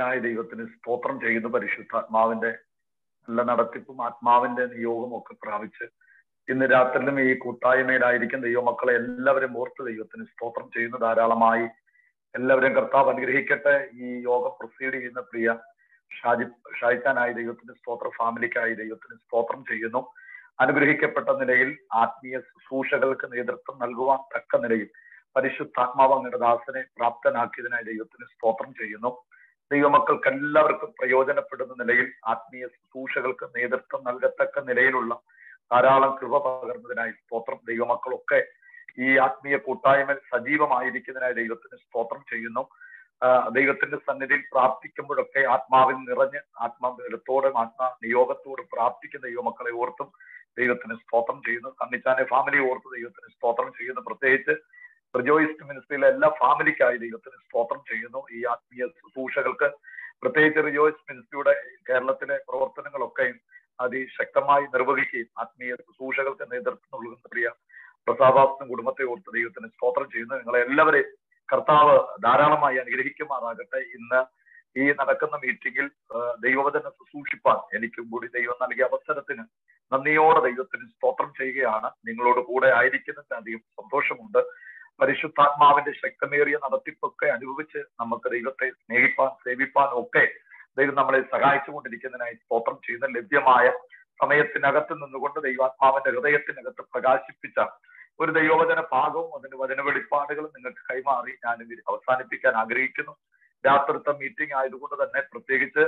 സർവശക്തനായ ദൈവത്തിന് സ്തോത്രം ചെയ്യുന്ന പരിശുദ്ധാത്മാവിന്റെ നല്ല നടത്തിപ്പും ആത്മാവിന്റെ നിയോഗവും ഒക്കെ പ്രാപിച്ച് ഇന്ന് രാത്രിയിലും ഈ കൂട്ടായ്മയിലായിരിക്കും ദൈവമക്കളെ എല്ലാവരും ഓർത്ത് ദൈവത്തിന് സ്തോത്രം ചെയ്യുന്നു. ധാരാളമായി എല്ലാവരും കർത്താവ് അനുഗ്രഹിക്കട്ടെ. ഈ യോഗം പ്രൊസീഡ് ചെയ്യുന്ന പ്രിയ ഷായിക്കാനായി ദൈവത്തിന് സ്തോത്ര, ഫാമിലിക്കായി ദൈവത്തിന് സ്തോത്രം ചെയ്യുന്നു. അനുഗ്രഹിക്കപ്പെട്ട നിലയിൽ ആത്മീയ ശുശ്രൂഷകൾക്ക് നേതൃത്വം നൽകുവാൻ തക്ക നിലയിൽ പരിശുദ്ധാത്മാവ് അങ്ങയുടെ ദാസനെ പ്രാപ്തനാക്കിയതിനായി ദൈവത്തിന് സ്തോത്രം ചെയ്യുന്നു. ദൈവമക്കൾക്ക് എല്ലാവർക്കും പ്രയോജനപ്പെടുന്ന നിലയിൽ ആത്മീയ ശുശ്രൂഷകൾക്ക് നേതൃത്വം നൽകത്തക്ക നിലയിലുള്ള ധാരാളം കൃപ പകർന്നതിനായി സ്തോത്രം. ദൈവമക്കളൊക്കെ ഈ ആത്മീയ കൂട്ടായ്മ സജീവമായിരിക്കുന്നതിനായി ദൈവത്തിന് സ്തോത്രം ചെയ്യുന്നു. ദൈവത്തിന്റെ സന്നിധിയിൽ പ്രാർത്ഥിക്കുമ്പോഴൊക്കെ ആത്മാവിൽ നിറഞ്ഞ് ആത്മാവിടത്തോടും നിയോഗത്തോടും പ്രാർത്ഥിക്കുന്ന ദൈവമക്കളെ ഓർത്തും ദൈവത്തിന് സ്തോത്രം ചെയ്യുന്നു. കണ്ണിച്ചാനെ ഫാമിലി ഓർത്ത് ദൈവത്തിന് സ്തോത്രം ചെയ്യുന്നു. പ്രത്യേകിച്ച് റിജോയിസ്റ്റ് മിനിസ്ട്രിയിലെ എല്ലാ ഫാമിലിക്കായി ദൈവത്തിന് സ്തോത്രം ചെയ്യുന്നു. ഈ ആത്മീയ ശുശ്രൂഷകൾക്ക് പ്രത്യേകിച്ച് റിജോയിസ്റ്റ് മിനിസ്ട്രിയുടെ കേരളത്തിലെ പ്രവർത്തനങ്ങളൊക്കെ അതിശക്തമായി നിർവഹിക്കുകയും ആത്മീയ ശുശ്രൂഷകൾക്ക് നേതൃത്വം നൽകുന്ന പ്രിയ പ്രസാദാസനും കുടുംബത്തെ ഓർത്ത് ദൈവത്തിന് സ്തോത്രം ചെയ്യുന്നു. നിങ്ങളെ എല്ലാവരെയും കർത്താവ് ധാരാളമായി അനുഗ്രഹിക്കുമാറാകട്ടെ. ഇന്ന് ഈ നടക്കുന്ന മീറ്റിംഗിൽ ദൈവവചനം ശുശ്രൂഷിപ്പാൻ എനിക്കും കൂടി ദൈവം നൽകിയ അവസരത്തിന് നന്ദിയോടെ ദൈവത്തിന് സ്തോത്രം ചെയ്യുകയാണ്. നിങ്ങളോട് കൂടെ ആയിരിക്കുന്നതിന് അധികം സന്തോഷമുണ്ട്. പരിശുദ്ധാത്മാവിന്റെ ശക്തമേറിയ നടത്തിപ്പൊക്കെ അനുഭവിച്ച് നമുക്ക് ദൈവത്തെ സ്നേഹിപ്പാൻ, സേവിപ്പാൻ ഒക്കെ ദൈവം നമ്മളെ സഹായിച്ചുകൊണ്ടിരിക്കുന്നതിനായി സ്തോത്രം ചെയ്യുന്ന ലഭ്യമായ സമയത്തിനകത്ത് നിന്നുകൊണ്ട് ദൈവാത്മാവിന്റെ ഹൃദയത്തിനകത്ത് പ്രകാശിപ്പിച്ച ഒരു ദൈവവചന ഭാഗവും അതിന്റെ വചന വെളിപ്പാടുകളും നിങ്ങൾക്ക് കൈമാറി ഞാൻ അവസാനിപ്പിക്കാൻ ആഗ്രഹിക്കുന്നു. രാത്രിത്തെ മീറ്റിംഗ് ആയതുകൊണ്ട് തന്നെ, പ്രത്യേകിച്ച്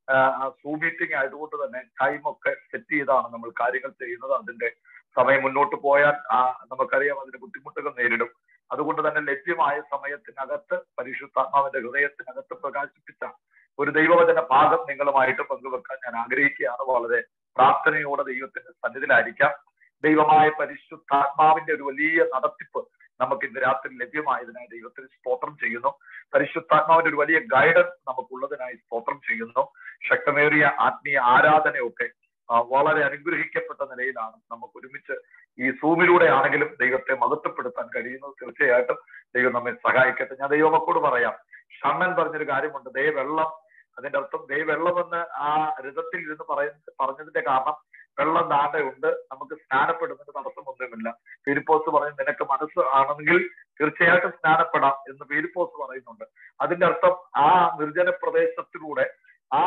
സൂം മീറ്റിംഗ് ആയതുകൊണ്ട് തന്നെ ടൈമൊക്കെ സെറ്റ് ചെയ്താണ് നമ്മൾ കാര്യങ്ങൾ ചെയ്യുന്നത്. അതിന്റെ സമയം മുന്നോട്ട് പോയാൽ നമുക്കറിയാം അതിന്റെ ബുദ്ധിമുട്ടുകൾ നേരിടും. അതുകൊണ്ട് തന്നെ ലഭ്യമായ സമയത്തിനകത്ത് പരിശുദ്ധാത്മാവിന്റെ ഹൃദയത്തിനകത്ത് പ്രകാശിപ്പിച്ച ഒരു ദൈവവചന ഭാഗം നിങ്ങളുമായിട്ട് പങ്കുവെക്കാൻ ഞാൻ ആഗ്രഹിക്കുകയാണ്. വളരെ പ്രാർത്ഥനയോടെ ദൈവത്തിന്റെ സന്നിധിയിലായിരിക്കാം. ദൈവമായ പരിശുദ്ധാത്മാവിന്റെ ഒരു വലിയ നടത്തിപ്പ് നമുക്ക് ഇന്ന് രാത്രി ലഭ്യമായതിനായി ദൈവത്തിന് സ്തോത്രം ചെയ്യുന്നു. പരിശുദ്ധാത്മാവിന്റെ ഒരു വലിയ ഗൈഡൻസ് നമുക്കുള്ളതിനായി സ്തോത്രം ചെയ്യുന്നു. ശക്തമേറിയ ആത്മീയ ആരാധനയൊക്കെ വളരെ അനുഗ്രഹിക്കപ്പെട്ട നിലയിലാണ് നമുക്ക് ഒരുമിച്ച് ഈ സൂമിലൂടെ ആണെങ്കിലും ദൈവത്തെ മഹത്വപ്പെടുത്താൻ കഴിയുന്നത്. തീർച്ചയായിട്ടും ദൈവം നമ്മെ സഹായിക്കട്ടെ. ഞാൻ ദൈവമക്കോട് പറയാം, ഷണ്ണൻ പറഞ്ഞൊരു കാര്യമുണ്ട്, ദേ വെള്ളം. അതിന്റെ അർത്ഥം ദേ വെള്ളമെന്ന് ആ രഥത്തിൽ ഇരുന്ന് പറഞ്ഞതിന്റെ കാരണം വെള്ളം ദാണ്ടയുണ്ട്, നമുക്ക് സ്നാനപ്പെടുന്നതിന് തടസ്സമൊന്നുമില്ല. ഫിലിപ്പോസ് പറയും, നിനക്ക് മനസ്സ് ആണെങ്കിൽ തീർച്ചയായിട്ടും സ്നാനപ്പെടാം എന്ന് ഫിലിപ്പോസ് പറയുന്നുണ്ട്. അതിന്റെ അർത്ഥം ആ നിർജ്ജന പ്രദേശത്തിലൂടെ ആ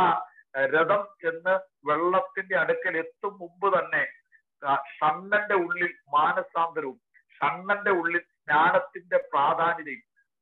രഥം ചെന്ന് വെള്ളത്തിന്റെ അടുക്കൽ എത്തും മുമ്പ് തന്നെ ഷണ്ണന്റെ ഉള്ളിൽ മാനസാന്തരവും, ഷണ്ണന്റെ ഉള്ളിൽ ജ്ഞാനത്തിന്റെ പ്രാധാന്യതയും,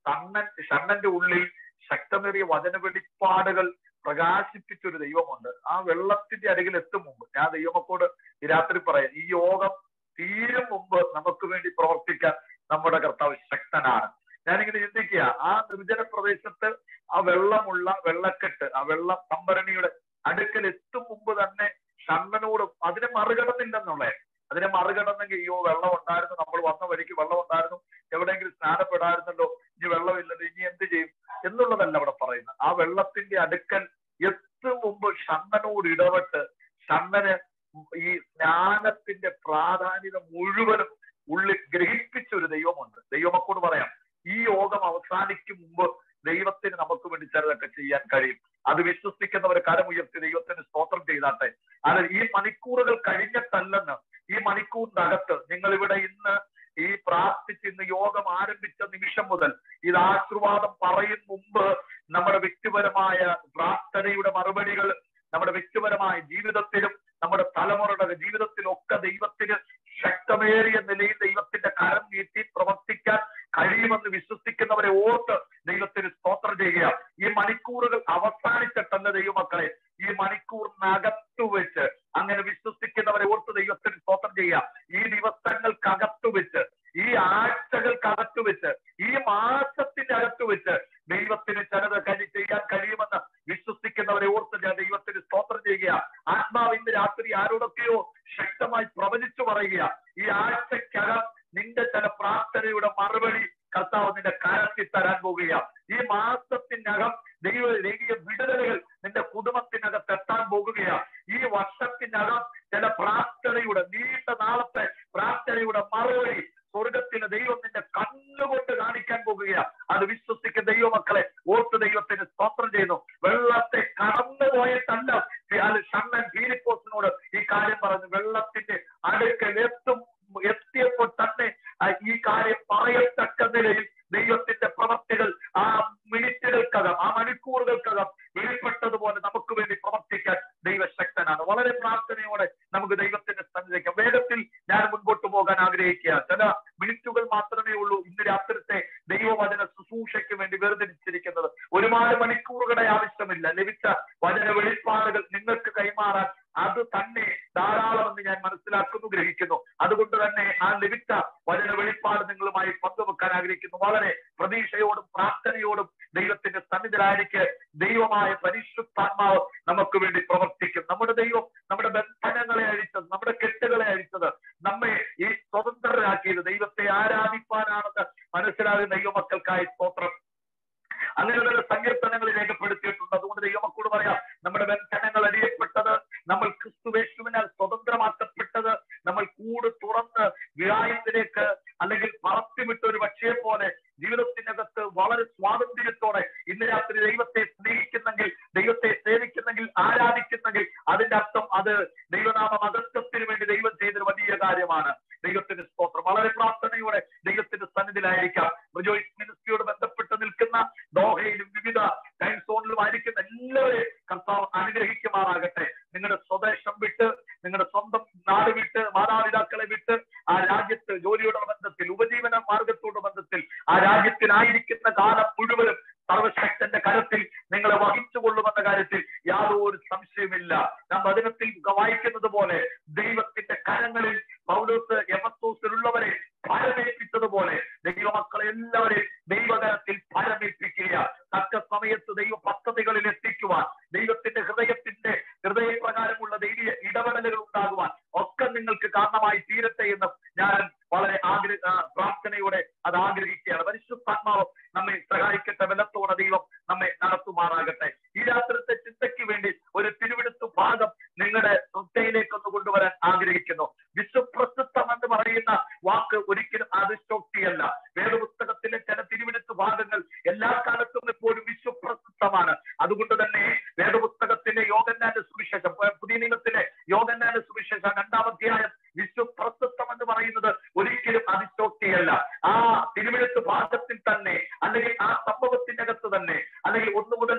ഷണ്ണന്റെ ഉള്ളിൽ ശക്തമേറിയ വചന വെളിപ്പാടുകൾ പ്രകാശിപ്പിച്ചൊരു ദൈവമുണ്ട്. ആ വെള്ളത്തിന്റെ അരികിൽ എത്തും മുമ്പ് ഞാൻ ദൈവമക്കോട് ഈ രാത്രി പറയാം, ഈ യോഗം തീരും മുമ്പ് നമുക്ക് വേണ്ടി പ്രവർത്തിക്കാൻ നമ്മുടെ കർത്താവ് ശക്തനാണ്. ഞാനിങ്ങനെ ചിന്തിക്കുക, ആ നിർജ്ജന പ്രദേശത്ത് ആ വെള്ളമുള്ള വെള്ളക്കെട്ട്, ആ വെള്ള സംഭരണിയുടെ അടുക്കൽ എത്തും മുമ്പ് തന്നെ ഷണ്ണനോടും അതിനെ മറികടന്നില്ലെന്നുള്ളേ. അതിനെ മറികടന്നെങ്കിൽ അയ്യോ വെള്ളം ഉണ്ടായിരുന്നു, നമ്മൾ വന്ന വഴിക്ക് വെള്ളം ഉണ്ടായിരുന്നു, എവിടെയെങ്കിലും സ്നാനപ്പെടാറുണ്ടല്ലോ, ഇനി വെള്ളമില്ലല്ലോ, ഇനി എന്ത് ചെയ്യും എന്നുള്ളതല്ല അവിടെ പറയുന്നത്. ആ വെള്ളത്തിന്റെ അടുക്കൽ എത്തും മുമ്പ് ഷണ്ണനോട് ഇടപെട്ട് ഷണ്ണന് ഈ ജ്ഞാനത്തിന്റെ പ്രാധാന്യത മുഴുവനും ഉള്ളിൽ ഗ്രഹിപ്പിച്ച ഒരു ദൈവമുണ്ട്. ദൈവമക്കോട് പറയാം, ഈ യോഗം അവസാനിക്കും മുമ്പ് ദൈവത്തിന് നമുക്ക് വേണ്ടി ചിലതൊക്കെ ചെയ്യാൻ കഴിയും. അത് വിശ്വസിക്കുന്നവർ കരമുയർത്തി ദൈവത്തിന് സ്തോത്രം ചെയ്താട്ടെ. അത് ഈ മണിക്കൂറുകൾ കഴിഞ്ഞിട്ടല്ലെന്ന്, ഈ മണിക്കൂറിന്റെ അകത്ത് നിങ്ങൾ ഇവിടെ ഇന്ന് ഈ പ്രാർത്ഥിച്ച് ഇന്ന് യോഗം ആരംഭിച്ച നിമിഷം മുതൽ ഇത് ആശീർവാദം പറയും മുമ്പ് നമ്മുടെ വ്യക്തിപരമായ പ്രാർത്ഥനയുടെ മറുപടികൾ നമ്മുടെ വ്യക്തിപരമായ ജീവിതത്തിലും നമ്മുടെ തലമുറയുടെ ജീവിതത്തിലൊക്കെ ദൈവത്തിന് ശക്തമേറിയ നിലയിൽ ദൈവത്തിന്റെ കരം നീട്ടി പ്രവർത്തിക്കാൻ കഴിയുമെന്ന് വിശ്വസിക്കുന്നവരെ ഓർത്ത് ദൈവത്തിന് സ്തോത്രം ചെയ്യുക. ഈ മണിക്കൂറുകൾ അവസാനിച്ചിട്ടല്ല ദൈവമക്കളെ, ഈ മണിക്കൂറിനകത്തു വെച്ച് അങ്ങനെ വിശ്വസിക്കുന്നവരെ ഓർത്ത് ദൈവത്തിന് സ്തോത്രം ചെയ്യുക. ഈ ദിവസങ്ങൾക്കകത്തു വെച്ച്, ഈ ആഴ്ചകൾക്കകത്തു വെച്ച്, ഈ മാസത്തിന്റെ അകത്തു വെച്ച് ദൈവത്തിന് ചിലത് ചെയ്യാൻ കഴിയുമെന്ന് വിശ്വസിക്കുന്നവരെ ഓർത്ത് ഞാൻ ദൈവത്തിന് സ്തോത്രം ചെയ്യുക. ആത്മാവ് ഇന്ന് രാത്രി ആരോടൊക്കെയോ ശക്തമായി പ്രവചിച്ചു പറയുക, ഈ ആഴ്ചക്കകം നിന്റെ ചില പ്രാർത്ഥനയുടെ മറുപടി കർത്താവ് നിന്റെ കരത്തിൽ തരാൻ പോകുക. ഈ മാസത്തിനകം ദൈവീയ വിടുതലുകൾ നിന്റെ കുടുംബത്തിനകത്ത് എത്താൻ പോകുകയാണ്. ഈ വർഷത്തിനകം ചില പ്രാർത്ഥനയുടെ നീണ്ട നാളത്തെ പ്രാർത്ഥനയുടെ മറുപടി സ്വർഗത്തിന് ദൈവം നിന്റെ കണ്ണുകൊണ്ട് കാണിക്കാൻ പോകുകയാണ്. അത് വിശ്വസിക്കുന്ന ദൈവമക്കളെ ഓർത്ത് ദൈവത്തിന് സ്തോത്രം ചെയ്യുന്നു. വെള്ളം ഷണ്ണൻ ഫിലിപ്പോസിനോട് ഈ കാര്യം പറഞ്ഞു. വെള്ളത്തിന്റെ അടുക്കൽ എത്തിയപ്പോൾ തന്നെ ഈ കാര്യം പറയത്തക്ക നിലയിൽ ദൈവത്തിന്റെ പ്രവർത്തികൾ ആ മിനിറ്റുകൾക്കകം, ആ മണിക്കൂറുകൾക്കകം വെളിപ്പെട്ടതുപോലെ നമുക്ക് വേണ്ടി പ്രവർത്തിക്കാൻ ദൈവശക്തനാണ്. വളരെ പ്രാർത്ഥനയോടെ നമുക്ക് ദൈവത്തിന്റെ സന്നിധിക്കാം. വേഗത്തിൽ ഞാൻ മുൻപോട്ട് പോകാൻ ആഗ്രഹിക്കുക. ചില മിനിറ്റുകൾ മാത്രമേ ഉള്ളൂ ഇന്ന് രാത്രിത്തെ ദൈവവചന ശുശ്രൂഷയ്ക്ക് വേണ്ടി വേർതിരിച്ചിരിക്കുന്നത്. ഒരുപാട് മണിക്കൂറുകളുടെ ആവശ്യമില്ല. ലഭിച്ച വചന വെളിപ്പാടുകൾ നിങ്ങൾക്ക് കൈമാറാൻ അത് തന്നെ ധാരാളമെന്ന് ഞാൻ മനസ്സിലാക്കുന്നു, ഗ്രഹിക്കുന്നു. അതുകൊണ്ട് തന്നെ ആ ലഭിച്ച വചന വെളിപ്പാട് നിങ്ങളുമായി പങ്കുവെക്കാൻ ആഗ്രഹിക്കുന്നു. വളരെ പ്രതീക്ഷയോടും പ്രാർത്ഥനയോടും ദൈവത്തിന്റെ സന്നിധിയിലായിരിക്കെ ദൈവമായ പരിശുദ്ധാത്മാവ് നമുക്ക് വേണ്ടി പ്രവർത്തിക്കും. നമ്മുടെ ദൈവം നമ്മുടെ ബന്ധനങ്ങളെ അഴിച്ചത്, നമ്മുടെ കെട്ടുകളെ അഴിച്ചത്, നമ്മെ ഈ സ്വതന്ത്രരാക്കിയത് ദൈവത്തെ ആരാധിപ്പാനാണെന്ന് മനസ്സിലാകുന്ന ദൈവമക്കൾക്കായി സ്തോത്രം. അങ്ങനെയുള്ള സങ്കീർത്തനങ്ങൾ രേഖപ്പെടുത്തിയിട്ടുണ്ട്. അതുകൊണ്ട് ദൈവമക്കളോട് പറയാം, നമ്മുടെ ബന്ധനങ്ങൾ അടിയപ്പെട്ടത്, നമ്മൾ ക്രിസ്തുവേശുവിനാൽ സ്വതന്ത്രമാക്കപ്പെട്ടത്, നമ്മൾ കൂട് തുറന്ന് വിരായത്തിലേക്ക് അല്ലെങ്കിൽ പറത്തിവിട്ട ഒരു പക്ഷിയെ പോലെ ജീവിതത്തിനകത്ത് വളരെ സ്വാതന്ത്ര്യത്തോടെ ഇന്ന് രാത്രി ദൈവത്തെ സ്നേഹിക്കുന്നെങ്കിൽ, ദൈവത്തെ സേവിക്കുന്നെങ്കിൽ, ആരാധിക്കുന്നെങ്കിൽ അതിന്റെ അർത്ഥം അത് ദൈവനാമ മഹത്വത്തിന് വേണ്ടി ദൈവം ചെയ്തൊരു വലിയ കാര്യമാണ്. ദൈവത്തിന്റെ സ്തോത്രം. വളരെ പ്രാർത്ഥനയോടെ ദൈവത്തിന്റെ സന്നിധിയിലായിരിക്കാം. റിജോയ്സ് മിനിസ്ട്രിയോട് ബന്ധപ്പെട്ട് നിൽക്കുന്ന ദോഹയിലും വിവിധ ടൈം സോണിലും ആയിരിക്കുന്ന എല്ലാവരെയും കർത്താവ് അനുഗ്രഹിക്കുമാറാകട്ടെ. നിങ്ങളുടെ സ്വദേശം വിട്ട്, നിങ്ങളുടെ സ്വന്തം നാട് വിട്ട്, മാതാപിതാക്കളെ വിട്ട് ആ രാജ്യത്ത് ജോലിയുടെ ബന്ധത്തിൽ, ഉപജീവന മാർഗത്തോട് ബന്ധത്തിൽ ആ രാജ്യത്തിനായിരിക്കുന്ന കാലം മുഴുവനും സർവശക്തന്റെ കരത്തിൽ നിങ്ങളെ വഹിച്ചുകൊള്ളുമെന്ന കാര്യത്തിൽ യാതൊരു സംശയമില്ല. നാം വചനത്തിൽ വായിക്കുന്നത് പോലെ ദൈവത്തിന്റെ കരങ്ങളിൽ പൗലോസ് എഫെസോസിലുള്ളവരെ ഫലമേൽപ്പിച്ചതുപോലെ ദൈവമക്കളെ എല്ലാവരെയും ദൈവകരത്തിൽ ഫലമേൽപ്പിക്കുക. തക്ക സമയത്ത് ദൈവ പദ്ധതികളിൽ എത്തിക്കുവാൻ, ദൈവത്തിന്റെ ഹൃദയപ്രകാരമുള്ള ദൈവീയ ഇടപെടലുകൾ ഉണ്ടാകുവാൻ ഒക്കെ നിങ്ങൾക്ക് കാരണമായി തീരട്ടെ എന്ന് ഞാൻ വളരെ പ്രാർത്ഥനയോടെ അത് ആഗ്രഹിക്കുകയാണ്. പരിശുദ്ധാത്മാവ് നമ്മെ സഹായിക്കട്ടെ. ബലത്തോടെ ദൈവം നമ്മെ നടത്തുമാറാകട്ടെ. ഈ രാത്രിത്തെ ചിന്തയ്ക്ക് വേണ്ടി ഒരു തിരുവെടുത്തു ഭാഗം നിങ്ങളുടെ ശ്രദ്ധയിലേക്കൊന്ന് കൊണ്ടുവരാൻ ആഗ്രഹിക്കുന്നു. വിശ്വപ്രസിദ്ധം എന്ന് പറയുന്ന വാക്ക് ഒരിക്കലും അതിശോക്തിയല്ല. വേദപുസ്തകത്തിലെ ചില തിരുവെടുത്തു ഭാഗങ്ങൾ എല്ലാ കാലത്തും എപ്പോഴും വിശ്വപ്രസിദ്ധമാണ്. അതുകൊണ്ട് തന്നെ വേദപുസ്തകത്തിലെ യോഹന്നാന്റെ സുവിശേഷം, പുതിയ നിയമത്തിലെ യോഹന്നാന്റെ സുവിശേഷം 2-ാം അധ്യായം വിശ്വപ്രസിദ്ധം എന്ന് പറയുന്നത് ഒരിക്കലും അതിശോക്തിയല്ല. ആ തിരുവെടുത്ത് ഭാഗത്തിൽ തന്നെ, അല്ലെങ്കിൽ ആ സംഭവത്തിനകത്ത് തന്നെ, അല്ലെങ്കിൽ 1 മുതൽ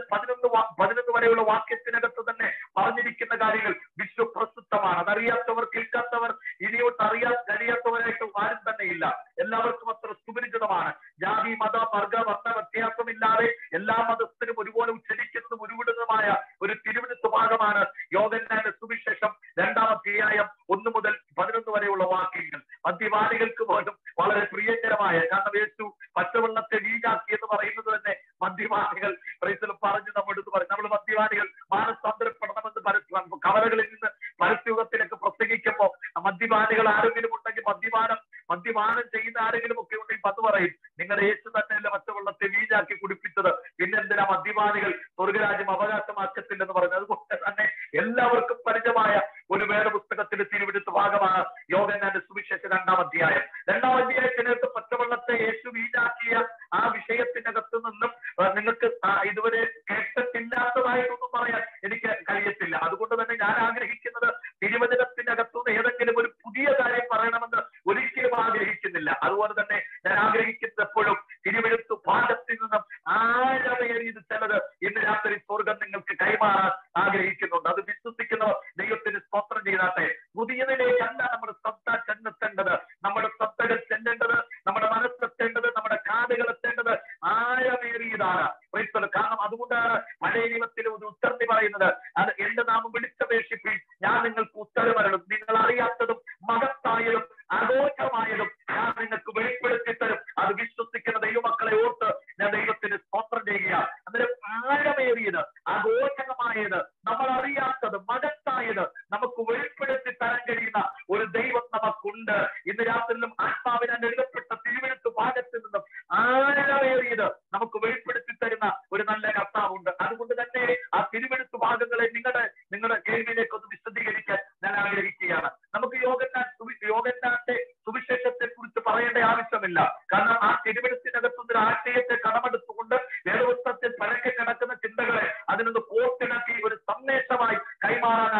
11 വരെയുള്ള വാക്യത്തിനകത്ത് തന്നെ പറഞ്ഞിരിക്കുന്ന കാര്യങ്ങൾ വിശ്വപ്രസിദ്ധമാണ്. അതറിയാത്തവർ, കേൾക്കാത്തവർ, ഇനിയോട്ട് കഴിയാത്തവരായിട്ട് ആരും തന്നെ ഇല്ല. എല്ലാവർക്കും അത്ര സുപരിചിതമാണ്. ജാതി, മത, വർഗ, വർണ്ണ വ്യത്യാസമില്ലാതെ എല്ലാ മതസ്ഥരും ഒരുപോലെ ഉച്ചരിക്കുന്നതും ഉരുവിടുന്നതുമായ ഒരു തിരുവെടുത്ത് ഭാഗമാണ് യോഹന്നാന്റെ സുവിശേഷം 2-ാം അധ്യായം 1 മുതൽ 11 വരെയുള്ള വാക്യങ്ങൾ. മദ്യപാനികൾക്ക് പോലും വളരെ പ്രിയങ്കരമായ, കാരണം യേശു പച്ചവെള്ളത്തെ വീഞ്ഞാക്കി എന്ന് പറയുന്നത് തന്നെ മദ്യപാനികൾ പറഞ്ഞു നമ്മോട് പറയും. നമ്മൾ മദ്യപാനികൾ മാനസാന്തരപ്പെടണമെന്ന് കവലകളിൽ നിന്ന് പരസ്യയുഗത്തിലേക്ക് പ്രസംഗിക്കുമ്പോൾ മദ്യപാനികൾ ആരെങ്കിലും ഉണ്ടെങ്കിൽ, മദ്യപാനം ചെയ്യുന്ന ആരെങ്കിലും ഒക്കെ ഉണ്ടെങ്കിൽ അത് പറയും, നിങ്ങളുടെ യേശു തന്നെയല്ല പച്ചവെള്ളത്തെ വീഞ്ഞാക്കി കുടിപ്പിച്ചത്, പിന്നെന്തിനാ മദ്യപാനികൾ സ്വർഗരാജ്യം അവകാശമാക്കത്തില്ലെന്ന് പറഞ്ഞു. അതുകൊണ്ട് തന്നെ എല്ലാവർക്കും പരിചയമായ ഒരു വേദപുസ്തകത്തിന്റെ തിരുവെടുത്ത ഭാഗമാണ് യോഹന്നാന്റെ സുവിശേഷം 2-ാം അധ്യായം. 2-ാം അധ്യായത്തിനകത്ത് പച്ചവെള്ളത്തെ യേശു വീഞ്ഞാക്കിയ ആ വിഷയത്തിനകത്ത് നിന്നും നിങ്ങൾക്ക് ഇതുവരെ കേട്ടിട്ടില്ലാത്തതായിട്ടൊന്നും പറയാൻ എനിക്ക് കഴിയത്തില്ല. അതുകൊണ്ട് തന്നെ ഞാൻ ആഗ്രഹിക്കുന്നത് തിരുവചനത്തിനകത്തുനിന്ന് ഏതെങ്കിലും ഒരു പുതിയ കാര്യം പറയണമെന്ന് ഒരിക്കലും ആഗ്രഹിക്കുന്നില്ല. അതുപോലെ തന്നെ ഞാൻ ആഗ്രഹിക്കുന്നത് എപ്പോഴും തിരുവെടുത്തു ഭാഗത്തിൽ നിന്നും ആഴമേറിയത് ചിലത് ഇന്ന് രാത്രി സ്വർഗം നിങ്ങൾക്ക് കൈമാറാൻ ആഗ്രഹിക്കുന്നുണ്ട്. അത് വിശ്വസിക്കുന്നവർ ദൈവത്തിന് സ്തോത്രം ചെയ്താട്ടെ. പുതിയതിലേക്കല്ല നമ്മുടെ ശ്രദ്ധ ചെന്നെത്തേണ്ടത്, നമ്മുടെ ശ്രദ്ധകൾ ചെല്ലേണ്ടത്, നമ്മുടെ മനസ്സെത്തേണ്ടത്, നമ്മുടെ കാതുകൾ എത്തേണ്ടത് ആഴമേറിയതാണ്. കാരണം അതുകൊണ്ടാണ് പഴയ നിയമത്തിലെ ഒരു ഉത്തരത്തി പറയുന്നത്, അത് എന്റെ നാമം വിളിച്ചപേക്ഷിപ്പിൻ, ഞാൻ നിങ്ങൾക്ക് ഉത്തരവരണം. നിങ്ങൾ അറിയാത്തതും മഹത്തായതും അഗോചരമായതും ഞാൻ നിങ്ങൾക്ക് വെളിപ്പെടുത്തി തരും. അത് വിശ്വസിക്കുന്ന ദൈവമക്കളെ ഓർത്ത് ഞാൻ ദൈവത്തിന് സ്തോത്രം ചെയ്യുക. അന്നേരം ആഴമേറിയത്, അഗോചരമായത്, നമ്മൾ അറിയാത്തത്, മഹത്തായത് നമുക്ക് വെളിപ്പെടുത്തി തരാൻ കഴിയുന്ന ഒരു ദൈവം നമുക്കുണ്ട്. ഇന്ന് രാത്രിയിലും ആത്മാവിനാൽ എഴുതപ്പെട്ട തിരുവെഴുത്ത് ഭാഗത്തിൽ നിന്നും ആഴമേറിയത് നമുക്ക് വെളിപ്പെടുത്തി തരുന്ന ഒരു നല്ല കർത്താവുണ്ട്. അതുകൊണ്ട് തന്നെ ആ തിരുവെഴുത്ത് ഭാഗങ്ങളെ നിങ്ങളുടെ കേൾവിയിലേക്ക് ഒന്ന് വിശദീകരിക്കാൻ ഞാൻ ആഗ്രഹിക്കുകയാണ്. നമുക്ക് യോഹന്നാന്റെ സുവിശേഷത്തെ കുറിച്ച് പറയേണ്ട ആവശ്യമില്ല. കാരണം ആ തിരുവെഴുത്തിനകത്തുനിന്ന് ആശയത്തെ കടമെടുത്തുകൊണ്ട് വേദപുസ്തകത്തിൽ പരക്കെ കിടക്കുന്ന ചിന്തകളെ അതിനൊന്ന് കോർത്തിണക്കി ഒരു സന്ദേശമായി കൈമാറാൻ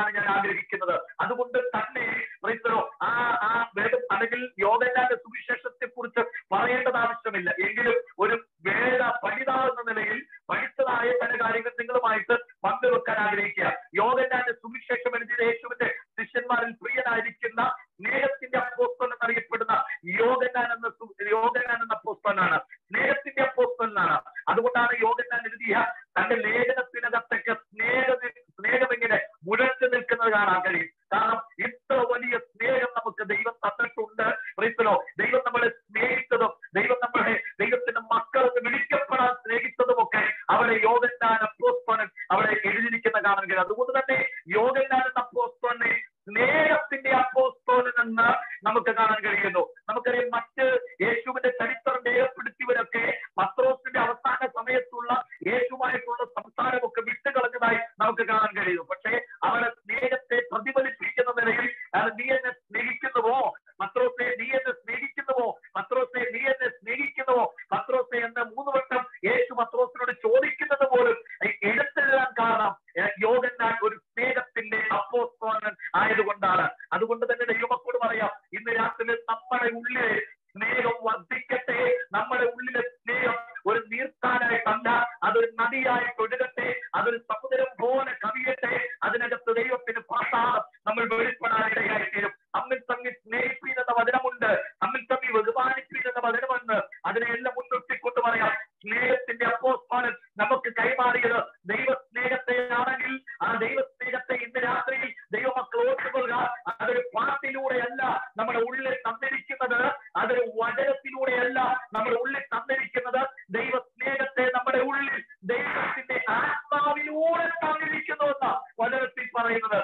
ആഗ്രഹിക്കുന്നത്. അതുകൊണ്ട് തന്നെ ആ വേദം അല്ലെങ്കിൽ യോഹന്നാന്റെ സുവിശേഷത്തെ കുറിച്ച് പറയേണ്ടത് ആവശ്യമില്ല. എങ്കിലും ഒരു വേദ പഠിതാവെന്ന നിലയിൽ പഠിച്ചതായ പല കാര്യങ്ങൾ നിങ്ങളുമായിട്ട് പങ്കുവെക്കാൻ ആഗ്രഹിക്കുക. യോഹന്നാന്റെ സുവിശേഷം എഴുതിയ യേശുവിന്റെ ശിഷ്യന്മാരിൽ പ്രിയനായിരിക്കുന്ന സ്നേഹത്തിന്റെ അപ്പോസ്തലൻ എന്നറിയപ്പെടുന്ന യോഹന്നാൻ എന്ന അപ്പോസ്തലനാണ്, സ്നേഹത്തിന്റെ അപ്പോസ്തലനാണ്. അതുകൊണ്ടാണ് യോഹന്നാൻ എഴുതിയ തന്റെ ലേഖനത്തിനകത്തൊക്കെ സ്നേഹം ഇങ്ങനെ മുഴച്ചു നിൽക്കുന്നത് കാണാൻ കഴിയും. കാരണം ഇത്ര വലിയ സ്നേഹം നമുക്ക് ദൈവം തന്നിട്ടുണ്ട്. ദൈവം നമ്മളെ സ്നേഹിച്ചതും ദൈവത്തിന്റെ മക്കളെന്ന് വിളിക്കപ്പെടാൻ സ്നേഹിച്ചതുമൊക്കെ അവിടെ യോഹന്നാൻ അപ്പോസ്തലൻ അവിടെ എഴുതിയിരിക്കുന്ന കാണാൻ കഴിയും. അതുകൊണ്ട് തന്നെ യോഹന്നാൻ എന്ന അപ്പോസ്തലനെ സ്നേഹത്തിന്റെ അപ്പോസ്തലൻ എന്ന് നമുക്ക് കാണാൻ കഴിയുന്നു. നമുക്കറിയാം, മറ്റ് യേശുവിന്റെ ചരിത്രം രേഖപ്പെടുത്തിയവരൊക്കെ പത്രോസിന്റെ അവസാന സമയത്തുള്ള യേശുവായിട്ടുള്ള സംസാരമൊക്കെ വിട്ടുകളഞ്ഞതായി നമുക്ക് കാണാൻ കഴിയുന്നു. പക്ഷേ അവരുടെ സ്നേഹത്തെ പ്രതിഫലിപ്പിക്കുന്ന നിലയിൽ നീ എന്നെ സ്നേഹിക്കുന്നുവോ പത്രോസെ, നീ എന്നെ സ്നേഹിക്കുന്നുവോ പത്രോസെ, നീ എന്നെ സ്നേഹിക്കുന്നുവോ പത്രോസെ എന്ന് 3 വട്ടം യേശു പത്രോസിനോട് ചോദിക്കുന്നത് പോലും എടുത്തെഴുതാൻ കാരണം യോഹന്നാൻ ഒരു സ്നേഹത്തിന്റെ അപ്പോസ്തലൻ ആയതുകൊണ്ടാണ്. അതുകൊണ്ട് തന്നെ ദൈവമക്കളോട് പറയാം, ഇന്ന് രാത്രി നമ്മുടെ ഉള്ളിലെ സ്നേഹം വർദ്ധിക്കട്ടെ. നമ്മുടെ ഉള്ളിലെ സ്നേഹം ഒരു നീർത്താനായിട്ടല്ല, അതൊരു നദിയായിട്ട് ഒഴുകട്ടെ, അതൊരു സമുദ്രം പോലെ കവിയട്ടെ. അതിനകത്ത് ദൈവത്തിന് പ്രസാദം നമ്മൾ വെളിപ്പെടാനിടയായിത്തീരും. തമ്മിൽ തമ്മിൽ സ്നേഹിപ്പീനെന്ന വചനമുണ്ട്, തമ്മിൽ തമ്മിൽ ബഹുമാനിപ്പീനെന്ന വചനമെന്ന് അതിനെല്ലാം മുൻനിർത്തിക്കൊണ്ട് പറയാം, സ്നേഹത്തിന്റെ അപ്പോസ്തലൻ നമുക്ക് കൈമാറിയത് ദൈവസ്നേഹത്തെയാണെങ്കിൽ ആ ദൈവസ്നേഹത്തെ ഇന്ന് രാത്രിയിൽ ദൈവമക്കൾ ഓർത്തുകൊള്ളുക. അതൊരു പാട്ടിലൂടെയല്ല നമ്മുടെ ഉള്ളിൽ തന്നിരിക്കുന്നത്, അതൊരു വചനത്തിലൂടെയല്ല നമ്മുടെ ഉള്ളിൽ തന്നിരിക്കുന്നത്. ദൈവസ്നേഹത്തെ നമ്മുടെ ഉള്ളിൽ ദൈവത്തിന്റെ ആത്മാവിലൂടെ തന്നിരിക്കുന്നുവെന്ന വചനത്തിൽ പറയുന്നത്.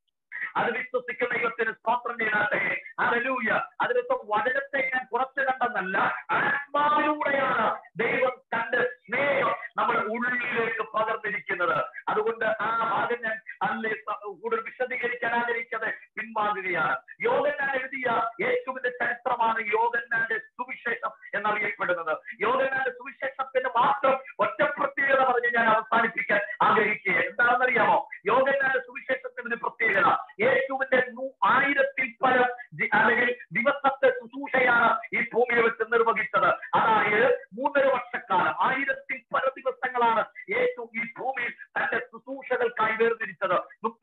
അത് വിശ്വസിക്കുന്ന ദൈവത്തിന് സ്തോത്രം ചെയ്യട്ടെ. ഹല്ലേലൂയ. അതിനൊപ്പം വചനത്തെ ഞാൻ പുറത്തു കണ്ടെന്നല്ല, ആത്മാവിലൂടെയാണ് ദൈവം തന്റെ സ്നേഹം നമ്മുടെ ഉള്ളിലേക്ക് പകർന്നിരിക്കുന്നത്. അതുകൊണ്ട് ആ ഭാഗം ഞാൻ കൂടുതൽ വിശദീകരിക്കാൻ ആഗ്രഹിച്ചത് പിൻവാങ്ങുകയാണ്. യോഹന്നാൻ എഴുതിയ യേശുവിന്റെ ചരിത്രമാണ് യോഹന്നാന്റെ സുവിശേഷം എന്നറിയപ്പെടുന്നത്. യോഹന്നാന്റെ സുവിശേഷത്തിന് മാത്രം ഒറ്റ പ്രത്യേകത പറഞ്ഞ് ഞാൻ അവസാനിപ്പിക്കാൻ ആഗ്രഹിക്കുക. എന്താണെന്നറിയാമോ? യോഹന്നാന്റെ സുവിശേഷത്തിന്റെ പ്രത്യേകത യേശുവിന്റെ 1000-ൽ പരം അല്ലെങ്കിൽ ദിവസത്തെ ശുശ്രൂഷയാണ് ഈ ഭൂമിയെ വെച്ച് നിർവഹിച്ചത്. അതായത് 3.5 വർഷക്കാലം, 1000-ൽ പല ദിവസങ്ങളാണ് യേശു ഈ ഭൂമിയിൽ തന്റെ ശുശ്രൂഷകൾക്കായി വേർതിരിച്ചത്.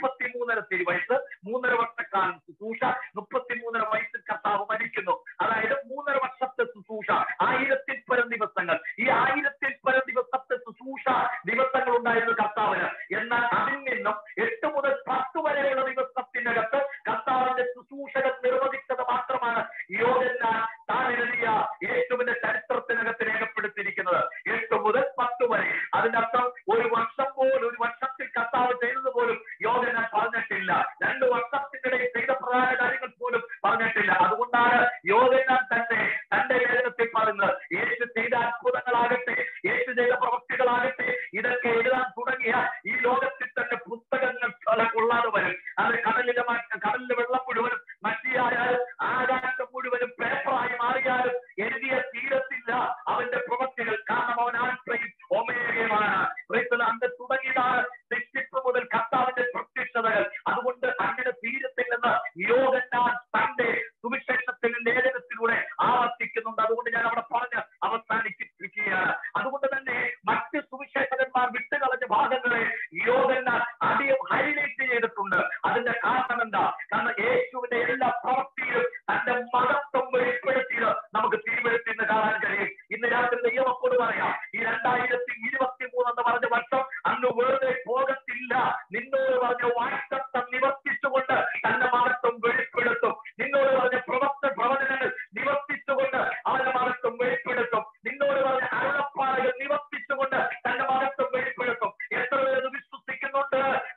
33.5 വയസ്സ്, 3.5 വർഷക്കാലം ശുശ്രൂഷ, 33.5 വയസ്സിൽ കർത്താവ് മരിക്കുന്നു. അതായത് 3.5 വർഷത്തെ ശുശ്രൂഷ, 1000-ൽ പരം ദിവസങ്ങൾ. ഈ 1000-ൽ പരം ദിവസത്തെ ശുശ്രൂഷ ദിവസങ്ങൾ ഉണ്ടായിരുന്നു കർത്താവിന്. എന്നാൽ അതിൽ നിന്നും 8 മുതൽ 10 വരെയുള്ള ദിവസത്തിനകത്ത് കർത്താവിന്റെ ശുശ്രൂഷകൾ നിർവഹിച്ചത് മാത്രമാണ് യോഹന്നാൻ താൻ എഴുതിയ യേശുവിന്റെ ചരിത്രത്തിനകത്ത് രേഖപ്പെടുത്തിയിരിക്കുന്നത്. 8 മുതൽ 10 വരെ. അതിനർത്ഥം ഒരു വർഷം പോലും, ഒരു വർഷത്തിൽ കർത്താവ് ചെയ്തത് പോലും യോഹന്നാൻ പറഞ്ഞിട്ടില്ല. 2 വർഷത്തിനിടയിൽ ചെയ്ത പ്രധാന കാര്യങ്ങൾ പോലും പറഞ്ഞിട്ടില്ല. അതുകൊണ്ടാണ് യോഹന്നാൻ തന്നെ തന്റെ ലേഖനത്തിൽ പറയുന്നത്, യേശു ചെയ്ത അത്ഭുതങ്ങളാകട്ടെ, യേശു ചെയ്ത പ്രവൃത്തികളാകട്ടെ, ഇതൊക്കെ എഴുതാൻ തുടങ്ങിയ ഈ ലോകത്തിൽ തന്നെ പുസ്തകങ്ങൾ കൊള്ളാതെ വരും. അത് കടലിലെ വെള്ളം മുഴുവനും മറ്റിയായാലും ആകാശം മുഴുവനും പേപ്പറായി മാറിയാലും എഴുതിയ തീരത്തില്ല അവന്റെ പ്രവൃത്തികൾ. കാരണം അവൻ ആൽഫയും ഒമേഗയുമാണ്. അന്ന് തുടങ്ങിയതാണ് സൃഷ്ടിപ്പ് മുതൽ കർത്താവിന്റെ പ്രത്യക്ഷതകൾ. അതുകൊണ്ട് അങ്ങനെ തീരത്തിൽ നിന്ന് യോഹന്നാൻ തന്റെ സുവിശേഷത്തിന്റെ ലേഖനത്തിലൂടെ ആവർത്തിക്കുന്നുണ്ട്. അതുകൊണ്ട് ഞാൻ അവിടെ പറഞ്ഞ് അവസാനിപ്പിക്കുകയാണ്. അതുകൊണ്ട് തന്നെ മറ്റ് സുവിശേഷകന്മാർ വിട്ടുകളഞ്ഞ ഭാഗങ്ങളെ യോഹന്നാൻ അധികം ഹൈലൈറ്റ് ചെയ്തിട്ടുണ്ട്. അതിന്റെ കാരണം എന്താ? കാരണം യേശുവിന്റെ എല്ലാ പ്രവൃത്തിയിലും തന്റെ മഹത്വം വെളിപ്പെടുത്തിയത് നമുക്ക് തിരുവഴുത്തിൽ കാണാൻ കഴിയും. ഇന്ന് രാത്രി ദൈവമക്കളോട് പറയാം, ഈ 2023 എന്ന് പറഞ്ഞ വർഷം അന്ന് വെറുതെ പോകത്തില്ല. നിന്നോട് പറഞ്ഞ വാക്തത്വം നിവർത്തിച്ചുകൊണ്ട് തന്റെ മഹത്വം വെളിപ്പെടുത്തും. നിന്നോട് പറഞ്ഞ പ്രവചനങ്ങൾ നിവർത്തിച്ചുകൊണ്ട് അവന്റെ മഹത്വം വെളിപ്പെടുത്തും. നിന്നോട് പറഞ്ഞ അരുളപ്പാടുകൾ നിവർത്തിച്ചുകൊണ്ട് തന്റെ മഹത്വം വെളിപ്പെടുത്തും. എത്ര പേര് വിശ്വസിക്കുന്നുണ്ട്?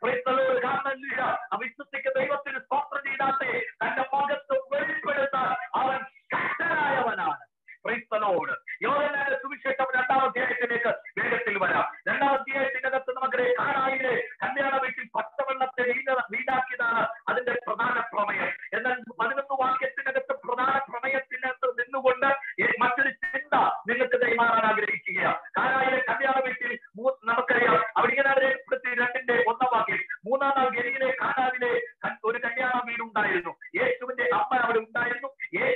വിശ്വസിക്കുന്ന ദൈവത്തിന് സ്തോത്രം ചെയ്താട്ടെ. തന്റെ മഹത്വം വെളിപ്പെടുത്താൻ അവൻ ശക്തനായവനാണ്. യോഹന്നാന്റെ സുവിശേഷം 2-ാം അധ്യായത്തിലേക്ക് വേഗത്തിൽ വരാം. 2-ാം അധ്യായത്തിനകത്ത് നമുക്ക് കാനായിലെ കല്യാണ വീട്ടിൽ പച്ചവെള്ളത്തെ വീടാക്കിയതാണ് അതിന്റെ പ്രധാന പ്രമേയം. എന്നാൽ 11 വാക്യത്തിനകത്ത് പ്രധാന പ്രമേയത്തിനകത്ത് നിന്നുകൊണ്ട് മറ്റൊരു ചിന്ത നിങ്ങൾക്ക് കൈമാറാൻ ആഗ്രഹിക്കുക. കാനായിലെ കല്യാണ വീട്ടിൽ നമുക്കറിയാം അവിടെ ഇങ്ങനെ രേഖപ്പെടുത്തി 2-ന്റെ 1-ാം വാക്യം, 3-ാം നാൾ ഗലീലയിലെ കാനാവിലെ ഉണ്ടായിരുന്നു. യേശുവിന്റെ അമ്മ അവിടെ ഉണ്ടായിരുന്നു.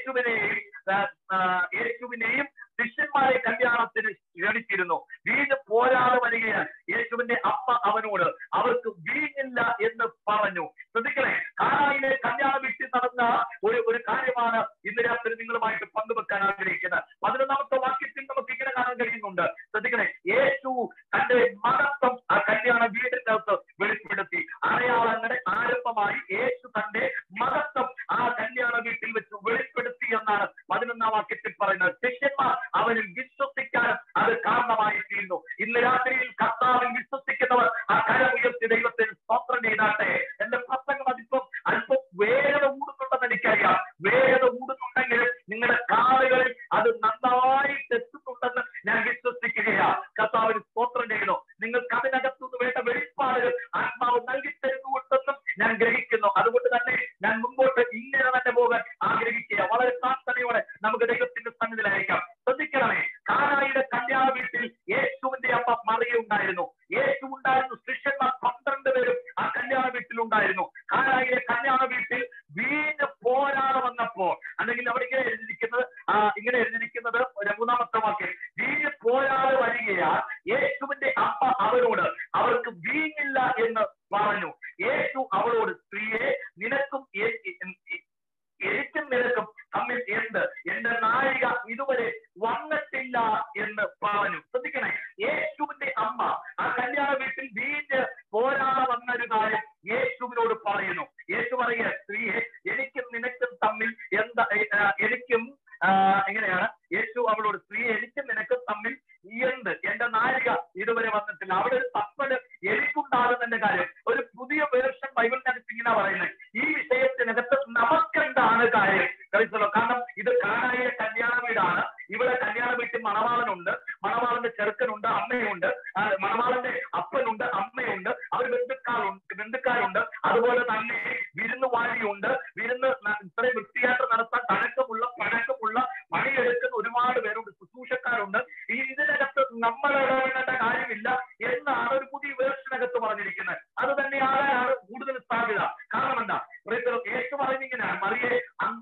യേശുവിനെയും ശിഷ്യന്മാരെ കല്യാണത്തിന് ക്ഷണിച്ചിരുന്നു. വീഞ്ഞ് പോരാതെ വരികയാൽ യേശുവിന്റെ അമ്മ അവനോട് അവർക്ക് വീഞ്ഞില്ല എന്ന് പറഞ്ഞു. ശ്രദ്ധിക്കണേ, കാനായിലെ കല്യാണ വീട്ടിൽ നടന്ന ഒരു കാര്യമാണ് ഇന്ന് രാത്രി നിങ്ങളുമായിട്ട് പങ്കുവെക്കാൻ ആഗ്രഹിക്കുന്നത്. 11ാമത്തെ വാക്യത്തിൽ നമുക്ക് ഇങ്ങനെ കാണാൻ കഴിയുന്നുണ്ട്. ശ്രദ്ധിക്കണേ, യേശു തന്റെ മഹത്വം ആ കല്യാണ വീടിന്റെ അകത്ത് വെളിപ്പെടുത്തി. അടയാളങ്ങളുടെ ആരംഭമായി യേശു തന്റെ മഹത്വം ആ കല്യാണ വീട്ടിൽ വെച്ച് വെളിപ്പെടുത്തി എന്നാണ് 11ാം വാക്യത്തിൽ പറയുന്നത്. ശിഷ്യന്മാർ അവനിൽ വിശ്വസിക്കാൻ അത് കാരണമായി തീരുന്നു. ഇന്ന് രാത്രിയിൽ കർത്താവിൽ വിശ്വസിക്കുന്നവർ ആ കരം ഉയർത്തി ദൈവത്തിൽ സ്തോത്രം ചെയ്താട്ടെ. എന്റെ പ്രസംഗം അല്പം വേഗത കൂടുന്നുണ്ടെന്ന് എനിക്കറിയാം. വേഗത കൂടുന്നുണ്ടെങ്കിലും നിങ്ങളുടെ കാലുകളിൽ അത് നന്നായിട്ട് എത്തുന്നുണ്ടെന്ന് ഞാൻ വിശ്വസിക്കുകയാണ്. കർത്താവിന് സ്തോത്രം ചെയ്യുന്നു. നിങ്ങൾക്ക് അതിനകത്തുനിന്ന് വേണ്ട വെളിപ്പാടുകൾ ആത്മാവ് നൽകി തരുന്നുണ്ടെന്നും ഞാൻ ഗ്രഹിക്കുന്നു. അതുകൊണ്ട് തന്നെ ഞാൻ മുമ്പോട്ട് ഇങ്ങനെ തന്നെ പോകാൻ ആഗ്രഹിക്കുക. വളരെ പ്രാർത്ഥനയോടെ നമുക്ക് ദൈവത്തിന്റെ സന്നിധിയിലായിരിക്കാം. ശ്രദ്ധിക്കണമേ, കാനായിലെ കല്യാണ വീട്ടിൽ യേശുവിന്റെ അമ്മ മറിയ ഉണ്ടായിരുന്നു. യേശു ഉണ്ടായിരുന്നു. ശിഷ്യന്മാർ 12 പേരും ആ കല്യാണ വീട്ടിൽ ഉണ്ടായിരുന്നു. കാനായിലെ കല്യാണ വീട്ടിൽ വീഞ്ഞ് പോരാതെ വന്നപ്പോൾ, അല്ലെങ്കിൽ അവിടെ ഇങ്ങനെ എഴുതിയിരിക്കുന്നത് 3ാമത്തെ വാക്യം, വീഞ്ഞ് പോരാതെ വരികയാൽ യേശുവിന്റെ അമ്മ അവരോട് അവർക്ക് വീഞ്ഞില്ല എന്ന് പറഞ്ഞു. യേശു അവളോട്, സ്ത്രീയെ, നിനക്കും എനിക്കും നിനക്കും തമ്മിൽ എന്ത്? എന്റെ നാഴിക ഇതുവരെ വന്നിട്ടില്ല എന്ന് പറഞ്ഞു. ശ്രദ്ധിക്കണേ, യേശുവിന്റെ അമ്മ ആ കല്യാണ വീട്ടിൽ വീഞ്ഞ് പോരാതെ വന്നൊരു കാര്യം യേശുവിനോട് പറയുന്നു. യേശു പറയുക, സ്ത്രീയെ, എനിക്കും നിനക്കും തമ്മിൽ എന്താ? എങ്ങനെയാണ് യേശു അവളോട്, സ്ത്രീയെ, എനിക്കും നിനക്കും തമ്മിൽ എന്ത്? എന്റെ നാഴിക ഇതുവരെ വന്നിട്ടില്ല. അവിടെ ഒരു തപ്പല് എനിക്കുണ്ടാകുന്നതിന്റെ കാര്യം ഒരു പുതിയ വേർഷൻ ബൈബിളിനകത്ത് ഇങ്ങനെ പറയുന്നത്. ഈ വിഷയത്തിനകത്ത് നമുക്കെന്താണ് കാര്യം? കാരണം ഇത് കാനായിലെ കല്യാണ വീടാണ്. ഇവിടെ കല്യാണ വീട്ടിൽ മണവാളനുണ്ട്, മണവാളന്റെ ചെറുക്കനുണ്ട്, അമ്മയുണ്ട്, മണവാളന്റെ അപ്പനുണ്ട്, അമ്മയുണ്ട്, അവർ ബന്ധുക്കാരുണ്ട്. അതുപോലെ തന്നെ വിരുന്നുവാഴിയുണ്ട്. വിരുന്ന് ഇത്രയും വൃത്തിയായിട്ട് നടത്താൻ പഴക്കമുള്ള പണിയെടുക്കുന്ന ഒരുപാട് പേരുണ്ട്, ശുശ്രൂഷക്കാരുണ്ട്. ഇതിനകത്ത് നമ്മൾ ഇടപെടേണ്ട കാര്യമില്ല എന്നാണ് ഒരു പുതിയ വേർഷനകത്ത് പറഞ്ഞിരിക്കുന്നത്. അത് തന്നെയാണ് കൂടുതൽ സാധ്യത. കാരണം എന്താ? യേശു പറയുന്നിങ്ങനെ, മറിയെ,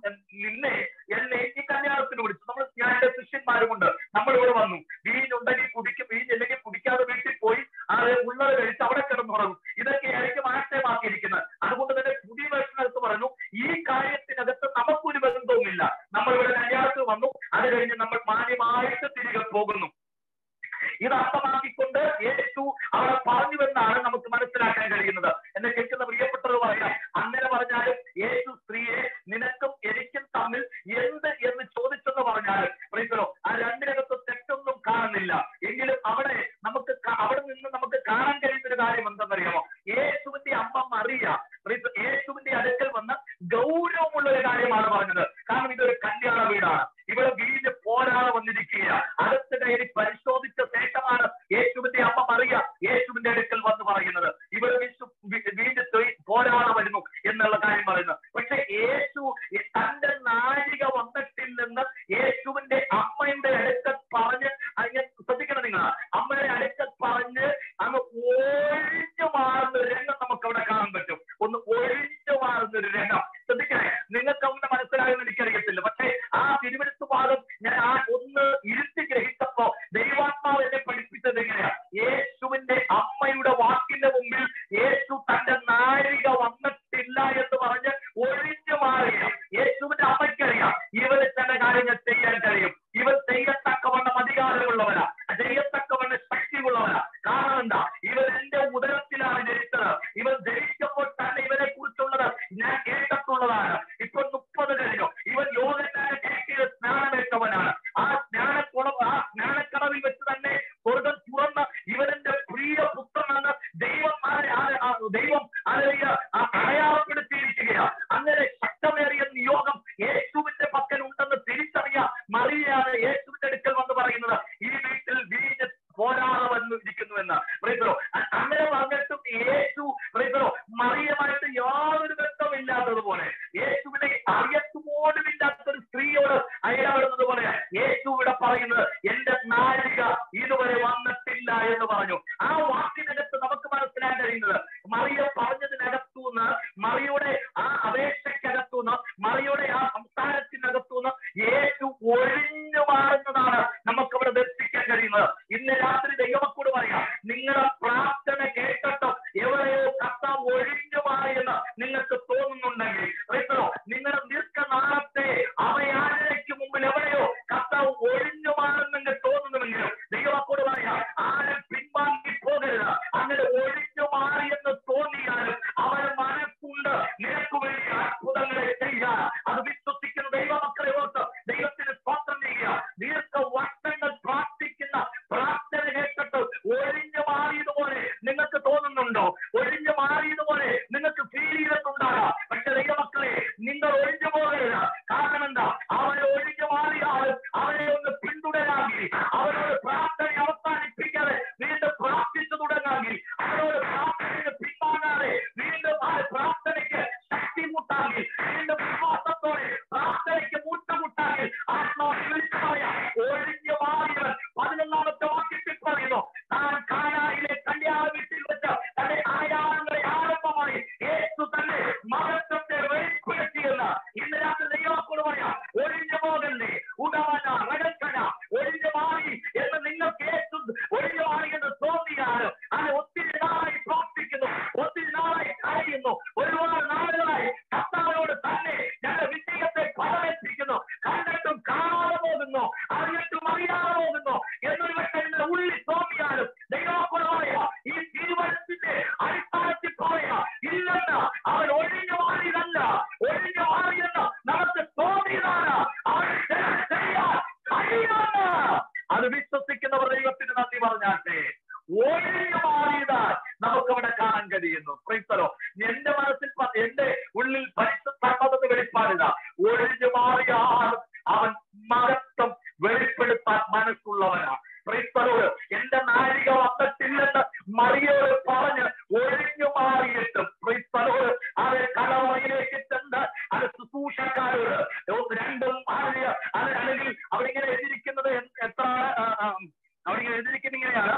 എന്നെ ഈ കല്യാണത്തിന് വിളിച്ചു. ഞാൻ എന്റെ ശിഷ്യന്മാരുമുണ്ട്, നമ്മളിവിടെ വന്നു. വീഞ്ഞുണ്ടെങ്കിൽ കുടിക്കും, വീഞ്ഞില്ലെങ്കിൽ കുടിക്കാതെ വീട്ടിൽ പോയി ഉള്ളത് കഴിച്ച് അവിടെ കിടന്നുറങ്ങും. ഇതൊക്കെ ആയിരിക്കും ആശയമാക്കിയിരിക്കുന്നത്. അതുകൊണ്ട് തന്നെ പുതിയ വേർഷനകത്ത് പറഞ്ഞു, ഈ കാര്യത്തിനകത്ത് നമുക്കൊരു ബന്ധവുമില്ല. നമ്മളിവിടെ കല്യാണത്തിൽ വന്നു, അത് കഴിഞ്ഞ് നമ്മൾ മാന്യമായിട്ട് തിരികെ പോകുന്നു. ഇത് അർത്ഥമാക്കിക്കൊണ്ട് യേശു അവിടെ പറഞ്ഞുവെന്നാണ് നമുക്ക് മനസ്സിലാക്കാൻ കഴിയുന്നത്. എന്നെ കേൾക്കുന്ന പ്രിയപ്പെട്ടവർ പറയാം, അങ്ങനെ പറഞ്ഞാലും യേശു സ്ത്രീയെ, നിനക്കും എനിക്കും തമ്മിൽ എന്ത് എന്ന് ചോദിച്ചെന്ന് പറഞ്ഞാലും ആ രണ്ടിനകത്ത് തെറ്റൊന്നും കാണുന്നില്ല. എങ്കിലും അവിടെ നിന്ന് നമുക്ക് കാണാൻ കഴിയുന്ന ഒരു കാര്യം എന്തെന്നറിയാമോ? യേശുവിന്റെ അമ്മ മറിയ യേശുവിന്റെ അടുക്കൽ വന്ന് ഗൗരവമുള്ള ഒരു കാര്യമാണ് പറഞ്ഞത്. കാരണം ഇതൊരു കല്യാണ വീടാണ്. ഇവിടെ വീട് പോരാതെ വന്നിരിക്കുക. അടുത്ത കയറി പരിശോധിച്ച ശേഷമാണ് യേശുവിന്റെ അമ്മ മറിയ യേശുവിന്റെ അടുക്കൽ വന്ന് പറയുന്നത്. ഇവിടെ വീട് പോരാതെ വരുന്നു എന്നുള്ള കാര്യം പറയുന്നത്. പക്ഷെ യേശു തന്റെ നാഴിക വന്നിട്ടില്ലെന്ന് യേശുവിന്റെ അമ്മയുടെ അടുക്കൽ പറഞ്ഞ്, ശ്രദ്ധിക്കണം നിങ്ങൾ, അമ്മയുടെ അടുക്കൽ പറഞ്ഞ് അങ്ങ് ഒഴിഞ്ഞു മാറുന്നൊരു രംഗം നമുക്ക് അവിടെ കാണാൻ പറ്റും. ഒന്ന് ഒഴിഞ്ഞു മാറുന്നൊരു രംഗം. ശ്രദ്ധിക്കണേ, നിങ്ങൾക്ക് അങ്ങനെ മനസ്സിലായെന്ന് എനിക്കറിയത്തില്ല. പക്ഷേ ആ തിരുവനന്തപുരം ഭാഗം ഞാൻ ഒന്ന് ഇരുത്തി ഗ്രഹിച്ചപ്പോ ദൈവാത്മാവ് എന്നെ പഠിപ്പിച്ചത് എങ്ങനെയാ? യേശുവിന്റെ അമ്മയുടെ വാക്കിന്റെ മുമ്പിൽ യേശു തന്റെ നാഴിക വന്നിട്ടില്ല എന്ന് പറഞ്ഞ് ഒഴിഞ്ഞു മാറിയ യേശുവിന്റെ അമ്മയ്ക്കറിയാം ഇവന് ചില കാര്യങ്ങൾ ചെയ്യാൻ കഴിയും. ഇവൻ ചെയ്യത്തക്കവണ്ണം അധികാരമുള്ളവരാ, ചെയ്യത്തക്കവണ്ണം ശക്തിയുള്ളവരാ. കാരണം എന്താ? ഇവൻ എന്റെ ഉദരത്തിലാണ് ജനിച്ചത്. ഇവൻ ജനിച്ചപ്പോൾ തന്നെ ഇവനെ കുറിച്ചുള്ളത് ഞാൻ കേട്ടിട്ടുള്ളതാണ്. ഇപ്പോൾ 30 കഴിഞ്ഞു. ഇവൻ യോഹന്നാനെ കേട്ടിയ സ്നാനമേറ്റവനാണ്. ആ സ്നാനക്കടവിൽ വെച്ച് തന്നെ സ്വർഗ്ഗം തുറന്ന് ഇവനെന്റെ പ്രിയ പുത്രനാണ് ദൈവം അടയാളപ്പെടുത്തിയിരിക്കുകയാണ്. അങ്ങനെ ശക്തമേറിയ നിയോഗം യേശുവിന്റെ പക്കൽ ഉണ്ടെന്ന് തിരിച്ചറിയാൻ മറിയാണ് യേശുവിന്റെ അടുക്കൽ വന്ന് പറയുന്നത്, ഈ വീട്ടിൽ വീഞ്ഞ് പോരാതെ വന്നിരിക്കുന്നുവെന്ന്. അങ്ങനെ പറഞ്ഞിട്ടും യേശു മറിയമായിട്ട് യാതൊരു ബന്ധമില്ലാത്തതുപോലെ, യേശുവിനെ അറിയത്തുപോലുമില്ലാത്തൊരു സ്ത്രീയോട് അയലാടുന്നത് പോലെ യേശു ഇവിടെ പറയുന്നത് എന്റെ നാഴിക ഇതുവരെ വന്നിട്ടില്ല എന്ന് പറഞ്ഞു. ആ വാക്കിനകത്ത് നമുക്ക് മനസ്സിലാക്കാൻ കഴിയുന്നത്, മറിയ പറഞ്ഞതിനകത്തുനിന്ന്, മറിയുടെ ആ അപേക്ഷയ്ക്കകത്ത് നിങ്ങൾ ഒഴിഞ്ഞു പോകരുത്. കാരണം എന്താ? അവനെ ഒഴിഞ്ഞു മാറിയാൽ അവനെ ഒന്ന് പിന്തുടരാമെങ്കിൽ, അവനോട് പ്രാർത്ഥന അവസാനിപ്പിക്കാതെ വീണ്ടും പ്രാർത്ഥിച്ചു തുടങ്ങാമെങ്കിൽ, അവനോട് പ്രാർത്ഥനയ്ക്ക് പിന്താങ്ങാതെ വീണ്ടും ആ പ്രാർത്ഥനയ്ക്ക് ശക്തി മുട്ടാമെങ്കിൽ, വീണ്ടും വിശ്വാസത്തോടെ പ്രാർത്ഥനയ്ക്ക് മുട്ടുമുട്ടാമെങ്കിൽ, ആത്മാവിശ്വാസമായ ഒഴിഞ്ഞു മാറിയവൻ 11ാമത്തെ വാക്യത്തിൽ പറയുന്നു, താൻ കാനായിലെ കല്യാണ വീട്ടിൽ വെച്ച് തന്റെ ആയാളങ്ങളെ ആരംഭമായി യേശു തന്നെ മഹത്വത്തെ വെളിപ്പെടുത്തിയെന്ന് ഇന്ന് രാത്രി ദൈവത്തോട് പറയാം. ഒഴിഞ്ഞു പോകല്ലേ ഉടവന റകൽക്കന, ഒഴിഞ്ഞു മാറി എന്ന് നിങ്ങൾക്ക് യേശു ഒഴിഞ്ഞു മാറി എന്ന് തോന്നിയാൽ അത് ഒത്തിരി നാളായി പ്രാർത്ഥിക്കുന്നു, ഒത്തിരി നാളായി കരയുന്നു, ഒരുപാട് നാളുകളായി കർത്താവിനോട് തന്നെ ഞങ്ങളുടെ വിജയത്തെ ഫലമേൽപ്പിക്കുന്നു, കണ്ടിട്ടും കാണാതെ പോകുന്നു, അറിഞ്ഞിട്ടും അറിയാതെ പോകുന്നു എന്നൊരു പക്ഷേ നിങ്ങളുടെ ഉള്ളിൽ തോന്നിയാലും ദൈവമായ ഈ തിരുവനന്തപുരത്തിന്റെ അടിസ്ഥാനത്തിൽ പറയാ ഇല്ലെന്ന്. അവൻ ഒഴിഞ്ഞു മാറിയതല്ല, ഒഴിഞ്ഞു മാറിയെന്ന് നമുക്ക് തോന്നിയതാണ്. അവൻ ചെയ്യാൻ കഴിയുമെന്ന് അത് വിശ്വസിക്കുന്നവർ ദൈവത്തിന് നന്ദി പറഞ്ഞാട്ടെ. ഒഴിഞ്ഞു മാറിയതാൽ നമുക്ക് അവിടെ കാണാൻ കഴിയുന്നു. ക്രൈസ്തവരോ, എന്റെ മനസ്സിൽ എന്റെ ഉള്ളിൽ പരിശുദ്ധാത്മാവിന്റെ വെളിപ്പാടില്ല. ഒഴിഞ്ഞു മാറിയാൽ അവൻ മഹത്വം വെളിപ്പെടുത്താൻ മനസ്സുള്ളവനാ. ക്രൈസ്തവരോട് എന്റെ നാഴിക വന്നിട്ടില്ലെന്ന് മറിയോട് പറഞ്ഞ് ഒഴിഞ്ഞു മാറിയിട്ടും ക്രൈസ്തവരോട് അത് കലവറയിലേക്ക് ചെന്ന് അത് ശുശ്രൂഷക്കാരോട് രണ്ടും അല്ലെങ്കിൽ അവരിങ്ങനെ എഴുതിയിരിക്കുന്നത് എത്ര അവരിങ്ങനെ എഴുതിയിരിക്കുന്ന ഇങ്ങനെയാണ്,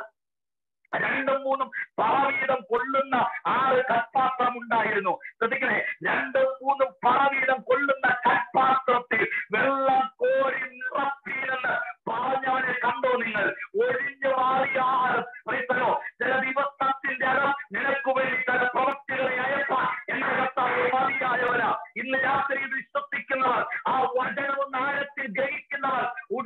2ഉം 3ഉം പറവീതം കൊള്ളുന്ന 6 കൽപ്പാത്രം ഉണ്ടായിരുന്നു. ശ്രദ്ധിക്കണേ, 2ഉം 3ഉം പറവീതം കൊള്ളുന്ന കൽപ്പാത്രത്തിൽ വെള്ളം കോരി നിറപ്പീരെന്ന് പറഞ്ഞവനെ കണ്ടോ നിങ്ങൾ? ഒഴിഞ്ഞു മാറിയാൽ ചില ദിവസത്തിന്റെ അകം നിനക്ക് വേണ്ടി ചില പ്രവൃത്തികളെ അയപ്പാൻ എന്റെ കർത്താവ് മതിയായവരാ. ഇന്ന് രാത്രി ഇത് വിശ്വസിക്കുന്നവർ, ആ വചനവും ആഴത്തിൽ ഗ്രഹിക്കുന്നവർ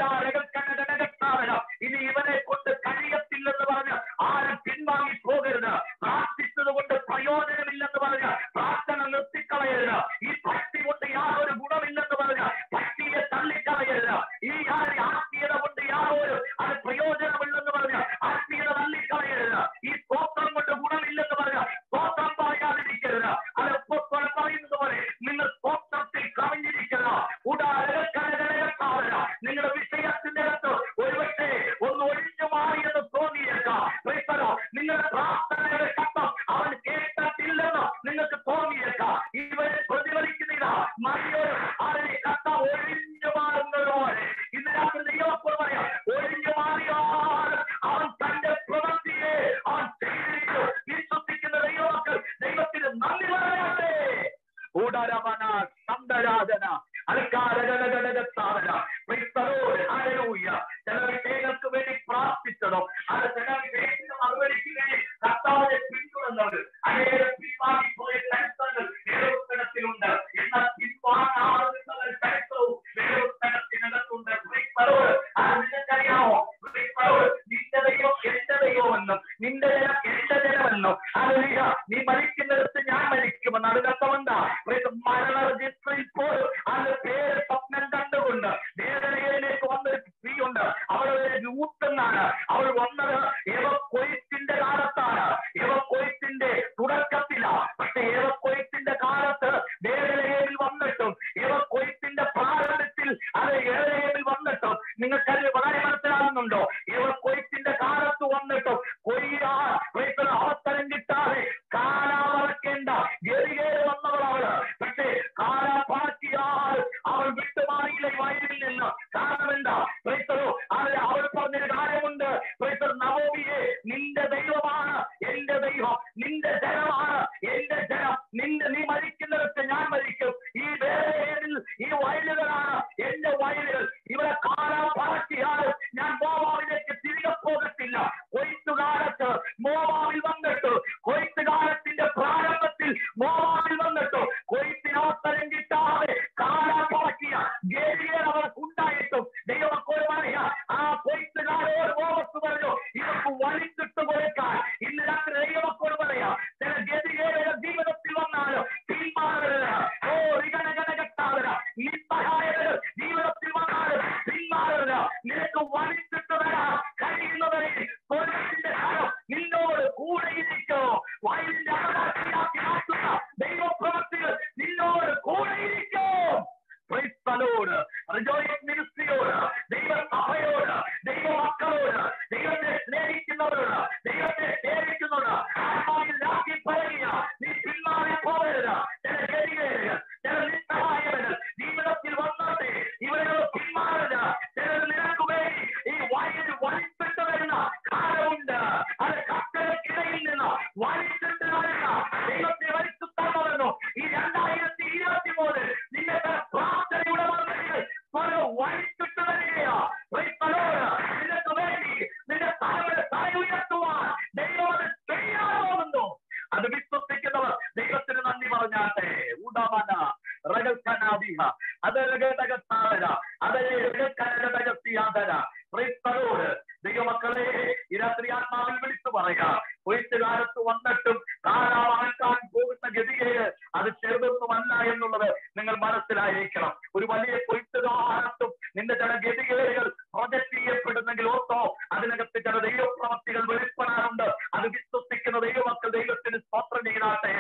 ഉടാരകത്താവന ഇനി ഇവനെ കൊണ്ട് കഴിയത്തില്ലെന്ന് പറഞ്ഞ് ആരും പിൻവാങ്ങി പോകരുത്. പ്രാർത്ഥിച്ചത് കൊണ്ട് പ്രയോജനമില്ലെന്ന് പറഞ്ഞ് പ്രാർത്ഥന നിർത്തിക്കളയരുത്. ഈ ഭക്തി കൊണ്ട് യാതൊരു ഗുണമില്ലെന്ന് പറഞ്ഞ് ഭക്തിയെ തള്ളിക്കളയരുത്. ഈ ആത്മീയത കൊണ്ട് യാതൊരു അത് പ്രയോജനമില്ലെന്ന് പറഞ്ഞ് ആത്മീയത തള്ളിക്കളയരുത്. ഈ സ്തോത്രം കൊണ്ട് ഗുണമില്ലെന്ന് പറഞ്ഞ് സ്തോത്രം പറയാതിരിക്കരുത്. അത് പറയുന്നത് പോലെ നിങ്ങൾ സ്തോത്രത്തിൽ കവിഞ്ഞിരിക്കുക. ഉടാരകത്താവന നിങ്ങളുടെ വിഷയത്തിന്റെ അകത്ത് ഒരുപക്ഷെ ഒന്ന് ഒഴിഞ്ഞു മാറിയെന്ന് തോന്നിയേക്കാം. നിങ്ങളുടെ പ്രാർത്ഥനയുടെ ശബ്ദം അവൻ കേട്ടിട്ടില്ലെന്ന് നിങ്ങൾക്ക് തോന്നിയേക്കാം. ഇവരെ പ്രതിഫലിക്കുന്നില്ല. മറിയോട് അവരെ കത്ത ഒഴിഞ്ഞു മാറുന്നതുപോലെ ഇന്ന് രാത്രി ദൈവപ്പോൾ പറയാം, ഒഴിഞ്ഞു മാറിയാൽ അവൻ തന്റെ പ്രവൃത്തിയെ അവൻ ചെയ്തിരിക്കും. വിശ്വസിക്കുന്ന ദൈവമക്കൾ ദൈവത്തിന് നന്ദി പറയട്ടെ. ഉടരവന സന്തരാജന അൽക്കാരകടകടകത്താവന ചില വിഷയങ്ങൾക്ക് വേണ്ടി പ്രാർത്ഥിച്ചതോ അത് ചില വിഷയത്തിന് മറുപടിക്ക് കർത്താവിനെ പിന്തുടർന്നത് അനേകം പിൻവാങ്ങിപ്പോയ ചരിത്രങ്ങൾ വേദപുസ്തകത്തിലുണ്ട്. എന്നാൽ പിൻവാങ്ങാവുന്നവർ ചരിത്രവും വേദപുസ്തകത്തിനകത്തുണ്ട്. അത് നിങ്ങൾക്കറിയാമോ? നിന്റെ ദൈവം എന്റെ ദൈവമെന്നും നിന്റെ ജനം എന്റെ ജനമെന്നും അറിയുക. നീ മരിക്കുന്നിടത്ത് ഞാൻ മരിക്കുമെന്ന്. അതിനർത്ഥമെന്താ? മരണ രജിസ്റ്ററിൽ പോലും അത് പേര് സ്വപ്നം കണ്ടുകൊണ്ട് വേദനയിലേക്ക് വന്നൊരു സ്ത്രീയുണ്ട്. അവളുടെ യൂത്ത് എന്നാണ്. അവൾ വന്നത് കൊയ്ത്തിന്റെ കാലത്താണ്. കൊയ്ത്തിന്റെ തുടക്കത്തിലാണ്. പക്ഷെ കൊയ്ത്തിന്റെ കാലത്ത് വേദനയിൽ വന്നിട്ടും കൊയ്ത്തിന്റെ പ്രാരംഭത്തിൽ അത് ഏഴയിൽ വന്നിട്ടും നിങ്ങൾക്കത് വളരെ മനസ്സിലാകുന്നുണ്ടോ? കൊയ്ത്തിന്റെ കാലത്ത് വന്നിട്ടും അവസരം കിട്ടാതെ കാലാവറക്കേണ്ട ഗതികേറി വന്നവളവള്. പക്ഷേ കാലാ ദൈവമക്കളെ ഈ രാത്രി ആത്മാവിൽ വിളിച്ചു പറയാ, കൊയ്ത്തുകാലത്ത് വന്നിട്ടും കാലാവാക്കാൻ പോകുന്ന ഗതികേട് അത് ചെറുതൊന്നുമല്ല എന്നുള്ളത് നിങ്ങൾ മനസ്സിലായിരിക്കണം. ഒരു വലിയ കൊയ്ത്തുകാലത്തും നിന്റെ ചില ഗതികേടുകൾ പ്രൊജക്ട് ചെയ്യപ്പെടുന്നെങ്കിൽ ഓർത്തോ, അതിനകത്ത് ചില ദൈവപ്രവൃത്തികൾ വെളിപ്പെടാറുണ്ട്. അത് വിശ്വസിക്കുന്ന ദൈവമക്കൾ ദൈവത്തിന് സ്തോത്രം ചെയ്താട്ടെ.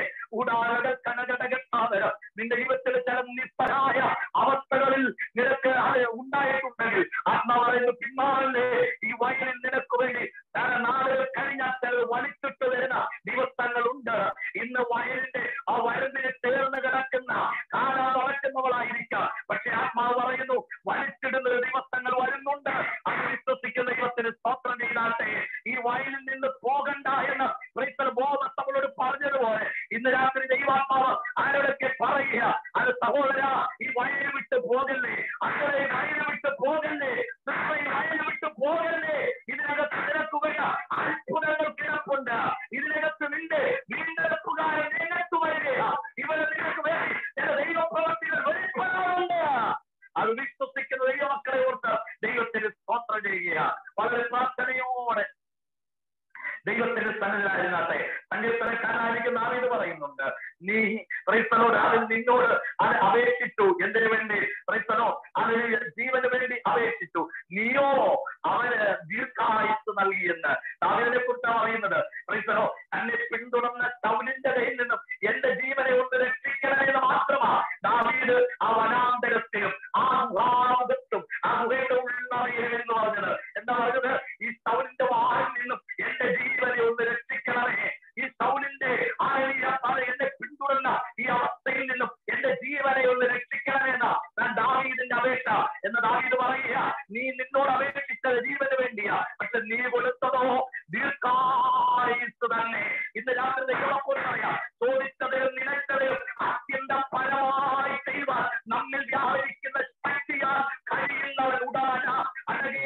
നിന്റെ ജീവിതത്തിൽ ചില നിസ്സഹായ അവസ്ഥകളിൽ നിനക്ക് ഉണ്ടായിട്ടുണ്ടെങ്കിൽ ആത്മാവ് പിന്മാറല്ലേ, ഈ വയലിൽ നിനക്ക് വേണ്ടി നാളുകൾ കഴിഞ്ഞാൽ ചിലത് വലിച്ചിട്ട് വരുന്ന ദിവസങ്ങളുണ്ട്. ഇന്ന് വയലിന്റെ ആ വയലിന് ചേർന്ന് കിടക്കുന്ന കാലാവളയ്ക്കുന്നവളായിരിക്കാം, പക്ഷെ ആത്മാവ് പറയുന്നു വലിച്ചിടുന്ന ദിവസങ്ങൾ വരുന്നുണ്ട്. അത് വിശ്വസിക്കുന്ന ദൈവത്തിന് സ്തോത്രം ചെയ്താട്ടെ. ഈ വയലിൽ നിന്ന് പോകണ്ട എന്ന് നമ്മളോട് പറഞ്ഞതുപോലെ ഇന്ന് രാത്രി ദൈവാത്മാവ് ആരോടൊക്കെ പറയുക, അത് സഹോദര ഈ വയലിൽ വിട്ട് പോകല്ലേ, അങ്ങനെ വയലിൽ വിട്ട് പോകല്ലേ, വയലിൽ വിട്ട് പോകല്ലേ. ഇതിനകത്ത് നിരക്കുക അത്ഭുതങ്ങൾ കിടപ്പുണ്ട്. ഇതിനകത്ത് നിന്റെ വീണ്ടെടുപ്പുകാരൻ രംഗത്ത് വരിക. ഇവരെ നിനക്ക് വേണ്ടി ചില ദൈവപ്രവർത്തികൾ വെളിപ്പെടാറുണ്ട്. അത് വിശ്വസിക്കുന്ന ദൈവമക്കളെ ഓർത്ത് ദൈവത്തിന് സ്തോത്രം ചെയ്യുക. വളരെ പ്രാർത്ഥനയോടെ ദൈവത്തിന്റെ സന്നിധിയിലായിരുന്നാട്ടെ. സങ്കീർത്തനക്കാരനായിരിക്കുന്ന ദാവീദ് പറയുന്നുണ്ട്, നീ ക്രൈസ്തവനോട് അതിന് നിന്നോട് അത് അപേക്ഷിച്ചു, എന്തിനു വേണ്ടി? ക്രൈസ്തവനോ അതിന് ജീവന് വേണ്ടി അപേക്ഷിച്ചു, നീയോ അവന് ദീർഘായുസ് നൽകിയെന്ന് ദാവീദിനെ കുറിച്ചാണ് പറയുന്നത്. ക്രൈസ്തവനോ തന്നെ പിന്തുടർന്ന ശൗലിന്റെ കയ്യിൽ നിന്നും എന്റെ ജീവനെ ഒന്ന് രക്ഷിക്കണമെന്ന് മാത്രമാ ദാവീദ് ആ വനാന്തരത്തിലും ആ ഗുഹാമുഖത്തും ആ ഗുഹയുടെ ഉള്ളറയിൽ എന്ന് പറഞ്ഞത്. എന്താ പറഞ്ഞത്? ഈ ശൗലിന്റെ വാളിൽ നിന്നും എന്റെ ജീവനെ ഒന്ന് രക്ഷിക്കണമേ. ഈ ശൗലിന്റെ എന്നെ പിന്തുടർന്ന ഈ അവസ്ഥയിൽ നിന്നും എന്റെ ജീവനെ ഒന്ന് രക്ഷിക്കണമെന്ന ഞാൻ ദാവീദിന്റെ അപേക്ഷ എന്ന് ദാവീദ് പറയുക. നീ നിന്നോട് അപേക്ഷിച്ചത് ജീവന് വേണ്ടിയാ, പക്ഷെ നീ കൊടുത്തതോ ദീർഘായുസ് തന്നെ. ഇന്ന് രാത്രി ദൈവമോട് പറയാം, ചോദിച്ചതിലും നിലച്ചതിലും അത്യന്തം പരമായി ചെയ്യുവാൻ നമ്മിൽ വ്യാപരിക്കുന്ന ശക്തിയാൽ കഴിയുന്നവൻ ഉടാന അഴകിയ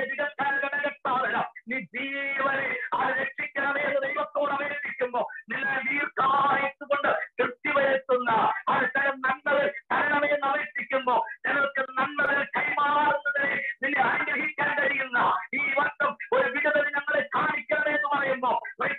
നീ ജീവനെ അത് രക്ഷിക്കണമേ എന്ന് ദൈവത്തോട് അപേക്ഷിക്കുമ്പോ നിന്നെ ദീർഘായുസ് കൊണ്ട് തൃപ്തി വരുത്തുന്ന അത് ചില നന്മകൾ തരണമേ എന്ന് അപേക്ഷിക്കുമ്പോ ചിലർക്ക് നന്മകൾ കൈമാറുന്നതിനെ നിന്നെ അനുഗ്രഹിക്കാൻ കഴിയുന്ന ഈ വർഷം ഒരു വിടുതൽ ഞങ്ങളെ കാണിക്കണമേ എന്ന് പറയുമ്പോ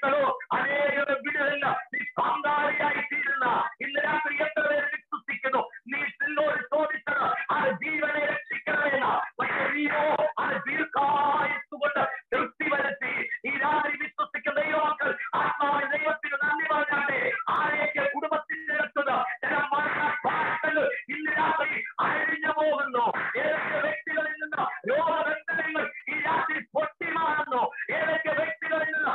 അനേക വിടുതലില്ല നീ പങ്കാളിയായി തീരുന്ന ഇന്ന് രാത്രി എത്ര പേര് വിശ്വസിക്കുന്നു? നീ നിന്നോട് ചോദിച്ചത് അത് ജീവനെ രക്ഷിക്കണമെന്ന, പക്ഷെ നീയോ അത് ദീർഘായുസ് കൊണ്ട് തൃപ്തി വരുത്തി. ഈ രാത്രി വിശ്വസിക്കുന്ന ദൈവമക്കൾ ആത്മാവിൽ ദൈവത്തിന് നന്ദി പറഞ്ഞാട്ടെ. ആരെയൊക്കെ കുടുംബത്തിന്റെ അടുത്തത് ചില മരണപാഠങ്ങൾ ഇന്ന് രാത്രി അഴിഞ്ഞു പോകുന്നു. ഏതൊക്കെ വ്യക്തികളിൽ നിന്ന് രോഗബന്ധനങ്ങൾ ഈ രാത്രി പൊട്ടിമാറുന്നു. ഏതൊക്കെ വ്യക്തികളിൽ നിന്ന്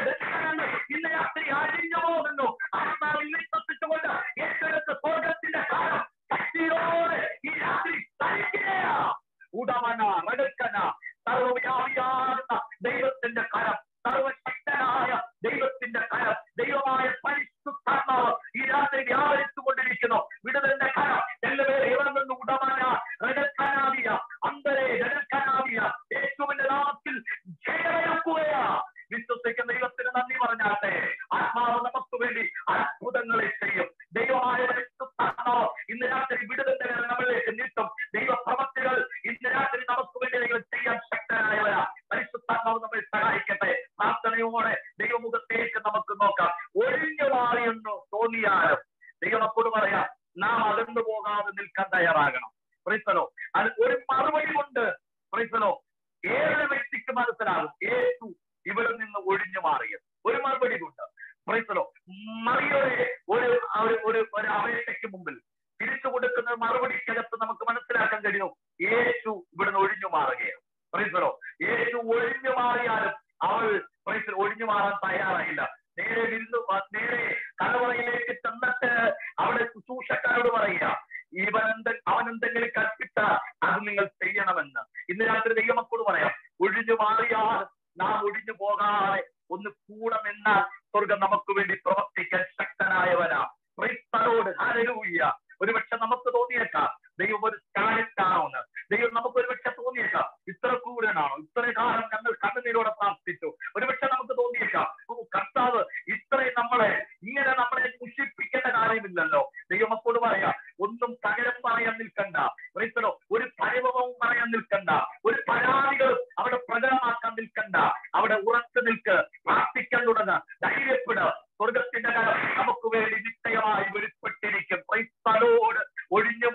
ഇന്ന് രാത്രി അഴിഞ്ഞു പോകുന്നു. ആത്മാവിൽ വിശ്വസിച്ചുകൊണ്ട് ഏറ്റെടുത്ത സ്വർഗത്തിന്റെ കാലം ശക്തിയോടെ ഈ രാത്രി കഴിക്കുക. ഉടമന റകക്കന സർവ്വവ്യാപിയാകുന്ന ദൈവത്തിന്റെ കരം, സർവശക്തനായ ദൈവത്തിന്റെ കരം, ദൈവമായ പരിശുദ്ധാത്മാവ് ഈ രാത്രി വ്യാപരിച്ചുകൊണ്ടിരിക്കുന്നു. വിടുതലിന്റെ കരം എല്ലാവരും ഇവിടെ നിന്ന് ഉടമന റകക്കനാവിയ അന്തരെ റകക്കനാവിയ യേശുവിന്റെ നാമത്തിൽ ജയമെടുക്കുകയാ. വിശ്വസിക്കുന്ന ദൈവത്തിന് നന്ദി പറഞ്ഞാട്ടെ. ആത്മാവ് നമുക്ക് വേണ്ടി അത്ഭുതങ്ങളെ ചെയ്യും. ദൈവമായ പരിശുദ്ധാത്മാവ് ഇന്ന് രാത്രി വിടുതലിന്റെ നമ്മളിലേക്ക് നീട്ടും. ദൈവപ്രവൃത്തികൾ ഇന്ന് രാത്രി നമുക്ക് വേണ്ടി ദൈവം ചെയ്യാൻ ശക്തനായവരാ. പരിശുദ്ധാത്മാവ് നമ്മെ സഹായിക്കട്ടെ. പ്രാർത്ഥനയോടെ ദൈവമുഖത്തേക്ക് നമുക്ക് നോക്കാം. ഒഴിഞ്ഞു മാറിയെന്ന് തോന്നിയാലും ദൈവമക്കോട് പറയാം, നാം അകന്നു പോകാതെ നിൽക്കാൻ തയ്യാറാകണം. ക്രൈസ്തലോ അത് ഒരു മറുപടി കൊണ്ട് ക്രൈസ്തലോ ഏതൊരു വ്യക്തിക്ക് മനസ്സിലാകും യേശു ഇവിടെ നിന്ന് ഒഴിഞ്ഞു മാറിയത് ഒരു മറുപടി കൊണ്ട്. ക്രൈസ്തലോ മറിയുടെ ഒരു അപേക്ഷയ്ക്ക് മുമ്പിൽ തിരിച്ചു കൊടുക്കുന്ന മറുപടിക്കകത്ത് നമുക്ക് മനസ്സിലാക്കാൻ കഴിയും യേശു ഇവിടുന്ന് ഒഴിഞ്ഞു മാറുകയാണ്. ക്രൈസ്തലോ യേശു ഒഴിഞ്ഞു മാറിയാലും അവൾ ഒഴിഞ്ഞു മാറാൻ തയ്യാറായില്ല. നേരെ കലവറയിലേക്ക് ചെന്നിട്ട് അവിടെ ശുശ്രൂഷക്കാരോട് പറയുക, അവൻ എന്തെങ്കിലും കൽപ്പിച്ച അത് നിങ്ങൾ ചെയ്യണമെന്ന്. ഇന്ന് രാത്രി ദൈവമക്കളോട് പറയാം, ഒഴിഞ്ഞു മാറിയാൽ നാം ഒഴിഞ്ഞു പോകാതെ ഒന്ന് കൂടെ നിന്നാൽ സ്വർഗം നമുക്ക് വേണ്ടി പ്രവർത്തിക്കാൻ ശക്തനായവനാ. ക്രൈസ്തവരോട് ഹല്ലേലൂയ. ഒരുപക്ഷെ നമുക്ക് തോന്നിയേക്കാം ദൈവം ഒരു സ്റ്റാലിറ്റാണോന്ന്. ദൈവം നമുക്ക് ഒരുപക്ഷെ തോന്നിയേക്കാം ഇത്ര ക്രൂരനാണോ, ഇത്ര കാലം ഞങ്ങൾ കണ്ണുനീരോടെ പ്രാർത്ഥിച്ചു. ഒരുപക്ഷെ നമുക്ക് തോന്നിയേക്കാം കർത്താവ് ഇത്രയും നമ്മളെ മുഷിപ്പിക്കേണ്ട കാര്യമില്ലല്ലോ. ദൈവമക്കോട് പറയാം, ഒന്നും തകരം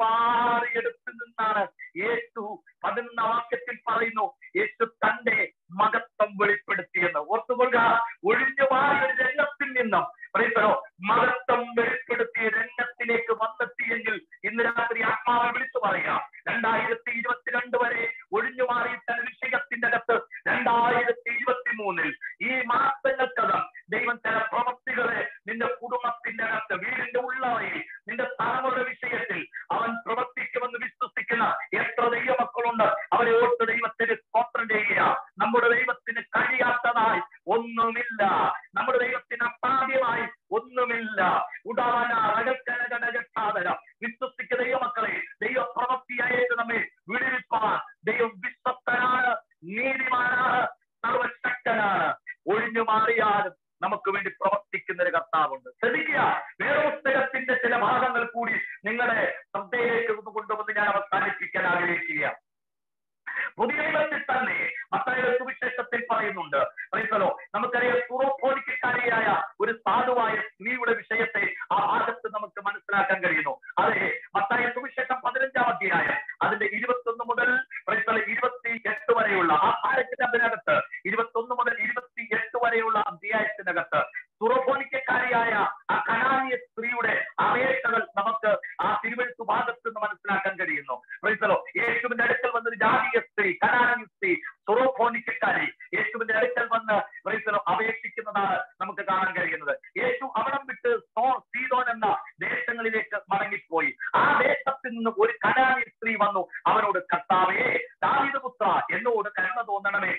ഒഴിഞ്ഞുമാറിയെടുത്ത് നിന്നാണ് യേശു 11 വാക്യത്തിൽ പറയുന്നു, യേശു തന്റെ മഹത്വം വെളിപ്പെടുത്തിയെന്ന്. ഓർത്തുകൊള്ളുക, ഒഴിഞ്ഞുമാറിയ രംഗത്തിൽ നിന്നും മഹത്വം വെളിപ്പെടുത്തിയ രംഗത്തിലേക്ക് വന്നെത്തിയെങ്കിൽ ഇന്ന് രാത്രി ആത്മാവ് വിളിച്ചു പറയുക, 2022 വരെ ഒഴിഞ്ഞുമാറിയിട്ട വിഷയത്തിന്റെ അകത്ത് 2023 ഈ മാസങ്ങൾക്കകം ദൈവം ചില പ്രവൃത്തികളെ നിന്റെ കുടുംബത്തിന്റെ അകത്ത്, വീടിന്റെ ഉള്ളവയിൽ, നിന്റെ തലമുറ വിഷയത്തിൽ അവൻ പ്രവർത്തിക്കുമെന്ന് വിശ്വസിക്കുന്ന എത്ര ദൈവമക്കളുണ്ട്? അവരെ ഓർത്ത് ദൈവത്തിന് സ്തോത്രം ചെയ്യുക. നമ്മുടെ ദൈവത്തിന് കഴിയാത്തതായി ഒന്നുമില്ല, നമ്മുടെ ദൈവത്തിന് അസാധ്യമായി ഒന്നുമില്ല. വിശ്വസിക്കുന്ന ദൈവമക്കളെ, ദൈവ പ്രവൃത്തിയായിട്ട് നമ്മെ വിടുവിപ്പാൻ ദൈവം വിശ്വസ്തനാണ്, നീതിമാനാണ്, സർവശക്തനാണ്. ഒഴിഞ്ഞു മാറിയാലും നമുക്ക് വേണ്ടി പ്രവർത്തിക്കുന്ന ഒരു കർത്താവുണ്ട്. ശ്രദ്ധിക്കുക, വേദപുസ്തകത്തിന്റെ ചില ഭാഗങ്ങൾ കൂടി നിങ്ങളുടെ ശ്രദ്ധയിലേക്ക് കൊണ്ടുവന്ന് ഞാൻ അവസാനിപ്പിക്കാൻ ആഗ്രഹിക്കുക. പുതിയ നിയമത്തിൽ തന്നെ മത്തായിയുടെ സുവിശേഷത്തിൽ പറയുന്നുണ്ട്. നമുക്കറിയാം, സുറോഫോനിക്കാരിയായ ഒരു സാധുവായ സ്ത്രീയുടെ വിഷയത്തെ ആ ഭാഗത്ത് നമുക്ക് മനസ്സിലാക്കാൻ കഴിയുന്നു. അതെ, മത്തായി സുവിശേഷം 15-ാം അധ്യായം അതിന്റെ 21 മുതൽ 28 വരെയുള്ള ആ ഭാഗത്തിനകത്ത് 21 മുതൽ 28 വരെയുള്ള അധ്യായത്തിനകത്ത് സുറോഫോനിക്കാരിയായ ആ കനാനിയ സ്ത്രീയുടെ അപേക്ഷകൾ നമുക്ക് ആ തിരുവെഴുത്തു ഭാഗത്ത് നിന്ന് മനസ്സിലാക്കാൻ കഴിയുന്നു. യേശുവിന്റെ അടുക്കൽ വന്നൊരു ജാതീയ സ്ത്രീ, കനാനിയ സ്ത്രീ, സുറോഫോനിക്കാരി യേശുവിന്റെ അടുക്കൽ വന്ന് അപേക്ഷിക്കുന്നതാണ് നമുക്ക് കാണാൻ കഴിയുന്നത്. യേശു അവിടം വിട്ട് സീദോൻ എന്ന ദേശങ്ങളിലേക്ക് മടങ്ങിപ്പോയി. ആ ദേശത്തിൽ നിന്ന് ഒരു കനാനിയ സ്ത്രീ വന്നു അവനോട്, കർത്താവേ, ദാവീദ് പുത്ര, എന്നോട് കരുണ തോന്നണമേ,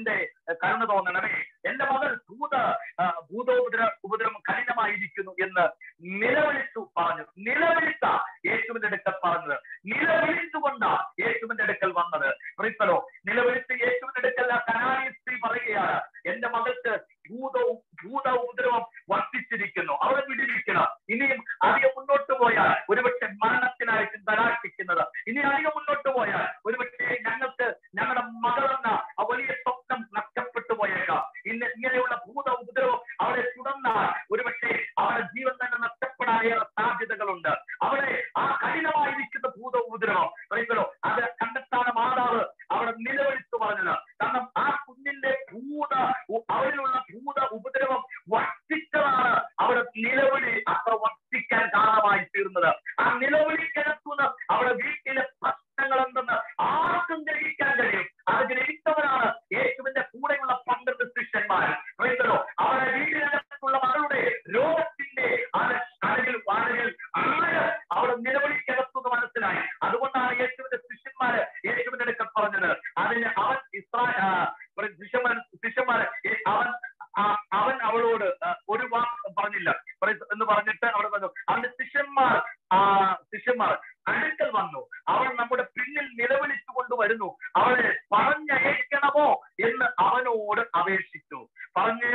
എന്റെ മകൾ ഭൂതോപദ്രവം കഠിനമായിരിക്കുന്നു എന്ന് നിലവിളിച്ചു പറഞ്ഞു. നിലവിളിച്ച യേശുവിന്റെ അടുക്കൽ പറഞ്ഞത്, നിലവിളിച്ചുകൊണ്ടാ യേശുവിന്റെ അടുക്കൽ വന്നത്. നിലവിളിച്ച് യേശുവിന്റെ അടുക്കൽ ആ കനാനിയ സ്ത്രീ പറയുകയാണ്, എന്റെ മകൾക്ക് ഭൂത ഉപദ്രവം വർദ്ധിച്ചിരിക്കുന്നു, അവരെ വിടിവിക്കണം. ഇനിയും അധികം മുന്നോട്ട് പോയാൽ ഒരുപക്ഷെ മരണത്തിനായിരിക്കും കലാശിക്കുന്നത്. ഇനി അധികം മുന്നോട്ട് പോയാൽ ഒരുപക്ഷെ ഞങ്ങളുടെ മകളെന്ന ആ വലിയ സ്വപ്നം നഷ്ടപ്പെട്ടു പോയേക്കാം. ഇങ്ങനെയുള്ള ഭൂത ഉപദ്രവം അവരെ തുടർന്നാൽ ഒരുപക്ഷെ അവരുടെ ജീവൻ തന്നെ നഷ്ടപ്പെടാനുള്ള സാധ്യതകളുണ്ട്. അവിടെ ആ കഠിനമായിരിക്കുന്ന ഭൂത ഉപദ്രവം അത് കണ്ടെത്താണ് മാതാവ് അവിടെ നിലവിളിച്ചു പറഞ്ഞത്. കാരണം ആ കുഞ്ഞിന്റെ അവരിലുള്ള ഭൂത ഉപദ്രവം വർദ്ധിച്ചതാണ് അവിടെ നിലവിളി അത്ര വർദ്ധിക്കാൻ കാരണമായി തീർന്നത്. ആ നിലവിളിക്കകത്തുനിന്ന് അവിടെ വീട്ടിലെ പ്രശ്നങ്ങൾ എന്തെന്ന് ആർക്കും ഗ്രഹിക്കാൻ കഴിയും. അത് ഗ്രഹിച്ചവരാണ് യേശുവിന്റെ കൂടെയുള്ള 12 ശിഷ്യന്മാർ. അവരുടെ വീടിനകത്തുള്ള മകളുടെ രോഗത്തിന്റെ അഴകിൽ അവിടെ നിലവിളിക്കകത്തുനിന്ന് മനസ്സിലായി. അതുകൊണ്ടാണ് യേശുവിന്റെ ശിഷ്യന്മാര് യേശുവിന്റെ അടുക്കൽ പറഞ്ഞത്. അതിന് അവൻ ശിഷ്യന്മാര് അവൻ അവളോട് ഒരു വാക്ക് പറഞ്ഞില്ല എന്ന് പറഞ്ഞിട്ട് അവിടെ വന്നു. അവന്റെ ശിഷ്യന്മാർ അടുക്കൽ വന്നു. അവൾ നമ്മുടെ പിന്നിൽ നിലവിളിച്ചു കൊണ്ടുവരുന്നു, അവളെ പറഞ്ഞയക്കണമോ എന്ന് അവനോട് അപേക്ഷിച്ചു. പറഞ്ഞ്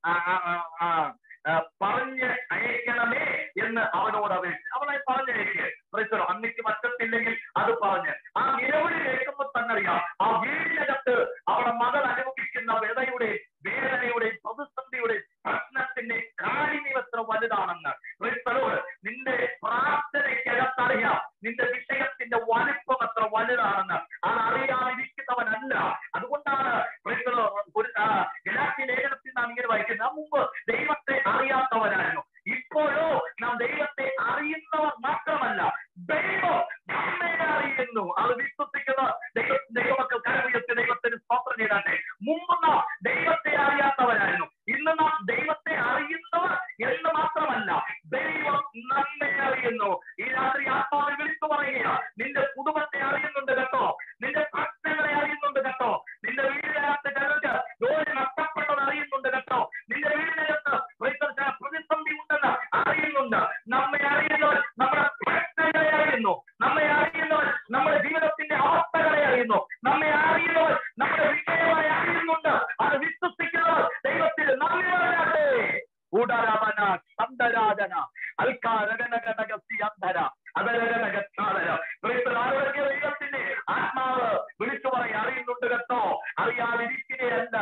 അയക്കണമേ എന്ന് അവനോട് അപേക്ഷിച്ചു. അവളെ പറഞ്ഞയക്കേ. അന്നേക്ക് മറ്റത്തില്ലെങ്കിൽ അത് പറഞ്ഞ് ആ നിലവിളി കേൾക്കുമ്പോൾ തന്നെ അറിയാം ആ വീടിനകത്ത് അവളുടെ മകൾ അനുഭവിക്കുന്ന വേദനയുടെ പ്രതിസന്ധിയുടെ പ്രശ്നത്തിന്റെ കാഠിന്യം എത്ര വലുതാണെന്ന്. നിന്റെ പ്രാർത്ഥനയ്ക്കകത്തറിയാം നിന്റെ വിഷയത്തിന്റെ വലിപ്പം എത്ര വലുതാണെന്ന്. അത് അറിയാതിരിക്കുന്നവനല്ല. അതുകൊണ്ടാണ് ഗലാത്യ ലേഖനത്തിൽ നാം ഇങ്ങനെ വായിക്കുന്നത്, മുമ്പ് ദൈവത്തെ അറിയാത്തവരായിരുന്നു, ഇപ്പോഴോ നാം ദൈവത്തെ അറിയുന്നവർ മാത്രമല്ല, ദൈവം നമ്മെ അറിയുന്നു. അത് വിശ്വസിക്കുന്ന ദൈവമക്കൾ കരമുയർത്തി ദൈവത്തിന് സ്തോത്രം ചെയ്താട്ടെ. മുമ്പ് നാം ദൈവത്തെ അറിയാത്തവരായിരുന്നു, ഇന്ന് നാം ദൈവത്തെ അറിയുന്നവർ എന്ന് മാത്രമല്ല, ദൈവം നമ്മെ അറിയുന്നു. ഈ രാത്രി ആത്മാവിൽ വിളിച്ചു പറയുക, നിന്റെ കുടുംബത്തെ അറിയുന്നുണ്ട് കേട്ടോ, നിന്റെ പ്രശ്നങ്ങളെ അറിയുന്നുണ്ട് കേട്ടോ, നിന്റെ വീടിനകത്ത് ചിലർക്ക് ജോലി നഷ്ടപ്പെട്ടത് അറിയുന്നുണ്ട് കേട്ടോ, നിന്റെ വീടിനകത്ത് പ്രതിസന്ധി ഉണ്ടെന്ന് അറിയുന്നുണ്ട്. നമ്മെ അറിയുന്നവർ നമ്മുടെ പ്രശ്നങ്ങളെ അറിയുന്നു, നമ്മെ അറിയുന്നവർ നമ്മുടെ ജീവിതത്തിന്റെ അവസ്ഥകളെ അറിയുന്നു, നമ്മെ അറിയുന്നവർ നമ്മുടെ വിഷയമായി അറിയുന്നുണ്ട്. അത് വിശ്വസിക്കുന്നവർ ദൈവത്തിൽ നന്ദി പറയട്ടെ. ഉടരവന സന്തരാജന ദൈവത്തിന്റെ ആത്മാവ് വിളിച്ചു പറയും, അറിയുന്നുണ്ട് കേട്ടോ, അറിയാതിരിക്കുകയല്ല.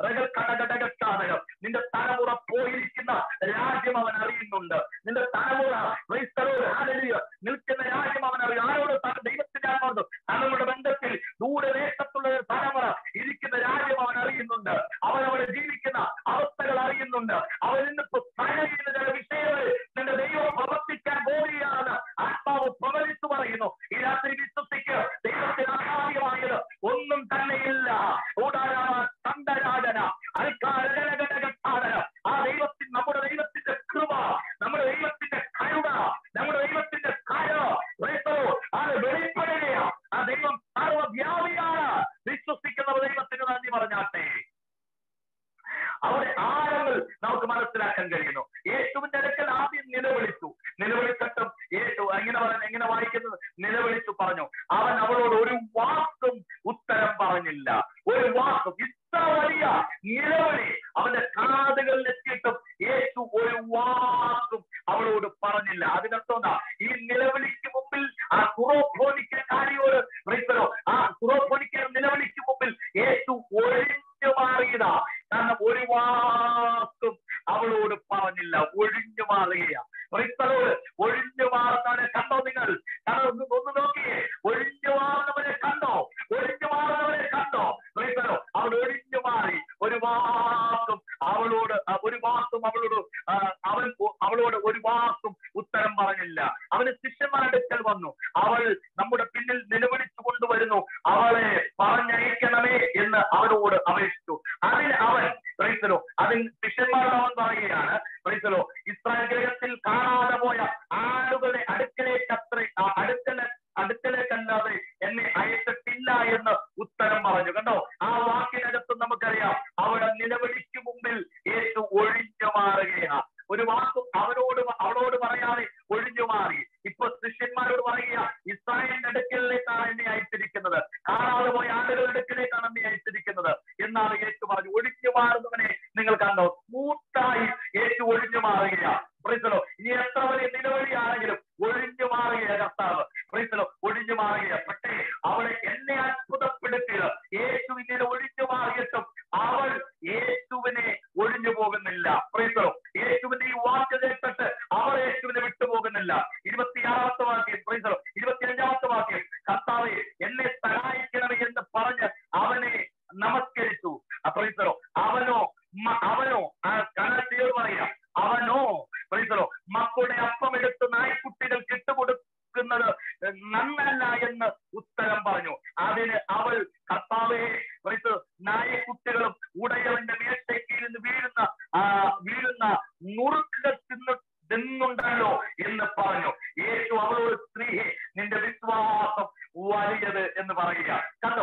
നിന്റെ തലമുറ പോയിരിക്കുന്ന രാജ്യം അവൻ അറിയുന്നുണ്ട്, നിന്റെ തലമുറ നിൽക്കുന്ന രാജ്യം അവൻ ആരോട് ദൈവത്തിന്റെ ആത്മാവ് തങ്ങളുടെ ബന്ധത്തിൽ ദൂരദേശത്തുള്ള തലമുറ ഇരിക്കുന്ന രാജ്യം അവൻ അറിയുന്നുണ്ട്. അവൻ അവിടെ ജീവിക്കുന്ന അവസ്ഥകൾ അറിയുന്നുണ്ട്. അവൻ ഇന്നിപ്പോ തഴയുന്ന ചില വിഷയങ്ങൾ നിന്റെ ദൈവം പ്രവർത്തിക്കാൻ പോവുകയാണ് ആത്മാവ് പ്രവചിച്ചു പറയുന്നു. ഈ രാത്രി വിശ്വസിക്ക് ദൈവത്തിന് അസാധ്യമായത് ഒന്നും തന്നെയില്ല. ആ ദൈവത്തിന്, നമ്മുടെ ദൈവത്തിന്റെ കൃപ, നമ്മുടെ ദൈവത്തിന്റെ കരുണ, നമ്മുടെ ദൈവത്തിന്റെ അത് വെളിപ്പെടുകയാ. ആ ദൈവം സർവ്വവ്യാപിയാണ്. വിശ്വസിക്കുന്നവർ ദൈവത്തിന് നന്ദി പറഞ്ഞാട്ടെ. അവിടെ ആഴങ്ങൾ നമുക്ക് മനസ്സിലാക്കാൻ കഴിയുന്നു. യേശുവിന്റെ അടുക്കൽ ആദ്യം നിലവിളിച്ചിട്ടും യേശു എങ്ങനെ വായിക്കുന്നത്? നിലവിളിച്ചു പറഞ്ഞു. അവൻ അവളോട് ഒരു വാക്കും ഉത്തരം പറഞ്ഞില്ല. ഒരു വാക്കും. ഇത്ര വലിയ നിലവിളി അവന്റെ കാതുകളിൽ എത്തിയിട്ടും യേശു ഒരു വാക്കും അവളോട് പറഞ്ഞില്ല. അതിനർത്ഥം എന്താ? ഈ നിലവിളിക്ക് മുമ്പിൽ ആ കുറോഫോനിക്കൽ കാര്യോട് ആ കുറോഫോനിക്കൽ നിലവിളിക്ക് മുമ്പിൽ യേശു ഒഴിഞ്ഞു മാറിയതാ. കാരണം ഒരു വാക്കും അവളോട് പറഞ്ഞില്ല. ഒഴിഞ്ഞു മാറുകയാ. ഒഴിഞ്ഞു മാറുന്നവനെ കണ്ടോ നിങ്ങൾ? ഒന്ന് നോക്കിയേ. ഒഴിഞ്ഞു മാറുന്നവനെ കണ്ടോ? ഒഴിഞ്ഞു മാറുന്നവനെ കണ്ടോ? അവൾ ഒഴിഞ്ഞു മാറി. ഒരു വാക്കും അവളോട് ഒരു വാക്കും ഉത്തരം പറഞ്ഞില്ല. അവന് ശിഷ്യന്മാരുടെ അടുക്കൽ വന്നു. അവൾ നമ്മുടെ പിന്നിൽ നിലവിളിച്ചു കൊണ്ടുവരുന്നു. അവളെ പറഞ്ഞയക്കണമേ എന്ന് അവരോട് അപേക്ഷിച്ചു. അതിന് അവൻ ശിഷ്യന്മാരോട് അവൻ പറയുകയാണ്, ഇസ്രായേൽ ഗ്രഹത്തിൽ കാണാതെ പോയ ആളുകളുടെ അടുക്കലേക്കല്ലാതെ എന്നെ അയച്ചിട്ടില്ല എന്ന് ഉത്തരം പറഞ്ഞു. കണ്ടോ? ആ വാക്കിനകത്ത് നമുക്കറിയാം അവിടെ നിലവിളിക്ക് മുമ്പിൽ യേശു ഒഴിഞ്ഞു മാറുകയാണ്. ഒരു വാക്കും അവളോട് പറയാതെ ഒഴിഞ്ഞു മാറി. ഇപ്പൊ ശിഷ്യന്മാരോട് പറയുക, ഇസ്രായേലിന്റെ അടുക്കലിലേക്കാണ് എന്നെ അയച്ചിരിക്കുന്നത്, കാണാതെ പോയ ആളുകളുടെ അടുക്കലേക്കാണ് എന്നെ അയച്ചിരിക്കുന്നത് എന്നാണ് യേശു പറഞ്ഞു. ഒഴിഞ്ഞു മാറുന്നവനെ നിങ്ങൾ കണ്ടോ? സ്മൂത്തായി യേശു ഒഴിഞ്ഞു മാറുകയാണ്. ഇനി എത്ര വലിയ നിലവിളിയാണെങ്കിലും ഒഴിഞ്ഞു മാറുകയാണ് കർത്താവ്. ഒഴിഞ്ഞു മാറുകയാണ്. പക്ഷേ അവളെ എന്നെ അത്ഭുതപ്പെടുത്തിയത് യേശു ഇങ്ങനെ ഒഴിഞ്ഞു മാറിയിട്ടും അവൾ യേശുവിനെ ഒഴിഞ്ഞു പോകുന്നില്ല. യേശുവിന്റെ ഈ വാക്ക് കേട്ടിട്ട് അവൾ യേശുവിനെ വിട്ടുപോകുന്നില്ല. 26-ാമത്തെ വാക്യം, 25-ാമത്തെ വാക്യം, കർത്താവേ എന്നെ സഹായിക്കണമേ എന്ന് പറഞ്ഞ് അവനെ നമസ്കരിച്ചു. അവനോ കനാന്യയോട് പറയാ, അവനോ മക്കളുടെ അപ്പം എടുത്ത് നായ്ക്കുട്ടികൾക്ക് ഇട്ടുകൊടുക്കുന്നത് നന്നല്ല എന്ന് ഉത്തരം പറഞ്ഞു. അതിന് അവൾ, കർത്താവേ നായക്കുട്ടികളും ഉടയവന്റെ മേശയ്ക്ക് വീഴുന്ന നുറുക്കുകൾ തിന്നുണ്ടല്ലോ എന്ന് പറഞ്ഞു. യേശു അവളോട്, സ്ത്രീയെ നിന്റെ വിശ്വാസം വലിയത് എന്ന് പറയുക. കണ്ടോ?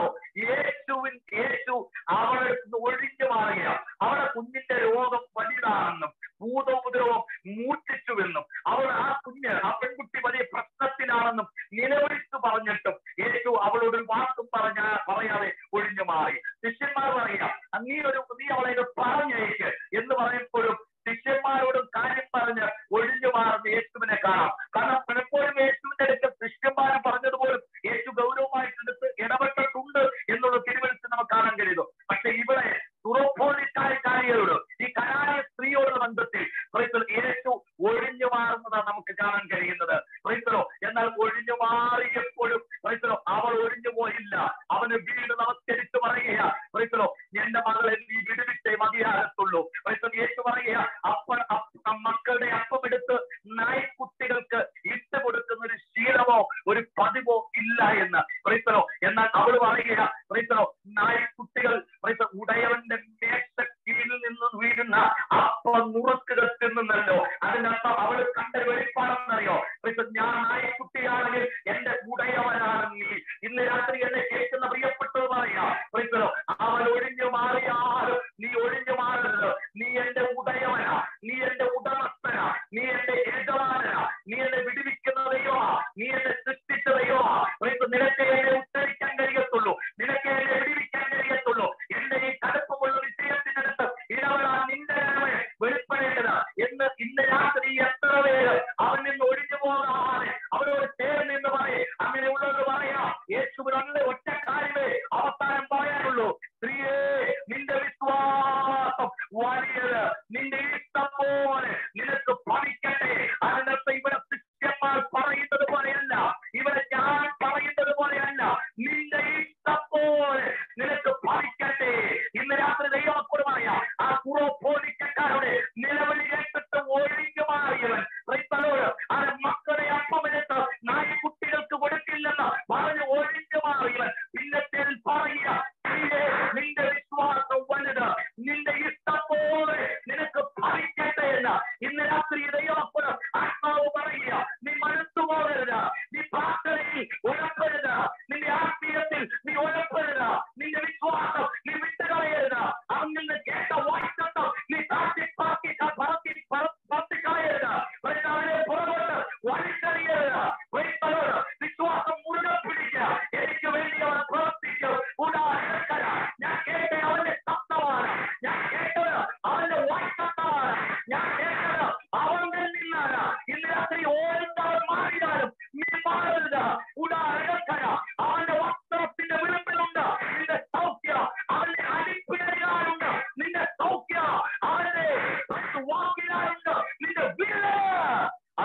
യേശു അവളെ ഒഴിഞ്ഞു മാറുക. അവളെ കുഞ്ഞിന്റെ രോഗം വലുതാണെന്നും ഭൂതോപദ്രവം മൂർച്ഛിച്ചുവെന്നും ആ പെൺകുട്ടി വലിയ പ്രശ്നത്തിലാണെന്നും നിലവിളിച്ചു പറഞ്ഞിട്ടും യേശു അവളോട് വാക്കും പറയാതെ ഒഴിഞ്ഞു മാറി. ശിഷ്യന്മാർ പറയുക, നീ അവളെ പറഞ്ഞയക്ക് എന്ന് പറയുമ്പോഴും ശിഷ്യന്മാരോടും കാര്യം പറഞ്ഞ് ഒഴിഞ്ഞു മാറുന്ന യേശുവിനെ കാണാം. കാരണം പലപ്പോഴും യേശുവിന്റെ അടുത്ത് ശിഷ്യന്മാർ പറഞ്ഞതുപോലും യേശു ഗൗരവമായിട്ടെടുത്ത് ഇടപെട്ടിട്ടുണ്ട് എന്നുള്ള തിരുവനന്തപുരത്ത് നമുക്ക് കാണാൻ കഴിയുന്നു. പക്ഷെ ഇവിടെ തുറപ്പോലിക്കാരിയോട്, ഈ കനാന്യ സ്ത്രീയോടുള്ള ബന്ധത്തിൽ യേശു ഒഴിഞ്ഞു മാറുന്നതാണ് നമുക്ക് കാണാൻ കഴിയുന്നത്. എന്നാൽ ഒഴിഞ്ഞു മാറിയപ്പോഴും അവൾ ഒഴിഞ്ഞു പോയില്ല. അവന് വീട് നമസ്കരിച്ച് പറയുക, എന്റെ മകളെ നീ വിടുവിച്ചേ മതിയാകത്തുള്ളൂ. യേശു പറയുക, മക്കളുടെ അപ്പം എടുത്ത് നായ്ക്കുട്ടികൾക്ക് ഇട്ട് കൊടുക്കുന്ന ഒരു ശീലമോ ഒരു പതിവോ ഇല്ല എന്ന്. എന്നാൽ അവൾ പറയുക, നായ്ക്കുട്ടികൾ ഉടയവന്റെ മേശക്കീഴിൽ നിന്ന് വീഴുന്ന അപ്പം നുറുക്കുകൾ തിന്നുന്നല്ലോ. അതിനർത്ഥം അവൾ കണ്ട വെളിപ്പാടെന്നറിയോ? ഞാൻ നായ്ക്കുട്ടിയാണെങ്കിൽ എന്റെ ഉടയവനാണ് നീ. ഇന്ന് രാത്രി എന്നെ കേൾക്കുന്ന പ്രിയപ്പെട്ടത് പറയാം, അവൾ ഒഴിഞ്ഞു മാറിയാലും നീ ഒഴിഞ്ഞു മാറരുത്. നീ എന്റെ ഉടയവനാ, നീ എന്റെ ഉടമസ്ഥനാ, നീ എന്റെ യജമാനാ, നീ എന്നെ വിടുവിക്കുന്ന ദൈവമാ, നീ എന്നെ സൃഷ്ടിച്ച ദൈവമാ. നിനക്ക് എന്നെ ഉദ്ധരിക്കാൻ കഴിയത്തുള്ളൂ, നിനക്ക് എന്നെ വിടുവിക്കാൻ കഴിയത്തുള്ളൂ. എന്റെ ഈ കടുപ്പമുള്ള വിഷയത്തിനടുത്ത് ഇടപെടാൻ നിന്റെ വെളിപ്പെടേണ്ടത് എന്ന് ഇന്ന് രാത്രി എത്ര പേര് അവൻ നിന്ന് ഒഴിഞ്ഞു പോകാതെ അവൻ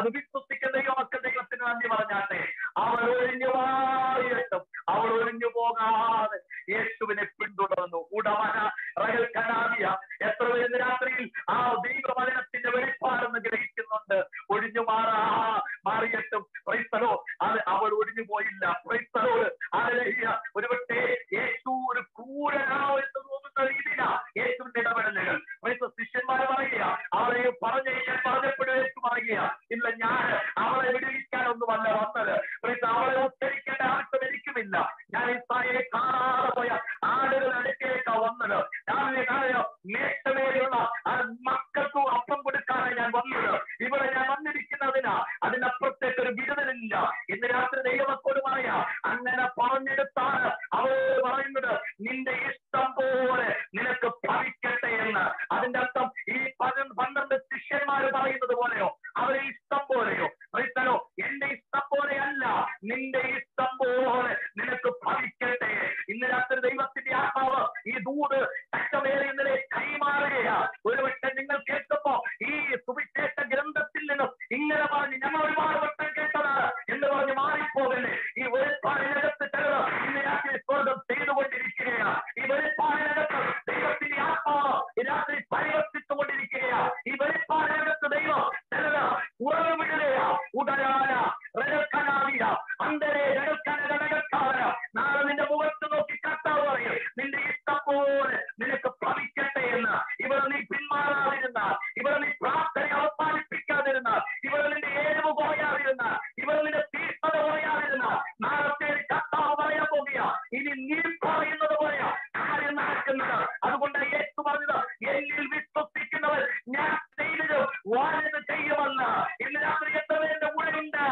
അത് വിശ്വസിക്കുന്ന ദൈവമക്കൾ ദൈവത്തിന് നന്ദി പറഞ്ഞാട്ടെ. അവൾ ഒഴിഞ്ഞു മാറിയിട്ടും അവൾ ഒഴിഞ്ഞു പോകാതെ യേശുവിനെ പിന്തുടർന്നു. ഉടമന റയൽ കനാദിയ എത്ര പേര് രാത്രിയിൽ ആ ദൈവവചനത്തിന്റെ വെളിപ്പാടെന്ന് ഗ്രഹിക്കുന്നുണ്ട്? ഒഴിഞ്ഞു മാറിയിട്ടും ക്രൈസ്തലോ അത് അവൾ ഒഴിഞ്ഞു പോയില്ല. ക്രൈസ്തലോ അലഹിയ ഒരുപക്ഷെ യേശു ഒരു ക്രൂരനാണോ എന്ന് തോന്നുന്ന രീതിയില യേശുവിന്റെ ഇടപെടലുകൾ. ക്രൈസ്തവ ശിഷ്യന്മാർ പറയുക, അവളെ പറഞ്ഞപ്പെടുക യേശു പറയുക, ഇല്ല ഞാൻ അവളെ വിടുവിക്കാനൊന്നുമല്ല വന്നത്. ക്രൈസ്തവ അവളെ ഉദ്ധരിക്കേണ്ട ആവശ്യം എനിക്കുമില്ല. ഞാൻ ഇസ്രായേലിനെ കാണാതെ പോയ ആടുകൾ അടുക്കേക്കാ വന്നത്. നേട്ടമേലുള്ള മക്കൾക്കും അപ്പം കൊടുക്കാനാണ് ഞാൻ വന്നത്. ഇവിടെ ഞാൻ വന്നിരിക്കുന്നതിനാ അതിനപ്പുറത്തേക്ക് ഒരു വിടുതലില്ല. ഇന്ന് രാത്രി ദൈവമക്കളോട് പറയാ, അങ്ങനെ പറഞ്ഞെടുത്താണ് അവൾ പറയുന്നത് നിന്റെ ഇഷ്ടം പോലെ നിനക്ക് ഭവിക്കട്ടെ എന്ന്. അതിന്റെ അർത്ഥം ഈ 12 ശിഷ്യന്മാര് പറയുന്നത് പോലെയോ അവരെ ഇഷ്ടം പോലെയോ ക്രൈസ്തലോ എന്റെ ഇഷ്ടം പോലെയല്ല, നിന്റെ ഇഷ്ടം പോലെ നിനക്ക് ഭവിക്കട്ടെ. ഇന്ന് രാത്രി ദൈവത്തിന്റെ ആത്മാവ് ഈ ദൂത് ശക്തമേറിയതിനെ കൈമാറുകയാ. ഒരുപക്ഷെ നിങ്ങൾ കേൾക്കുമ്പോ ഈ സുവിശേഷ ഗ്രന്ഥത്തിൽ നിന്നും ഇങ്ങനെ പറഞ്ഞ് ഞങ്ങൾ ഒരുപാട് വട്ടം കേട്ടതാണ് എന്ന് പറഞ്ഞ് മാറിപ്പോകല്ലേ. ഈ വെളിപ്പാടിനകത്ത് ചിലത് ഇന്ന് രാത്രി സ്വർഗം ചെയ്തുകൊണ്ടിരിക്കുകയാണ്. ഈ വെളിപ്പാടിനകത്ത് ദൈവത്തിന്റെ ആത്മാവ് രാത്രി പരിവർത്തിച്ചുകൊണ്ടിരിക്കുകയാ. ഈ വെളിപ്പാടിനകത്ത് ദൈവം ചിലത് ഉറവ് വിടുകയാ. ഉടനാന റകനാവിയ അന്തരെ രകനകടകത്താര. നാളെ നിന്റെ മുഖത്ത് നോക്കി കർത്താവ് പറയും, നിന്റെ ഇഷ്ടം പോലെ നിനക്ക് ഭവിക്കട്ടെ എന്ന്. ഇവിടെ നീ പിന്മാറാതിരുന്നാൽ, ഇവിടെ നീ പ്രാർത്ഥന അവസാനിപ്പിക്കാതിരുന്നാൽ, ഇവിടെ നിന്റെ ഏഴ് പോയാതിരുന്നാൽ, ഇവിടെ നിന്റെ തീഷ്ണത പോയാതിരുന്നാൽ, നാളത്തെ കർത്താവ് പറയാൻ പോകുക, ഇനി നീ പറയുന്നത് പോലെയാ കാര്യം നടക്കുന്നത്. അതുകൊണ്ട് യേശു പറഞ്ഞത്, എന്നിൽ വിശ്വസിക്കുന്നവർ ഞാൻ ചെയ്തത് വാഴന്ന് ചെയ്യുമെന്ന്. ഇന്ന് രാത്രി എത്ര പേരുടെ ഉള്ളിലുണ്ട്?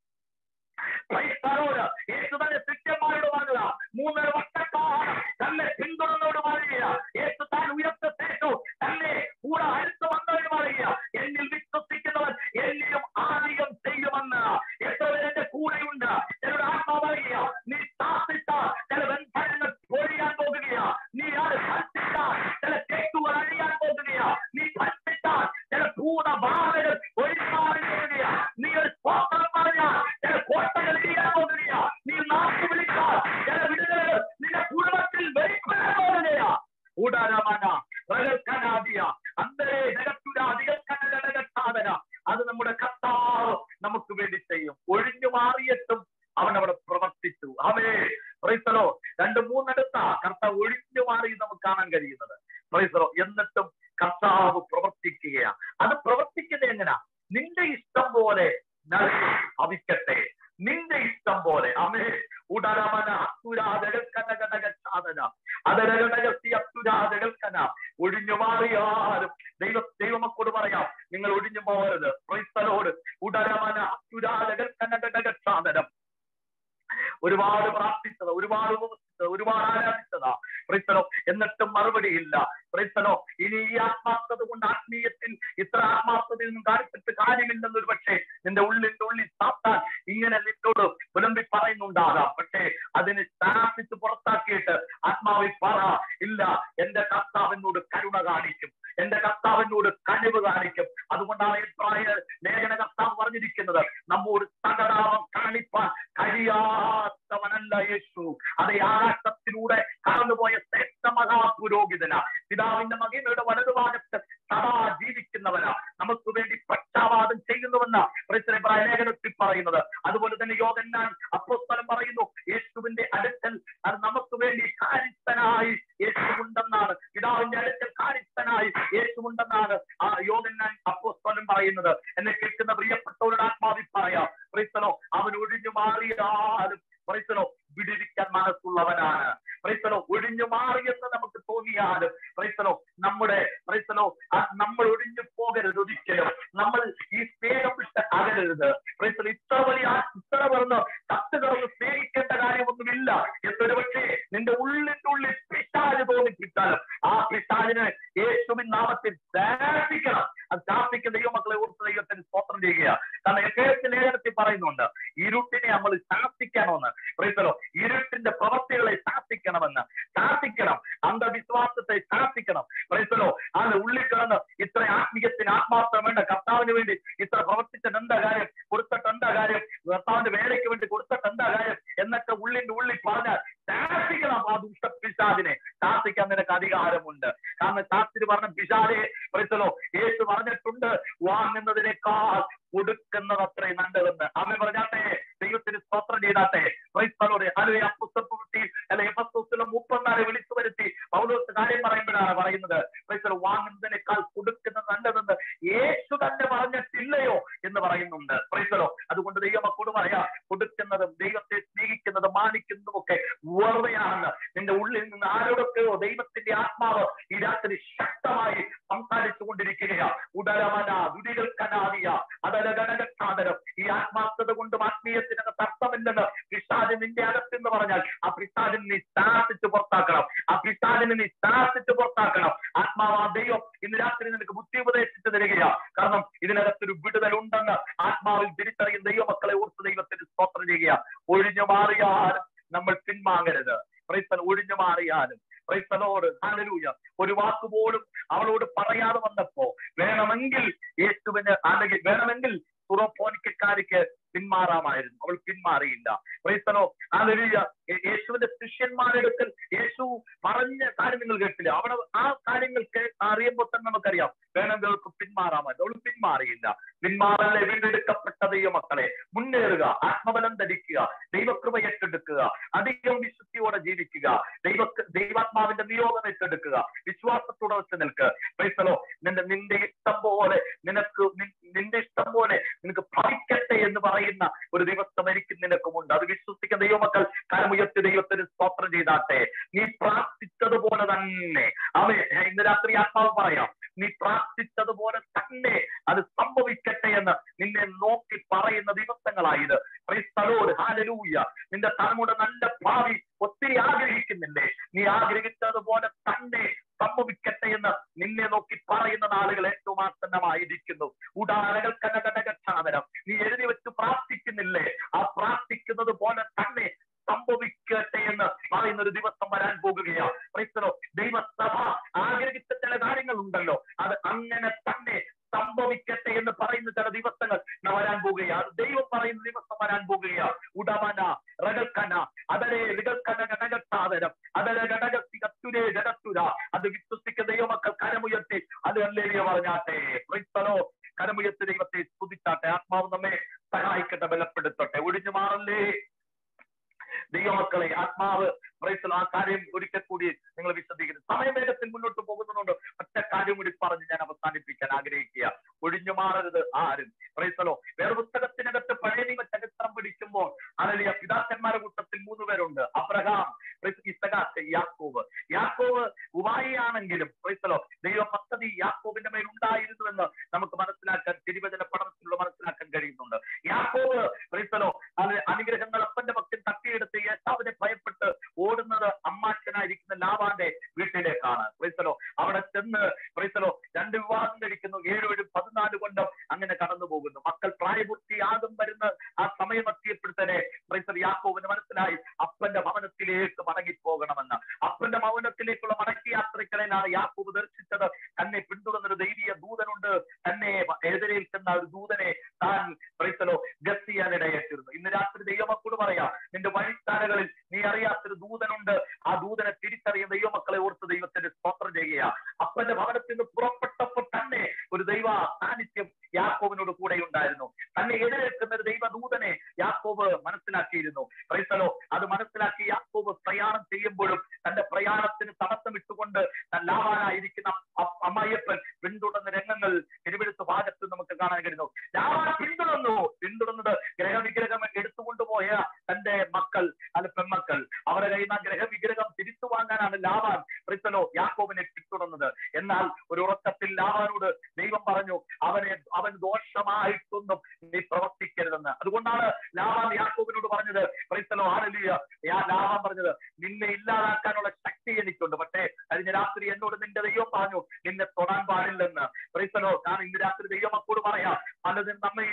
യേശു തന്നെ ശിഷ്യന്മാരോട് പറഞ്ഞ 3 വർഷക്കാലം തന്നെ പിന്തുടർന്നോട് പറയുക. യേശു താൻ ഉയർത്ത ശേഷു തന്നെ കൂടെ അടുത്ത് വന്നവർ പറയുക, എന്നിൽ വിശ്വസിക്കുന്നവർ എന്നിലും ആധികം ചെയ്യുമെന്ന്. എത്ര പേരുടെ കൂടെയുണ്ട്? ചിലരുടെ ആത്മാ പറയുക, നീ താത്തിട്ട ചില ബന്ധങ്ങൾ പൊഴിയാൻ പോകുകയാ. നീ അത് ഭക്ഷിച്ച ചില കേക്കുകൾ അഴിയാൻ പോകുകയാ. നീ ഭക്ഷിച്ച ചില ഭൂതബാധകൾ ഒഴിമാറി പോകുകയാ. നീ ഒരു സ്തോത്രം പറഞ്ഞാൽ ചില കോട്ടകൾ ഇടിയാൻ പോകുകയാ. നീ നാട്ടു വിളിച്ചാൽ ചില വിടുതലുകൾ നിന്റെ കുടുംബത്തിൽ വെളിപ്പെടാൻ പോകുകയാ. ഉടനമന റകനാദിയ അന്തരേ ജഗത്തുരാധികസാധന. അത് നമ്മുടെ കർത്താവ് നമുക്ക് വേണ്ടി ചെയ്യും. ഒഴിഞ്ഞു മാറിയിട്ടും അവൻ അവിടെ പ്രവർത്തിച്ചു. അവേ പ്രൈസലോ 2-3 കർത്താവ് ഒഴിഞ്ഞു മാറി നമുക്ക് കാണാൻ കഴിയുന്നത്. പ്രൈസലോ എന്നിട്ടും കർത്താവ് പ്രവർത്തിക്കുകയാണ്. അത് പ്രവർത്തിക്കുന്നത് എങ്ങനെയാ? നിന്റെ ഇഷ്ടം പോലെ ഭവിക്കട്ടെ, നിന്റെ ഇഷ്ടം പോലെ. അമേ ഉടരമന അത്തുരാധകനകടകസാധന അതരകടകസിയത്തുരാധകൽക്കന. ഒഴിഞ്ഞു മാറിയാലും ദൈവമക്കോട് പറയാം, നിങ്ങൾ ഒഴിഞ്ഞു പോകരുത്. ക്രൈസ്തലോട് ഉടരമന അത്തുരാധകൽക്കനകടകസാധനം. ഒരുപാട് പ്രാർത്ഥിച്ചത്, ഒരുപാട് ഒരുപാട് ആരാധിച്ചതാ ക്രൈസ്തലോ, എന്നിട്ടും മറുപടിയില്ല. ക്രൈസ്തലോ ഇനി ഈ ആത്മാർത്ഥത കൊണ്ട് ആത്മീയത്തിൽ ഇത്ര ആത്മാർത്ഥതയൊന്നും കാണിച്ചിട്ട് കാര്യമില്ലെന്നൊരു പക്ഷേ നിന്റെ ഉള്ളിൽ സാത്താൻ ഇങ്ങനെ നിന്നോട് പുലമ്പി പറയുന്നുണ്ടാകാം. പക്ഷേ അതിന് സ്ഥാപിച്ച് പുറത്താക്കിയിട്ട് ആത്മാവിൽ പറ, ഇല്ല, എന്റെ കർത്താവിനോട് കരുണ കാണിക്കും, എന്റെ കർത്താവിനോട് കഴിവ് കാണിക്കും. അതുകൊണ്ടാണ് ഇബ്രായ ലേഖന കർത്താവ് പറഞ്ഞിരിക്കുന്നത്, നമ്മോട് സകടാവം കാണിപ്പാൻ കഴിയാത്തവനല്ല യേശു. അത് ആകാശത്തിലൂടെ കടന്നുപോയ ശ്രേഷ്ഠ മഹാപുരോഹിതന, പിതാവിന്റെ മഹിമയുടെ വലതുഭാഗത്ത് സദാ ജീവിക്കുന്നവനാ, നമുക്ക് വേണ്ടി പക്ഷാപാതം ചെയ്യുന്നുവെന്ന ഇബ്രായ ലേഖനത്തിൽ പറയുന്നത്. അതുപോലെ തന്നെ യോഹന്നാൻ അപ്പോസ്തലൻ പറയുന്നു, യേശുവിന്റെ അടുക്കൽ അത് നമുക്ക് വേണ്ടി കാര്യസ്ഥനായി യേശുവുണ്ടെന്നാണ്, പിതാവിന്റെ അടുക്കൽ കാര്യസ്ഥനായി യേശുവുണ്ടെന്നാണ് ആ യോഹന്നാൻ അപ്പോസ്തലൻ പറയുന്നത്. എന്നെ കേൾക്കുന്ന പ്രിയപ്പെട്ടവരുടെ ആത്മാവിൽ പറയാം, ക്രൈസ്തലോ അവൻ ഒഴിഞ്ഞു മാറിയാലും ക്രൈസ്തലോ വിടുവിക്കാൻ മനസ്സുള്ളവനാണ്. ക്രൈസ്തലോ ഒഴിഞ്ഞു മാറിയെന്ന് നമുക്ക് തോന്നിയാലും ക്രൈസ്തലോ നമ്മൾ ഒഴിഞ്ഞു പോകരുത് ഒരിക്കലും. നമ്മൾ ഈ സ്നേഹം വിട്ട് അകലരുത്. ക്രൈസ്തലോ ഇത്ര പറഞ്ഞ് കത്ത് കറന്ന് സ്നേഹിക്കേണ്ട കാര്യമൊന്നുമില്ല എന്നൊരു പക്ഷേ നിന്റെ ഉള്ളിൽ പിശാച് തോന്നിപ്പിച്ചാലും ആ പിശാചിനെ യേശുവിൻ നാമത്തിൽ ശാസിക്കണം. അത് ശാസിക്കുന്ന ദൈവമക്കളെ ഓർത്ത് ദൈവത്തിന് സ്തോത്രം ചെയ്യുക. കാരണം എഫേസ്യ ലേഖനത്തിൽ പറയുന്നുണ്ട്, ഇരുട്ടിനെ നമ്മൾ ശാസിക്കണമെന്ന്. ക്രൈസ്തലോ ഇരുട്ടിന്റെ പ്രവൃത്തികളെ ശാസിക്കണം, അന്ധവിശ്വാസത്തെ ശാസിക്കണം. ക്രൈസ്തലോ അത് ഉള്ളിൽ കിടന്ന് ഇത്ര ആത്മീയത്തിന് ആത്മാർത്ഥം വേണ്ട കർത്താവിന് വേണ്ടി ഇത്ര പ്രവർത്തിച്ചത് എന്താ കാര്യം? വേലയ്ക്ക് വേണ്ടി കൊടുത്തിട്ട് എന്താ കാര്യം എന്നൊക്കെ ഉള്ളിൽ പറഞ്ഞാൽ ശാസിക്കണം. ആ ദുഷ്ടപിശാചിനെ ശാസിക്കാൻ നിനക്ക് അധികാരമുണ്ട്. കാരണം ശാസ്ത്രി പറഞ്ഞ പിശാചെ പ്രൈസലോ യേശു പറഞ്ഞിട്ടുണ്ട്, വാങ്ങുന്നതിനേക്കാൾ കൊടുക്കുന്നത് അത്രയും നല്ലതെന്ന്. അവൻ പറഞ്ഞാട്ടെ, ദൈവത്തിന് സ്തോത്രം ചെയ്താട്ടെ. ക്രൈസ്തവരോട് അല്ലെങ്കിൽ അപ്പുസ്തലത്തിൽ അല്ല എഫെസോസിലെ 34 വിളിച്ചു വരുത്തി പൗലോസ് കാര്യം പറയുമ്പോഴാണ് പറയുന്നത്, ക്രൈസ്തവർ വാങ്ങുന്നതിനേക്കാൾ കൊടുക്കുന്നത് നല്ലതെന്ന് യേശു തന്നെ പറഞ്ഞിട്ടില്ലയോ എന്ന് പറയുന്നുണ്ട്. ക്രൈസ്തവരോ അതുകൊണ്ട് ദൈവമക്കളോട് പറയാ, കൊടുക്കുന്നതും ദൈവത്തെ സ്നേഹിക്കുന്നതും മാനിക്കുന്നതും ഒക്കെ വെറുതെയാണെന്ന് നിന്റെ ഉള്ളിൽ നിന്ന് ആരോടൊക്കെയോ ദൈവത്തിന്റെ ആത്മാവ് ഈ രാത്രി ശക്തമായി സംസാരിച്ചു കൊണ്ടിരിക്കുകയാ. ഉടലമന ദുരികൾക്കനാദിയ അതലഗണകസാദരം. ഈ ആത്മാർത്ഥത കൊണ്ടും ആത്മീയത്തിനകത്ത് അർത്ഥമില്ലെന്ന് പിശാച് നിന്റെ അകത്തെന്ന് പറഞ്ഞാൽ ആ പിശാചിനെ നീ ശാസിച്ച് പുറത്താക്കണം. ആ പിശാചിനെ നീ ശാസിച്ച് പുറത്താക്കണം. ആത്മാവാ ദൈവം ഇന്ന് രാത്രി നിനക്ക് ബുദ്ധി ഉപദേശിച്ച് തരികയാ. കാരണം ഇതിനകത്തൊരു വിടുതലുണ്ടെന്ന് ആത്മാവിൽ തിരിച്ചറിയും ദൈവമക്കളെ ഓർത്ത് ദൈവത്തിന് സ്തോത്രം ചെയ്യുക. ഒഴിഞ്ഞു മാറിയാലും നമ്മൾ പിൻവാങ്ങരുത്. ക്രൈസ്തവൻ ഒഴിഞ്ഞു മാറിയാലും ക്രൈസ്തവനോട് ഹല്ലേലൂയ ഒരു വാക്കുപോലും അവളോട് പറയാതെ വന്നപ്പോ വേണമെങ്കിൽ യേശുവിന് അല്ലെങ്കിൽ വേണമെങ്കിൽ തുറപ്പോനിക്കാരിക്ക് പിന്മാറാമായിരുന്നു. അവൾ പിന്മാറിയില്ല. ക്രൈസ്തവനോ ഹല്ലേലൂയ യേശുവിന്റെ ശിഷ്യന്മാരെടുക്കൽ യേശു പറഞ്ഞ കാര്യം നിങ്ങൾ കേട്ടില്ല. അവിടെ ആ കാര്യങ്ങൾക്ക് അറിയുമ്പോൾ തന്നെ നമുക്കറിയാം വേണമെങ്കിൽ അവൾക്ക് പിന്മാറാമായിരുന്നു. അവൾ പിന്മാറിയില്ല. പിന്മാറല്ലേ വീണ്ടെടുക്കപ്പെട്ട ദൈവമക്കളെ, മുന്നേറുക, ആത്മബലം ധരിക്കുക, ദൈവകൃപ ഏറ്റെടുക്കുക, അധികം വിശുദ്ധിയോടെ ജീവിക്കുക, ദൈവാത്മാവിന്റെ നിയോഗം ഏറ്റെടുക്കുക, വിശ്വാസത്തോടെ വെച്ച് നിൽക്കുക. ക്രൈസ്തവനോ നിന്റെ ഇഷ്ടം പോലെ നിന്റെ ഇഷ്ടം പോലെ നിനക്ക് ഭവിക്കട്ടെ എന്ന് പറയുന്ന ഒരു ദിവസം എനിക്ക് നിനക്കുമുണ്ട്. അത് വിശ്വസിക്കുന്ന ദൈവമക്കൾ കരമുയർത്തി ദൈവത്തിന് സ്തോത്രം ചെയ്താട്ടെ. നീ പ്രാർത്ഥിച്ചതുപോലെ തന്നെ ഇന്ന് രാത്രി ആത്മാവ് പറയാം, നീ പ്രാർത്ഥിച്ചതുപോലെ തന്നെ അത് സംഭവിക്കട്ടെ എന്ന് നിന്നെ നോക്കി പറയുന്ന ദിവസങ്ങളായത്. ക്രൈസ്തവരോട് ഹല്ലേലൂയ നിന്റെ തലമുറ നല്ല ഭാവി ഒത്തിരി ആഗ്രഹിക്കുന്നില്ലേ? നീ ആഗ്രഹിച്ചതുപോലെ തന്നെ സംഭവിക്കട്ടെ എന്ന് നിന്നെ നോക്കി പറയുന്ന നാളുകൾ ഏറ്റവും ആസന്നമായിരിക്കുന്നു. ഉടാരകൾ കനകനകക്ഷാതരം നീ എഴുതി വെച്ച് പ്രാർത്ഥിക്കുന്നില്ലേ? ആ പ്രാർത്ഥിക്കുന്നത് പോലെ തന്നെ സംഭവിക്കട്ടെ എന്ന് പറയുന്ന ഒരു ദിവസം വരാൻ പോകുകയാണ്. ക്രൈസ്തവരോ ദൈവസഭ ആഗ്രഹിച്ച ചില കാര്യങ്ങൾ ഉണ്ടല്ലോ, അത് അങ്ങനെ തന്നെ സംഭവിക്കട്ടെ എന്ന് പറയുന്ന ചില ദിവസങ്ങൾ വരാൻ പോകുകയാണ്. ദൈവം പറയുന്ന ദിവസം വരാൻ പോകുകയാണ്. ഉടമന റകൽക്കന അതരെ റികൽക്കന ഘടകസാധനം അതരെ ഘടകത്തികത്തുരേ ജടത്തുര. അത് വിശ്വസിക്കുന്ന ദൈവമക്കൾ കരമുയർത്തി അത് ഹല്ലേലൂയ പറഞ്ഞാട്ടെ. ക്രൈസ്തവരോ കരമുയർത്തി ദൈവത്തെ സ്തുതിച്ചാട്ടെ. ആത്മാവ് നമ്മെ സഹായിക്കട്ടെ, ബലപ്പെടുത്തട്ടെ. ഒഴിഞ്ഞു മാറല്ലേ ദൈവമക്കളെ. ആത്മാവ് ആ കാര്യം ഒരിക്കൽ കൂടി നിങ്ങൾ വിശദീകരിക്കും. സമയവേഗത്തിൽ മുന്നോട്ട് പോകുന്നതുകൊണ്ട് ഒറ്റ കാര്യം കൂടി പറഞ്ഞ് ഞാൻ അവസാനിപ്പിക്കാൻ ആഗ്രഹിക്കുക. ഒഴിഞ്ഞു മാറരുത് ആരും. ക്രൈസ്തവരോ വേറെ പുസ്തകത്തിനകത്ത് പഴയ നിയമ ചരിത്രം പിടിക്കുമ്പോൾ അനലിയ പിതാക്കന്മാരുടെ കൂട്ടത്തിൽ 3 പേരുണ്ട്. അബ്രഹാം, ഇസഹാക്ക്, യാക്കോബ്. യാക്കോബ് ഉപായിയാണെങ്കിലും ക്രൈസ്തവരോ ദൈവ പദ്ധതി യാക്കോബിന്റെ മേൽ ഉണ്ടായിരുന്നുവെന്ന് നമുക്ക് മനസ്സിലാക്കാൻ തിരുവചന പഠനത്തിലൂടെ മനസ്സിലാക്കാൻ കഴിയുന്നുണ്ട്. യാക്കോബ് ക്രൈസ്തവരോ അനുഗ്രഹങ്ങൾ അപ്പന്റെ പക്കൽ തട്ടിയെടുത്ത് യേശാവിനെ ഭയപ്പെട്ട് ഓടുന്നത് അമ്മാച്ചനായിരിക്കുന്ന ലാബാന്റെ വീട്ടിലേക്കാണ്. ക്രൈസ്തവരോ അവിടെ ചെന്ന് ക്രൈസ്തവരോ 2 വിവാഹം കഴിക്കുന്നു. 7, 14 കൊണ്ടം അങ്ങനെ കടന്നു പോകുന്നു. മക്കൾ പ്രായപൂർത്തിയാകും വരുന്ന ആ സമയം എത്തിയപ്പോഴത്തന്നെ ക്രൈസ്തവ യാക്കോബിന് മനസ്സിലായി അപ്പന്റെ ഭവനത്തിലേക്ക് മടങ്ങിപ്പോകണമെന്ന്. അപ്പന്റെ ഭവനത്തിലേക്കുള്ള മടക്കി യാത്രക്കിടയിലാണ് യാക്കോബ് ദർശിച്ചത് തന്നെ പിന്തുടർന്നൊരു ദൈവീയ ദൂതനുണ്ട്. തന്നെ എതിരേൽക്കുന്ന ഒരു ദൂതനെ താൻ ക്രൈസ്തവരോ ഗസ് ചെയ്യാനിടയായിത്തീർന്നു. ഇന്ന് രാത്രി ദൈവമക്കളോട് പറയാ, നിന്റെ വഴിത്താരകളിൽ നീ അറിയാത്തൊരു ദൂതനുണ്ട്. ആ ദൂതനെ തിരിച്ചറിയുന്ന ദൈവമക്കളെ ഓർത്ത് ദൈവത്തിന്റെ സ്തോത്രം ചെയ്യുക. അപ്പന്റെ ഭവനത്തിൽ നിന്ന് പുറപ്പെട്ടപ്പോൾ തന്നെ ഒരു ദൈവ സാന്നിധ്യം യാക്കോബിനോട് കൂടെ ഉണ്ടായിരുന്നു. തന്നെ എതിരേൽക്കുന്ന ഒരു ദൈവദൂതനെ യാക്കോബ് മനസ്സിലാക്കിയിരുന്നു. ക്രൈസ്തവരോ അത് മനസ്സിലാക്കി യാക്കോബ് പ്രയാണം ചെയ്യുമ്പോഴും തന്റെ പ്രയാണത്തിന് തടസ്സം ഇട്ടുകൊണ്ട് ലാവാനായിരിക്കുന്ന അമ്മായിയപ്പൻ പിന്തുടർന്ന രംഗങ്ങൾ തിരുവെഴുത്ത് ഭാഗത്ത് നമുക്ക് കാണാൻ കഴിയുന്നു. ലാവാൻ പിന്തുടർന്നത് ഗ്രഹവിഗ്രഹം എടുത്തുകൊണ്ടുപോയ തന്റെ മക്കൾ അല്ല പെൺമക്കൾ അവരെ കയ്യിൽ നിന്ന് ഗ്രഹവിഗ്രഹം തിരിച്ചു വാങ്ങാനാണ് ലാവാൻ ക്രൈസ്തവരോ യാക്കോബിനെ പിന്തുടർന്നത്. എന്നാൽ ഒരു ഉറക്കത്തിൽ ലാവാനോട് ദൈവം പറഞ്ഞു, അവൻ ദോഷമായിട്ടൊന്നും നീ പ്രവർത്തിക്കരുതെന്ന്. അതുകൊണ്ടാണ് ലാവാൻ യാക്കോബിനോട് പറഞ്ഞത് ക്രൈസ്തവരോ ഹല്ലേലൂയ ലാവാൻ പറഞ്ഞത്, നിന്നെ ഇല്ലാതാക്കാനുള്ള ശക്തി എനിക്കുണ്ട്, പക്ഷേ കഴിഞ്ഞ രാത്രി എന്നോട് നിന്റെ ദൈവം പറഞ്ഞു നിന്നെ തൊടാൻ പാടില്ലെന്ന്. ക്രൈസ്തവരോ ഞാൻ ഇന്ന് രാത്രി ദൈവമക്കളോട് പറയാം, പലതും നമ്മെ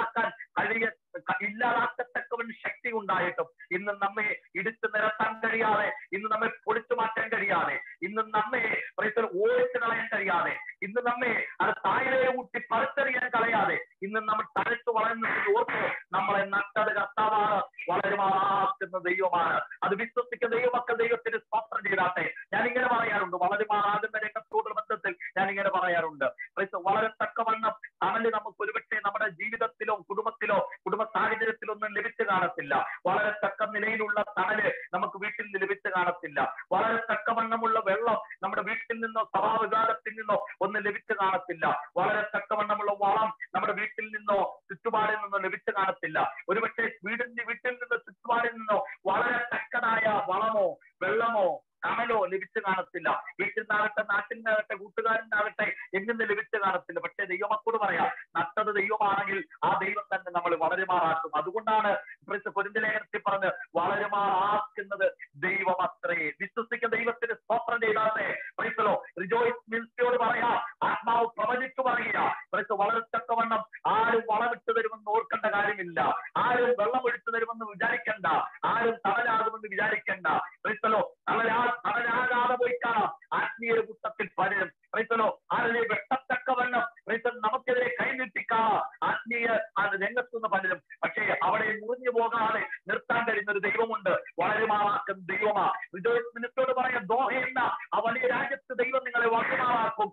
ഇല്ലാതാക്കത്തക്കവൻ ശക്തി ഉണ്ടായിട്ടും ഇന്ന് നമ്മെ ഇടിച്ചു നിരത്താൻ കഴിയാതെ, ഇന്ന് നമ്മെ പൊളിച്ചു മാറ്റാൻ കഴിയാതെ, ഇന്ന് നമ്മെ ഓടിച്ചു കളയാൻ കഴിയാതെ, ഇന്ന് നമ്മെ അത് താഴെ ഊട്ടി പറിച്ചെറിയാൻ കളയാതെ, ഇന്ന് നമ്മൾ തഴച്ചു വളർന്നു ഓർത്ത് നമ്മളെ നട്ടത് കർത്താവാണ്, വളരുമാറാക്കുന്ന ദൈവമാണ്. അത് വിശ്വസിക്കുന്ന ദൈവമക്കൾ ദൈവത്തിന് സ്തോത്രം ചെയ്താട്ടെ. ഞാൻ ഇങ്ങനെ പറയാറുണ്ട്, വളരുമാറാകുന്ന രംഗത്തോടുള്ള ബന്ധത്തിൽ ഞാൻ ഇങ്ങനെ പറയാറുണ്ട്, വളരെ തക്കവണ്ണം തണല് നമുക്ക് ഒരുപക്ഷെ നമ്മുടെ ജീവിതത്തിലോ കുടുംബത്തിലോ കുടുംബ സാഹചര്യത്തിലോ ഒന്നും ലഭിച്ചു കാണത്തില്ല. വളരെ തക്ക നിലയിലുള്ള തണല് നമുക്ക് വീട്ടിൽ നിന്ന് ലഭിച്ചു കാണത്തില്ല. വളരെ തക്കവണ്ണമുള്ള വെള്ളം നമ്മുടെ വീട്ടിൽ നിന്നോ സഭാവികാരത്തിൽ നിന്നോ ഒന്നും ലഭിച്ചു കാണത്തില്ല. വളരെ തക്കവണ്ണമുള്ള വളം നമ്മുടെ വീട്ടിൽ നിന്നോ ചുറ്റുപാടിൽ നിന്നോ ലഭിച്ചു കാണത്തില്ല. ഒരുപക്ഷെ വീട്ടിൽ നിന്നോ ചുറ്റുപാടിൽ നിന്നോ വളരെ തക്കതായ വളമോ വെള്ളമോ തണലോ ലഭിച്ചു കാണത്തില്ല. വീട്ടിൽ നിന്നാകട്ടെ നാട്ടിൽ നിന്നാകട്ടെ കൂട്ടുകാരനാകട്ടെ എങ്ങനെ ലഭിച്ചു കാണത്തില്ല. പക്ഷെ ദൈവമക്കളോട് പറയാം, നട്ടത് ദൈവമാണെങ്കിൽ ആ ദൈവം തന്നെ നമ്മൾ വളരുമാറാക്കും. അതുകൊണ്ടാണ് കൊരിന്ത്യർ ലേഖനത്തിൽ പറഞ്ഞ് വളരുമാറാക്കുന്നത് ദൈവം അത്രേ. വിശ്വസിക്കുന്ന ദൈവത്തിന് സ്തോത്രം ചെയ്താട്ടെ. റിജോയ്സ് മിൽസിയോട് പറയാ, ആത്മാവ് പ്രവചിച്ചു പറയുക, വളരത്തക്കവണ്ണം ആരും വളമിട്ട് തരുമെന്ന് ഓർക്കേണ്ട കാര്യമില്ല, ആരും വെള്ളം ഒഴിച്ചു തരുമെന്ന് വിചാരിക്കണ്ട, ആരും തണലാകുമെന്ന് വിചാരിക്കണ്ട. തണലാകാതെ പോയി കാണാം, ആത്മീയ കൂട്ടത്തിൽ പലരും ആരുടെ വെട്ടത്തക്കവണ്ണം നമുക്കെതിരെ കൈനീട്ടിക്കാണാം, ആത്മീയ രംഗത്തുനിന്ന് പലരും. പക്ഷേ അവിടെ മുറിഞ്ഞു പോകാതെ നിർത്താൻ കഴിയുന്ന ഒരു ദൈവമുണ്ട്, വളരുമാറാക്കുന്ന ദൈവമാ. റിജോയ്സ് മിനിസ്റ്റോട് പറയാം, ദോഹ എന്ന ആ വലിയ രാജ്യത്ത് ദൈവം നിങ്ങളെ വളരുമാറാക്കും.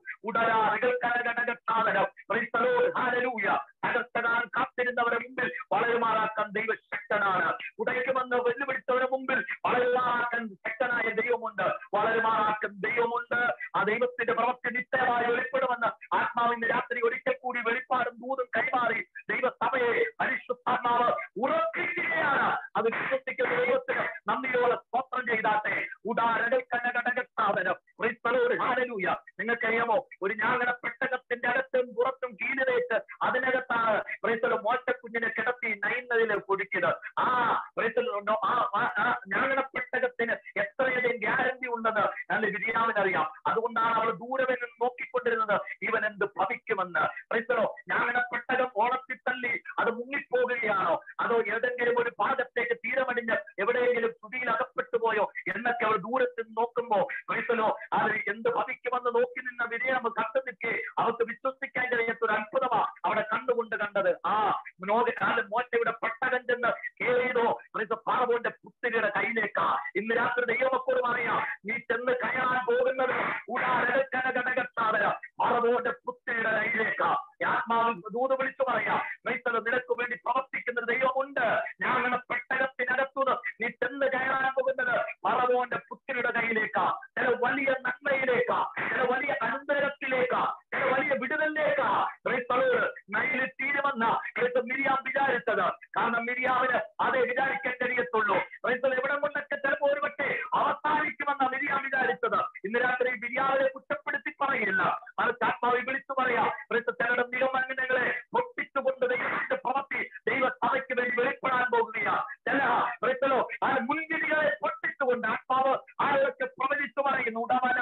തകർത്തകാൻ കാത്തിരുന്നവരുടെ മുമ്പിൽ വളരുമാറാക്കാൻ ദൈവശക്തനാണ്. ഉടയ്ക്കുമെന്ന് വെല്ലുവിളിച്ചവരുടെ മുമ്പിൽ വളരുമാറാക്കാൻ ശക്തനായ ദൈവമുണ്ട്, വളരുമാറാക്കുന്ന ദൈവമുണ്ട്. ആ ദൈവത്തിന്റെ പ്രവൃത്തി നിശ്ചയമായി വെളിപ്പെടുമെന്ന് ആത്മാവിന്റെ രാത്രി ഒരിക്കൽ കൂടി വെളിപ്പാടും ദൂതും കൈമാറി ദൈവസഭയെ പരിശുദ്ധാത്മാവ് ഉറപ്പിക്കുകയാണ്. അത് വിശ്വസിക്കുന്ന ദൈവത്തിന് നന്ദിയോടെ സ്തോത്രം ചെയ്താട്ടെ. നിങ്ങൾക്കറിയാമോ, ഒരു ഞാങ്ങണ പെട്ടകത്തിന്റെ അകത്തും പുറത്തും കീഴിലേക്ക് അതിനകത്താണ് മോശക്കുഞ്ഞിനെ കിടത്തി നൈന്നതില് പൊടിക്കുന്നത്. ആ ഞാങ്ങണ പെട്ടകത്തിന് എത്രയധികം ഗ്യാരണ്ടി ഉണ്ടെന്ന് നല്ല വിരിയാവിനറിയാം. അതുകൊണ്ടാണ് അവൾ ദൂരവിൽ നിന്ന് നോക്കിക്കൊണ്ടിരുന്നത്, ഇവൻ എന്ത് ഭവിക്കുമെന്ന്. ഞാങ്ങണ പെട്ടകം ഓളത്തിൽ തള്ളി അത് മുങ്ങിപ്പോകുകയാണോ, അതോ ഏതെങ്കിലും ഒരു ഭാഗത്തേക്ക് തീരമടിഞ്ഞ് എവിടെയെങ്കിലും ചുടിയിൽ അകപ്പെട്ടു പോയോ എന്നൊക്കെ അവൾ ദൂരത്തിൽ നിന്ന് നോക്കുമ്പോ അത് എന്ത് ഭവിക്കുമെന്ന് നോക്കി നിന്ന വിജയം കണ്ടു നിൽക്കെ അവർക്ക് വിശ്വസിക്കാൻ കഴിയാത്തൊരു അത്ഭുതമാ അവിടെ കണ്ടുകൊണ്ട് കണ്ടത്. മോശയുടെ പെട്ടകം ചെന്ന് കേറിയതോ ഫറവോന്റെ പുത്രിയുടെ കയ്യിലേക്കാ. ഇന്ന് രാത്രി ദൈവമക്കളോട് പറയാ, നീ ചെന്ന് കയറാൻ പോകുന്നത് ഫറവോന്റെ പുത്രിയുടെ കയ്യിലേക്കാ. ആത്മാവിൽ ദൂത് വിളിച്ചു പറയാ, നിനക്ക് വേണ്ടി പ്രവർത്തിക്കുന്ന ദൈവമുണ്ട്. ഞാൻ പെട്ടകത്തിനകത്തുനിന്ന് നീ ചെന്ന് കയറാൻ പോകുന്നത് ഫറവോന്റെ പുത്രിയുടെ കയ്യിലേക്കാ. ചില വലിയ നന്മയിലേക്കാ, ചില വലിയ അനുഗ്രഹത്തിലേക്കാ, ചില വലിയ വിടുതലിലേക്കാ നൈലിൽ തീരുമെന്ന മിരിയാം വിചാരിച്ചത്. കാരണം മിരിയാവിന് അതേ വിചാരിക്കാൻ കഴിയത്തുള്ളൂ. എവിടെ കൊണ്ടൊക്കെ ചിലപ്പോൾ ഒരു പക്ഷേ അവസാനിക്കുമെന്ന മിരിയാം വിചാരിച്ചത്. ഇന്ന് രാത്രി മിരിയാവിനെ കുറ്റപ്പെടുത്തി പറയില്ല, അത് ആത്മാവിൽ വിളിച്ചു പറയാ. ചിലരുടെ നിഗമനങ്ങളെ പൊട്ടിച്ചുകൊണ്ട് ദൈവത്തിന്റെ പ്രവൃത്തി ദൈവസഭയ്ക്ക് വേണ്ടി വെളിപ്പെടാൻ പോകുകയാ. ചില മുൻവിധികളെ പൊട്ടിച്ചുകൊണ്ട് ആത്മാവ് ആരൊക്കെ പ്രവചിച്ചു പറയുന്നു.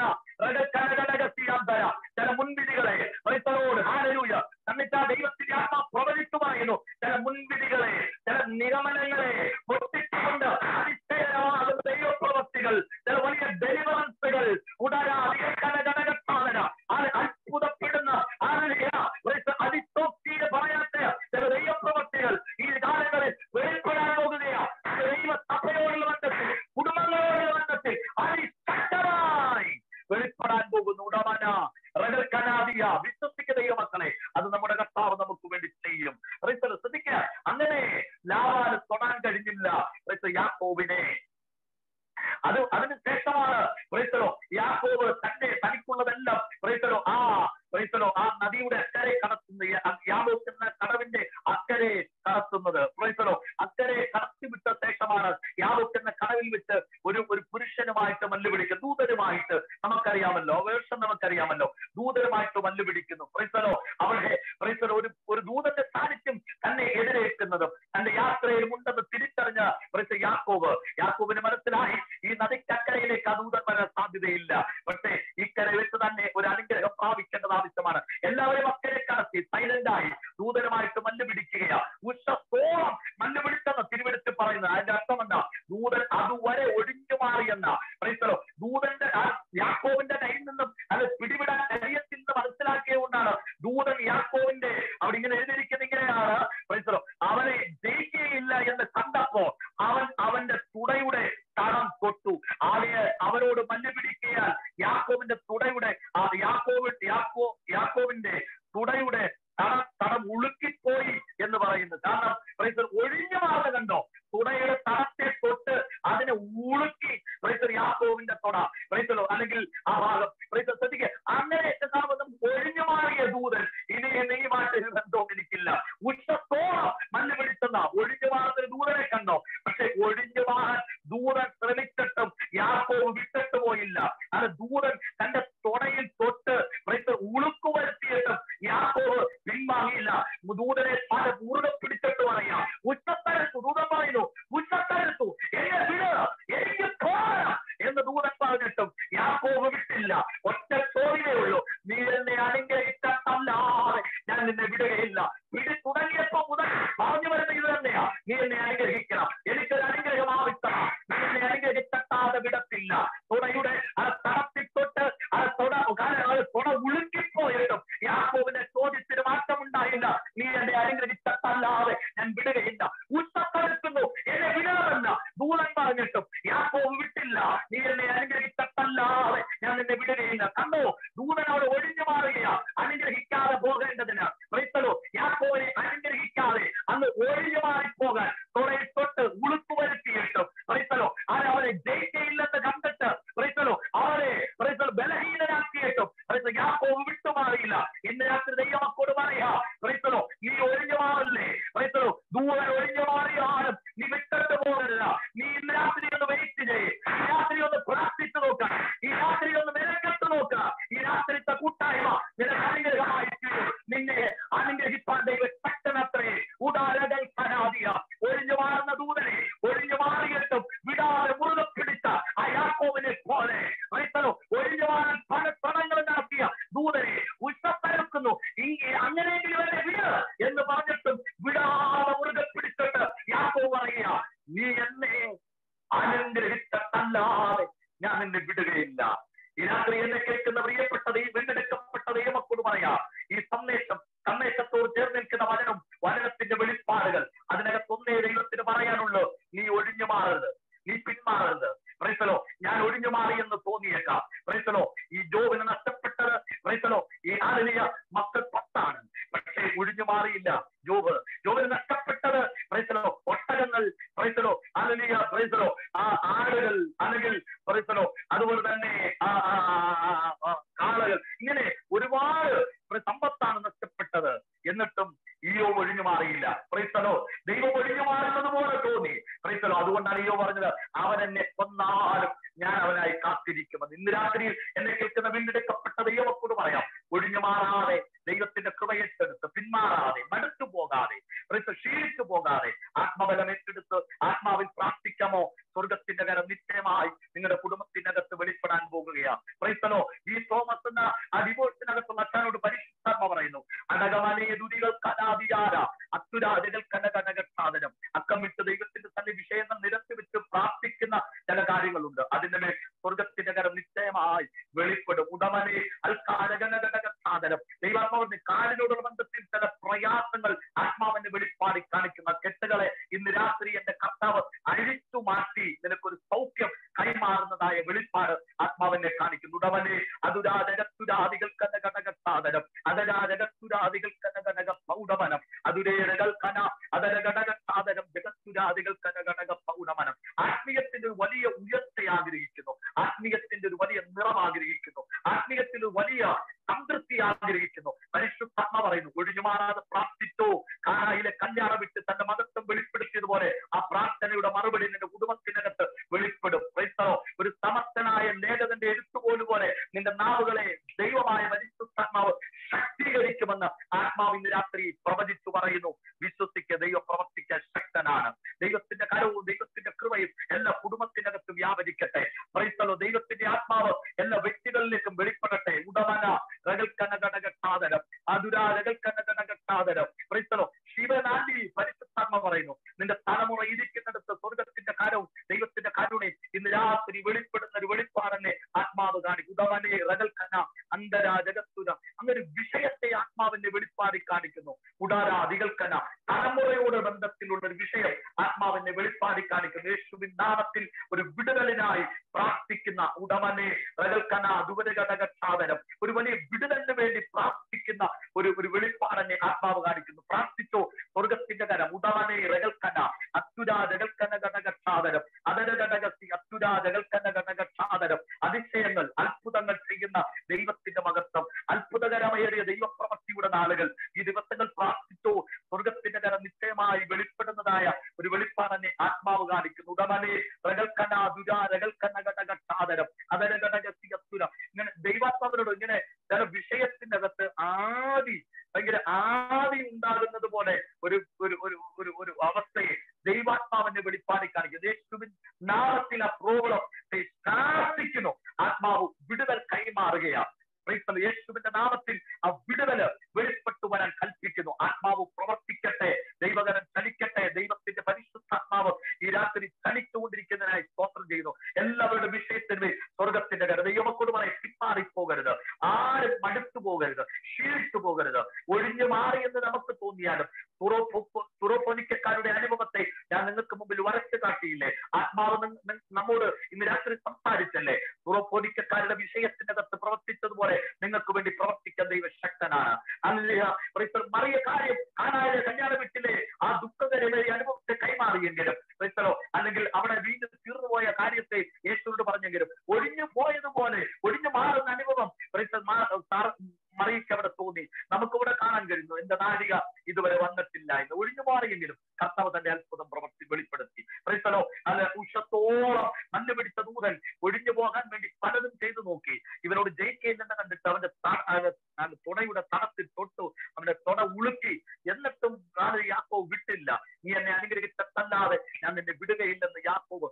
ചില മുൻവിധികളെ എന്നിട്ട് ആ ദൈവത്തിന്റെ ആത്മാ പ്രവചിച്ചു പറയുന്നു. ചില മുൻവിധികളെ, ചില നിഗമനങ്ങളെ പൊട്ടിച്ചുകൊണ്ട് ദൈവപ്രവൃത്തികൾ, ചില വലിയ ഡെലിവറൻസുകൾ അത്ഭുതപ്പെടുന്ന അതിശോക്തിയെ പറയാത്ത ചില ദൈവപ്രവൃത്തികൾ ഈ കാലങ്ങളിൽ വെളിപ്പെടാൻ പോകുകയാണ്. ദൈവസഭയോടുള്ള ബന്ധത്തിൽ, കുടുംബങ്ങളോടുള്ള ബന്ധത്തിൽ അതിശക്തമായി വെളിപ്പെടാൻ പോകുന്നു. വിശ്വസിക്കുന്ന ദൈവമക്കളെ, അത് നമ്മുടെ കർത്താവ് നമുക്ക് വേണ്ടി ചെയ്യും. ശ്രദ്ധിക്കുക, അങ്ങനെ ലാബാന് തൊടാൻ കഴിഞ്ഞില്ല യാക്കോബിനെ. അതിന് ശേഷമാണ് യാക്കോബ് തനിക്കുള്ളതെല്ലാം ആ നദിയുടെ അക്കരെ കടത്തുന്നത്, യാബോക്ക് എന്ന കടവിന്റെ അക്കരെ കടത്തുന്നത്. അക്കരെ കടത്തിവിട്ട ശേഷമാണ് യാബോക്ക് എന്ന കടവിൽ വെച്ച് ഒരു പുരുഷനുമായിട്ട് മല്ലുപിടിക്കും, ദൂതരുമായിട്ട്. നമുക്കറിയാമല്ലോ, വേഷം നമുക്കറിയാമല്ലോ, ദൂതരുമായിട്ട് മല്ലുപിടിക്കുന്നു. അവിടെ ഒരു ദൂതന്റെ സാന്നിധ്യം തന്നെ എതിരേൽക്കുന്നതും തന്റെ യാത്രയിൽ ഉണ്ടെന്ന് തിരിച്ചറിഞ്ഞ യാക്കോബിന് മനസ്സിലായി, ഈ നദിക്കക്കരയിലേക്ക് ആ ദൂതൻ വരാൻ സാധ്യതയില്ല. പക്ഷേ ഇക്കരെ വെച്ച് തന്നെ ഒരു അനുഗ്രഹം പ്രാപിക്കേണ്ടത് ആവശ്യമാണ്. എല്ലാവരും അക്കരെ കടത്തി സൈലന്റായി ദൂതനുമായിട്ട് മല്ലുപിടിക്കുകയാ. ഉച്ചത്തോളം മല്ലുപിടിച്ചെന്ന് തിരുവെടുത്ത് പറയുന്നത്. അതിന്റെ അർത്ഥം എന്താ? ദൂതൻ അതുവരെ ഒഴിഞ്ഞു മാറിയെന്ന. ദൂതന്റെ യാക്കോബിന്റെ കയ്യിൽ നിന്നും അത് പിടിവിടാൻ കഴിയത്തില്ലെന്ന് മനസ്സിലാക്കിയത് കൊണ്ടാണ് ദൂതൻ യാക്കോബിന്റെ അവിടെ ഇങ്ങനെ എഴുതിയിരിക്കുന്ന ഇങ്ങനെയാണ്, അവനെ എന്ന് കണ്ടപ്പോ അവന്റെ തുടയുടെ തടം തൊട്ടു. അവരോട് മല്ല് പിടിക്കാൻ യാക്കോവിന്റെ തുടയുടെ യാക്കോവിന്റെ തുടയുടെ തടം ഉളുക്കിപ്പോയി എന്ന് പറയുന്നു. കാരണം ഒഴിഞ്ഞു മാറുന്ന കണ്ടോ, തുടയുടെ തടത്തെ തൊട്ട് അതിനെ ഉളുക്കി യാക്കോവിന്റെ തുട അല്ലെങ്കിൽ ആ ഭാഗം ശ്രദ്ധിക്കുക. അങ്ങനെ ഒഴിഞ്ഞു മാറിയ ദൂതൻ ഇനി നെയ്യുമായിട്ട് ബന്ധവും എനിക്കില്ല. ഉച്ചത്തോളം മല്ല് പിടിച്ചെന്ന ഒഴിഞ്ഞു മാറുന്ന ദൂതനെ കണ്ടോ. പക്ഷെ ഒഴിഞ്ഞു മാറാൻ ദൂതൻ ശ്രമിച്ചിട്ടും യാക്കോവ് വിട്ടിട്ട് പോയില്ല. അത് ദൂതൻ തന്റെ തുടയിൽ തൊട്ട് ഉളുക്കു വരുത്തിയിട്ടും യാക്കോവ് പിൻവാങ്ങിയില്ല. ദൂതനെ പല മുറുകെ പിടിച്ചിട്ട് പറയാ, ഉച്ചത്തരത്തു ദൂതൻ പറയുന്നു, ഉച്ചത്തരത്തു എന്നെ വിട, എനിക്ക് പോരാ എന്ന് ദൂതൻ പറഞ്ഞിട്ടും യാക്കോവ് വിട്ടില്ല. ഒറ്റ ചോദ്യമേ ഉള്ളൂ, നീ എന്നെ അനുഗ്രഹിച്ചല്ലാതെ ഞാൻ നിന്നെ വിടുകയില്ല. വിടി തുടങ്ങിയപ്പോ മുതൽ പറഞ്ഞു വരുന്ന ഇത് തന്നെയാ, നീ എന്നെ അനുഗ്രഹിക്കണം, എനിക്കൊരു അനുഗ്രഹം ആവശ്യമാണ്, നീ എന്നെ അനുഗ്രഹിച്ചാതെ വിടത്തില്ല. തുടയുടെ ആ തടത്തിൽ തൊട്ട് തുട ഉളുക്കിപ്പോയിട്ടും യാക്കോവിന്റെ ചോദ്യത്തിന് മാറ്റമുണ്ടായില്ല. നീ എന്നെ അനുഗ്രഹിച്ചല്ലാതെ ഞാൻ വിടുകയില്ല. ഉച്ചപ്പെടുത്തുന്നു, എന്നെ വിടണമെന്ന ദൂതൻ പറഞ്ഞിട്ടും യാക്കോവ് വിട്ടില്ല. നീ എന്നെ അനുഗ്രഹിച്ചല്ലാതെ ഞാൻ നിന്നെ വിടുകയില്ല. കണ്ടോ, ദൂതനോട് ഒഴിഞ്ഞു മാറുകയാ അനുഗ്രഹിക്കാതെ പോകേണ്ടതിന്. യാക്കോവിനെ അനുഗ്രഹിക്കാതെ അന്ന് ഒഴിഞ്ഞു മാറിപ്പോകാൻ തുടയിൽ തൊട്ട് ഉളുക്കു വരുത്തിയിട്ടും അവനെ ജയിക്കയില്ലെന്ന് കണ്ടിട്ട് അവരെ ബലഹീനരാക്കിയിട്ടും യാക്കോവ് വിട്ടുമാറിയില്ല. ഇന്ന് രാത്രി ദൈവമക്കോട് പറയാ, നീ ഒഴിഞ്ഞു മാറില്ലേ, ദൂരം ഒഴിഞ്ഞു മാറിയാലും നീ വിട്ടിട്ട് പോകരുത്. നീ ഇന്ന് രാത്രി ഒന്ന് വെയിറ്റ് ചെയ്യ്, ഈ രാത്രി ഒന്ന് പ്രാർത്ഥിച്ചു നോക്ക, ഈ രാത്രി ഒന്ന് മെനക്കെട്ട് നോക്ക. ഈ രാത്രിത്തെ കൂട്ടായ്മ നിനക്ക് അനുഗ്രഹമായി തീരും. നിന്നെ അനുഗ്രഹിപ്പാൻ ദൈവ ശക്തനത്രേ. ഉദാരകൾ പരാതിയ ഒഴിഞ്ഞു മാറുന്ന ദൂതനെ ഒഴിഞ്ഞു മാറിയിട്ടും വിടാതെ മുറുകെ പിടിച്ച ആ യാക്കോവിനെ പോലെ ഒഴിഞ്ഞു മാറാൻ പല പണങ്ങൾ നടത്തിയ ദൂതനെ ഉച്ചപ്പരക്കുന്നു. അങ്ങനെയെങ്കിലും എന്നെ വിട് എന്ന് പറഞ്ഞിട്ടും വിടാതെ മുറുകെ പിടിച്ചിട്ട് യാക്കോവ് പറയുക, നീ എന്നെ അനുഗ്രഹിച്ചല്ലാതെ ഞാൻ നിന്നെ വിടുകയില്ല. ഈ രാത്രി എന്നെ കേൾക്കുന്ന പ്രിയപ്പെട്ട വീണ്ടെടുക്കപ്പെട്ട ദൈവമക്കളോട് പറയാ, ഈ സന്ദേശത്തോട് ചേർന്ന് നിൽക്കുന്ന വചനത്തിന്റെ വെളിപ്പാടുകൾ അതിനകത്തൊന്നേ ദൈവത്തിന് പറയാനുള്ളൂ, നീ ഒഴിഞ്ഞു മാറരുത്, നീ പിന്മാറരുത്. ഞാൻ ഒഴിഞ്ഞു മാറി എന്ന് തോന്നിയേക്കാം. ഈ ജോബിന് നഷ്ടപ്പെട്ടത് ഈ ആലിയ മക്കൾ 10 പക്ഷേ ഒഴിഞ്ഞു മാറിയില്ല. ജോബിന് നഷ്ടപ്പെട്ടത് ഒട്ടകങ്ങൾ, ആലിയ ആ ആടുകൾ, അല്ലെങ്കിൽ അതുപോലെ തന്നെ കാളകൾ, ഇങ്ങനെ ഒരുപാട് സമ്പത്താണ് നഷ്ടപ്പെട്ടത്. എന്നിട്ടും ഇയ്യോബ് ഒഴിഞ്ഞു മാറിയില്ല. ദൈവം ഒഴിഞ്ഞു മാറുന്നത് പോലെ തോന്നി. അതുകൊണ്ടാണ് ഇയ്യോബ് പറഞ്ഞത്, അവൻ എന്നെ കൊന്നാലും ഞാൻ അവനായി കാത്തിരിക്കുമെന്ന്. ഇന്ന് രാത്രിയിൽ എന്നെ കേൾക്കുന്ന വീണ്ടെടുക്കപ്പെട്ട ദൈവമക്കളോട് പറയാം, ഒഴിഞ്ഞു മാറാതെ ദൈവത്തിന്റെ കൃപയെടുത്ത് പിന്മാറാതെ മടുത്തു പോകാതെ ക്ഷീണിച്ചു പോകാതെ ആത്മബലം ഏറ്റെടുത്ത് ആത്മാവിൽ പ്രാർത്ഥിക്കാമോ? സ്വർഗത്തിന്റെ കരം നിശ്ചയമായി നിങ്ങളുടെ കുടുംബത്തിനകത്ത് വെളിപ്പെടാൻ പോകുകയാണ്. ഈ തോമസ് എന്ന ആ ഡിവോഴ്സിനകത്ത് അച്ഛനോട് പരിശുദ്ധാത്മ പറയുന്നു, അടകമനേ ദുരികൾ കലാതിയാര അത്തുരാജകൾ കനകനകസാധനം. അക്കമിട്ട് ദൈവത്തിന്റെ തന്നെ വിഷയങ്ങൾ നിരത്തി വെച്ച് പ്രാർത്ഥിക്കുന്ന ചില കാര്യങ്ങളുണ്ട്. അതിന്റെ മേൽ സ്വർഗത്തിന്റെ കരം നിശ്ചയമായി വെളിപ്പെടും. ഉടമനെ അൽക്കാരകനകനകസാധനം. ദൈവാത്മാവിന്റെ കാലിനോടുള്ള ബന്ധത്തിൽ ചില പ്രയാസങ്ങൾ ആത്മാവിന്റെ വെളിപ്പാടി കാണിക്കുന്ന കെട്ടുകളെ ഇന്ന് രാത്രി എന്റെ കർത്താവ് അഴിച്ചു മാറ്റി നിനക്കൊരു സൗഖ്യം കൈമാറുന്നതായ വെളിപ്പാട് ആത്മാവിനെ കാണിക്കുന്നു. ഉടമനെ അതുരാജകത്തുരാദികൾ കനകനകസാധനം അതരാജകത്തുരാദികൾ കനകനക പൗഡമനം അതുരേരകൾ കന അതരഘടകസാധനം ജഗത്തുരാദികൾ കനകനക പൗഡമനം. ആത്മീയത്തിന്റെ ഒരു വലിയ ഉയർച്ച ആഗ്രഹിക്കുന്നു, ആത്മീയത്തിന്റെ ഒരു വലിയ നിറം ആഗ്രഹിക്കുന്നു, ആത്മീയത്തിന്റെ ഒരു വലിയ സംതൃപ്തി ആഗ്രഹിക്കുന്നു. പരിശുദ്ധാത്മ പറയുന്നു, ഒഴിഞ്ഞു മാറാതെ പ്രാർത്ഥിച്ചോ. കാനായിലെ കല്യാണം വിട്ട് തന്റെ മതത്വം വെളിപ്പെടുത്തിയതുപോലെ ആ പ്രാർത്ഥനയുടെ മറുപടി നിന്റെ കുടുംബത്തിനകത്ത് വെളിപ്പെടും. ഒരു സമർത്ഥനായ ലേഖകന്റെ എഴുത്തുപോലും പോലെ നിന്റെ നാവുകളെ ദൈവമായ പരിശുദ്ധാത്മാവ് ശക്തീകരിക്കുമെന്ന് ആത്മാവ് ഇന്ന് രാത്രി പ്രവചിച്ചു പറയുന്നു. വിശ്വസിക്കുക, ദൈവം പ്രവർത്തിക്കാൻ ശക്തനാണ്. ദൈവത്തിന്റെ കരവും ദൈവത്തിന്റെ കൃപയും എല്ലാ കുടുംബത്തിനകത്ത് വ്യാപരിക്കട്ടെ. ദൈവത്തിന്റെ ആത്മാവ് എല്ലാ വ്യക്തികളിലേക്കും വെളിപ്പെടട്ടെ. ഉടമന രകൽക്കനകടകസാധനം അതുരാജകൽക്കനകടകസാധനം. ശിവനാണ്ടി പരിശുദ്ധാത്മ പറയുന്നു, നിന്റെ തലമുറ ഇരിക്കുന്നിടത്ത് സ്വർഗത്തിന്റെ കരവും ദൈവത്തിന്റെ കരുണയും ഇന്ന് രാത്രി വെളിപ്പെടുന്ന ഒരു വെളിപ്പാടന്നെ ആത്മാവ് കാണിക്കും. ഉടമനെ രകൽക്കന അന്തരാജകത്തുര. അങ്ങനെ വിഷയത്തെ ആത്മാവ് ആത്മാവിന്റെ വെളിപ്പാടി കാണിക്കുന്നു. ഉടാരാദികൾക്കന തലമുറയോട് ബന്ധത്തിലുള്ള ഒരു വിഷയം ആത്മാവിന്റെ വെളിപ്പാടി കാണിക്കുന്നു. യേശുവിൻ നാമത്തിൽ ഒരു വിടുതലിനായി പ്രാർത്ഥിക്കുന്ന ഉടമനെ റകൽക്കന ദുവരഘടകസാധനം ഒരു വലിയ വിടുതലിന് വേണ്ടി പ്രാർത്ഥിക്കുന്ന ഒരു വെളിപ്പാടനെ ആത്മാവ് കാണിക്കുന്നു. പ്രാർത്ഥിച്ചോ, സ്വർഗത്തിന്റെ കരം ഉടമനെ റകൽക്കന അത്തുരാ ജകൽക്കന ഘടകസാധനം അതരഘടകത്തി അത്തുരാ ജകൽക്കന ഘടകസാധനം. അതിശയങ്ങൾ അത്ഭുതങ്ങൾ ചെയ്യുന്ന ദൈവത്തിന്റെ മഹത്വം, അത്ഭുതകരമേറിയ ദൈവപ്രവൃത്തിയുടെ നാളുകൾ. ഈ ദിവസങ്ങൾ പ്രാർത്ഥിച്ചോ, സ്വർഗത്തിന്റെ കരം നിശ്ചയമായി വെളിപ്പെടുന്നതായ ഒരു വെളിപ്പാടനെ ആത്മാവ് കാണിക്കുന്നു. ഉടമനെ റകൽക്കന ദുരാ രകൽക്കന ഘടകസാധനം അതരഘടകത്തി അത്തുര. ഇങ്ങനെ ദൈവാത്മാവിനോട് ഇങ്ങനെ ചില വിഷയത്തിന്റെ അകത്ത് ഭയങ്കര ആദി ഉണ്ടാകുന്നത് പോലെ ഒരു ഒരു ഒരു ഒരു ഒരു അവസ്ഥയെ ദൈവാത്മാവിന്റെ വെളിപ്പാടി കാണിക്കുന്നു. യേശുവിൻ നാമത്തിൽ ആ പ്രോബ്ലം പ്രാർത്ഥിക്കുന്നു. ആത്മാവ് വിടുതൽ കൈമാറുകയാണ്. യേശുവിന്റെ നാമത്തിൽ ആ വിടുതല് വെളിപ്പെട്ടു വരാൻ കൽപ്പിക്കുന്നു. ആത്മാവ് പ്രവർത്തിക്കട്ടെ, ദൈവകരം ചലിക്കട്ടെ. ദൈവത്തിന്റെ പരിശുദ്ധാത്മാവ് ഈ രാത്രി ചലിച്ചുകൊണ്ടിരിക്കുന്നതിനായി സ്തോത്രം ചെയ്യുന്നു. എല്ലാവരുടെ വിഷയത്തിന് സ്വർഗത്തിന്റെ കരം ദൈവമക്കളോട് പറയും, പിന്മാറിപ്പോകരുത്, ആരും മടുത്തു പോകരുത്, ക്ഷീണിച്ചു പോകരുത്. ഒഴിഞ്ഞു മാറിയെന്ന് നമുക്ക് തോന്നിയാലും തുറോഫോനിക്കക്കാരുടെ അനുഭവത്തെ ഞാൻ നിങ്ങൾക്ക് മുമ്പിൽ വരച്ചു കാട്ടിയില്ലേ? ആത്മാവ് നമ്മോട് ഇന്ന് രാത്രി സംസാരിച്ചല്ലേ? തുറോഫോനിക്കക്കാരുടെ വിഷയത്തിന്റെ അകത്ത് പ്രവർത്തിച്ചതുപോലെ നിങ്ങൾക്ക് വേണ്ടി പ്രവർത്തിക്കാൻ ദൈവ ശക്തനാണ്. മറിയ കാര്യം കാനായിലെ കല്യാണ വീട്ടിലെ ആ ദുഃഖകരമായ അനുഭവത്തെ കൈമാറിയെങ്കിലും അല്ലെങ്കിൽ അവിടെ വീണ്ടും തീർന്നുപോയ കാര്യത്തെ യേശുവിനോട് പറഞ്ഞെങ്കിലും ഒഴിഞ്ഞു പോയതുപോലെ ഒഴിഞ്ഞു മാറുന്ന അനുഭവം മറിയയ്ക്ക് അവിടെ തോന്നി. നമുക്കിവിടെ കാണാൻ കഴിയുന്നു. എന്റെ നാഴിക ഇതുവരെ വന്നിട്ടില്ല എന്ന്. ഒഴിഞ്ഞു മാറിയെങ്കിലും കർത്താവ് തന്റെ അത്ഭുതം വെളിപ്പെടുത്തി. അത് ഉഷത്തോളം മഞ്ഞ് പിടിച്ച ദൂതൻ ഒഴിഞ്ഞു പോകാൻ വേണ്ടി പലതും ചെയ്തു നോക്കി. ഇവരോട് ജയിക്കില്ലെന്ന് കണ്ടിട്ട് അവന്റെ തുടയുടെ തടത്തിൽ തൊട്ടു, അവന്റെ തുട ഉളുക്കി. എന്നിട്ടും യാക്കോബ് വിട്ടില്ല. നീ എന്നെ അനുഗ്രഹിച്ചല്ലാതെ ഞാൻ നിന്നെ വിടുകയില്ലെന്ന് യാക്കോബ്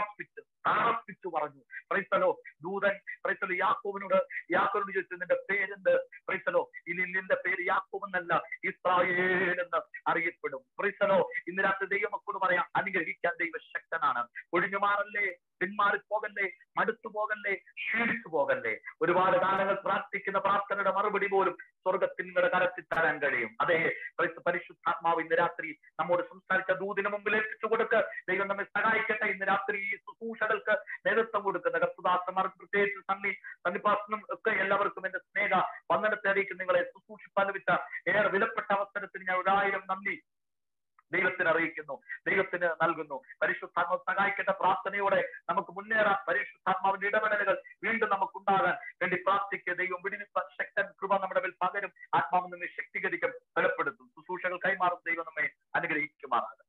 തറപ്പിച്ചു പറഞ്ഞു. ദൂതൻ യാക്കോബിനോട് ചോദിച്ചു, നിന്റെ പേരെന്ത്? ഇനി നിന്റെ പേര് യാക്കോബ് എന്നല്ല, ഇസ്രായേൽ എന്ന് അറിയപ്പെടും. ഇന്ന് രാത്രി ദൈവമക്കളോട് പറയാം, അനുഗ്രഹിക്കാൻ ദൈവശക്തനാണ്. ഒഴിഞ്ഞു മാറല്ലേ, പിന്മാറിപ്പോകല്ലേ, മടുത്തു പോകല്ലേ, ക്ഷീണിച്ചു പോകല്ലേ. ഒരുപാട് കാലങ്ങൾ പ്രാർത്ഥിക്കുന്ന പ്രാർത്ഥനയുടെ മറുപടി പോലും സ്വർഗത്തിൽ നിങ്ങളുടെ കരത്തിൽ തരാൻ കഴിയും. അതേ പരിശുദ്ധാത്മാവ് ഇന്ന് രാത്രി നമ്മോട് സംസാരിച്ച ദൂതിന് മുമ്പിൽ എത്തിച്ചു കൊടുക്ക്. ദൈവം നമ്മെ സഹായിക്കട്ടെ. ഇന്ന് രാത്രി ഈ ശുശ്രൂഷകൾക്ക് നേതൃത്വം കൊടുക്കുന്ന കർത്തദാസന്മാർ, പ്രത്യേകിച്ച് സന്നിപാസനം ഒക്കെ എല്ലാവർക്കും എന്റെ സ്നേഹ വന്ദനത്തെ അറിയിക്കും. നിങ്ങളെ ശുശ്രൂഷിപ്പാൻ ലഭിച്ച ഏറെ വിലപ്പെട്ട അവസരത്തിന് ഞാൻ 1000 നന്ദി ദൈവത്തിന് അറിയിക്കുന്നു, ദൈവത്തിന് നൽകുന്നു. പരിശുദ്ധാത്മാവ് സഹായിക്കേണ്ട പ്രാർത്ഥനയോടെ നമുക്ക് മുന്നേറാം. പരിശുദ്ധാത്മാവിന്റെ ഇടപെടലുകൾ വീണ്ടും നമുക്കുണ്ടാകാൻ വേണ്ടി പ്രാർത്ഥിക്കുക. ദൈവം വിടുവിപ്പാൻ ശക്തൻ കൃപ നമ്മുടെ മേൽ പകരും. ആത്മാവ് നമ്മെ ശക്തീകരിക്കും, ബലപ്പെടുത്തും. ശുശ്രൂഷകൾ കൈമാറും. ദൈവം നമ്മെ അനുഗ്രഹിക്കുമാറാകും.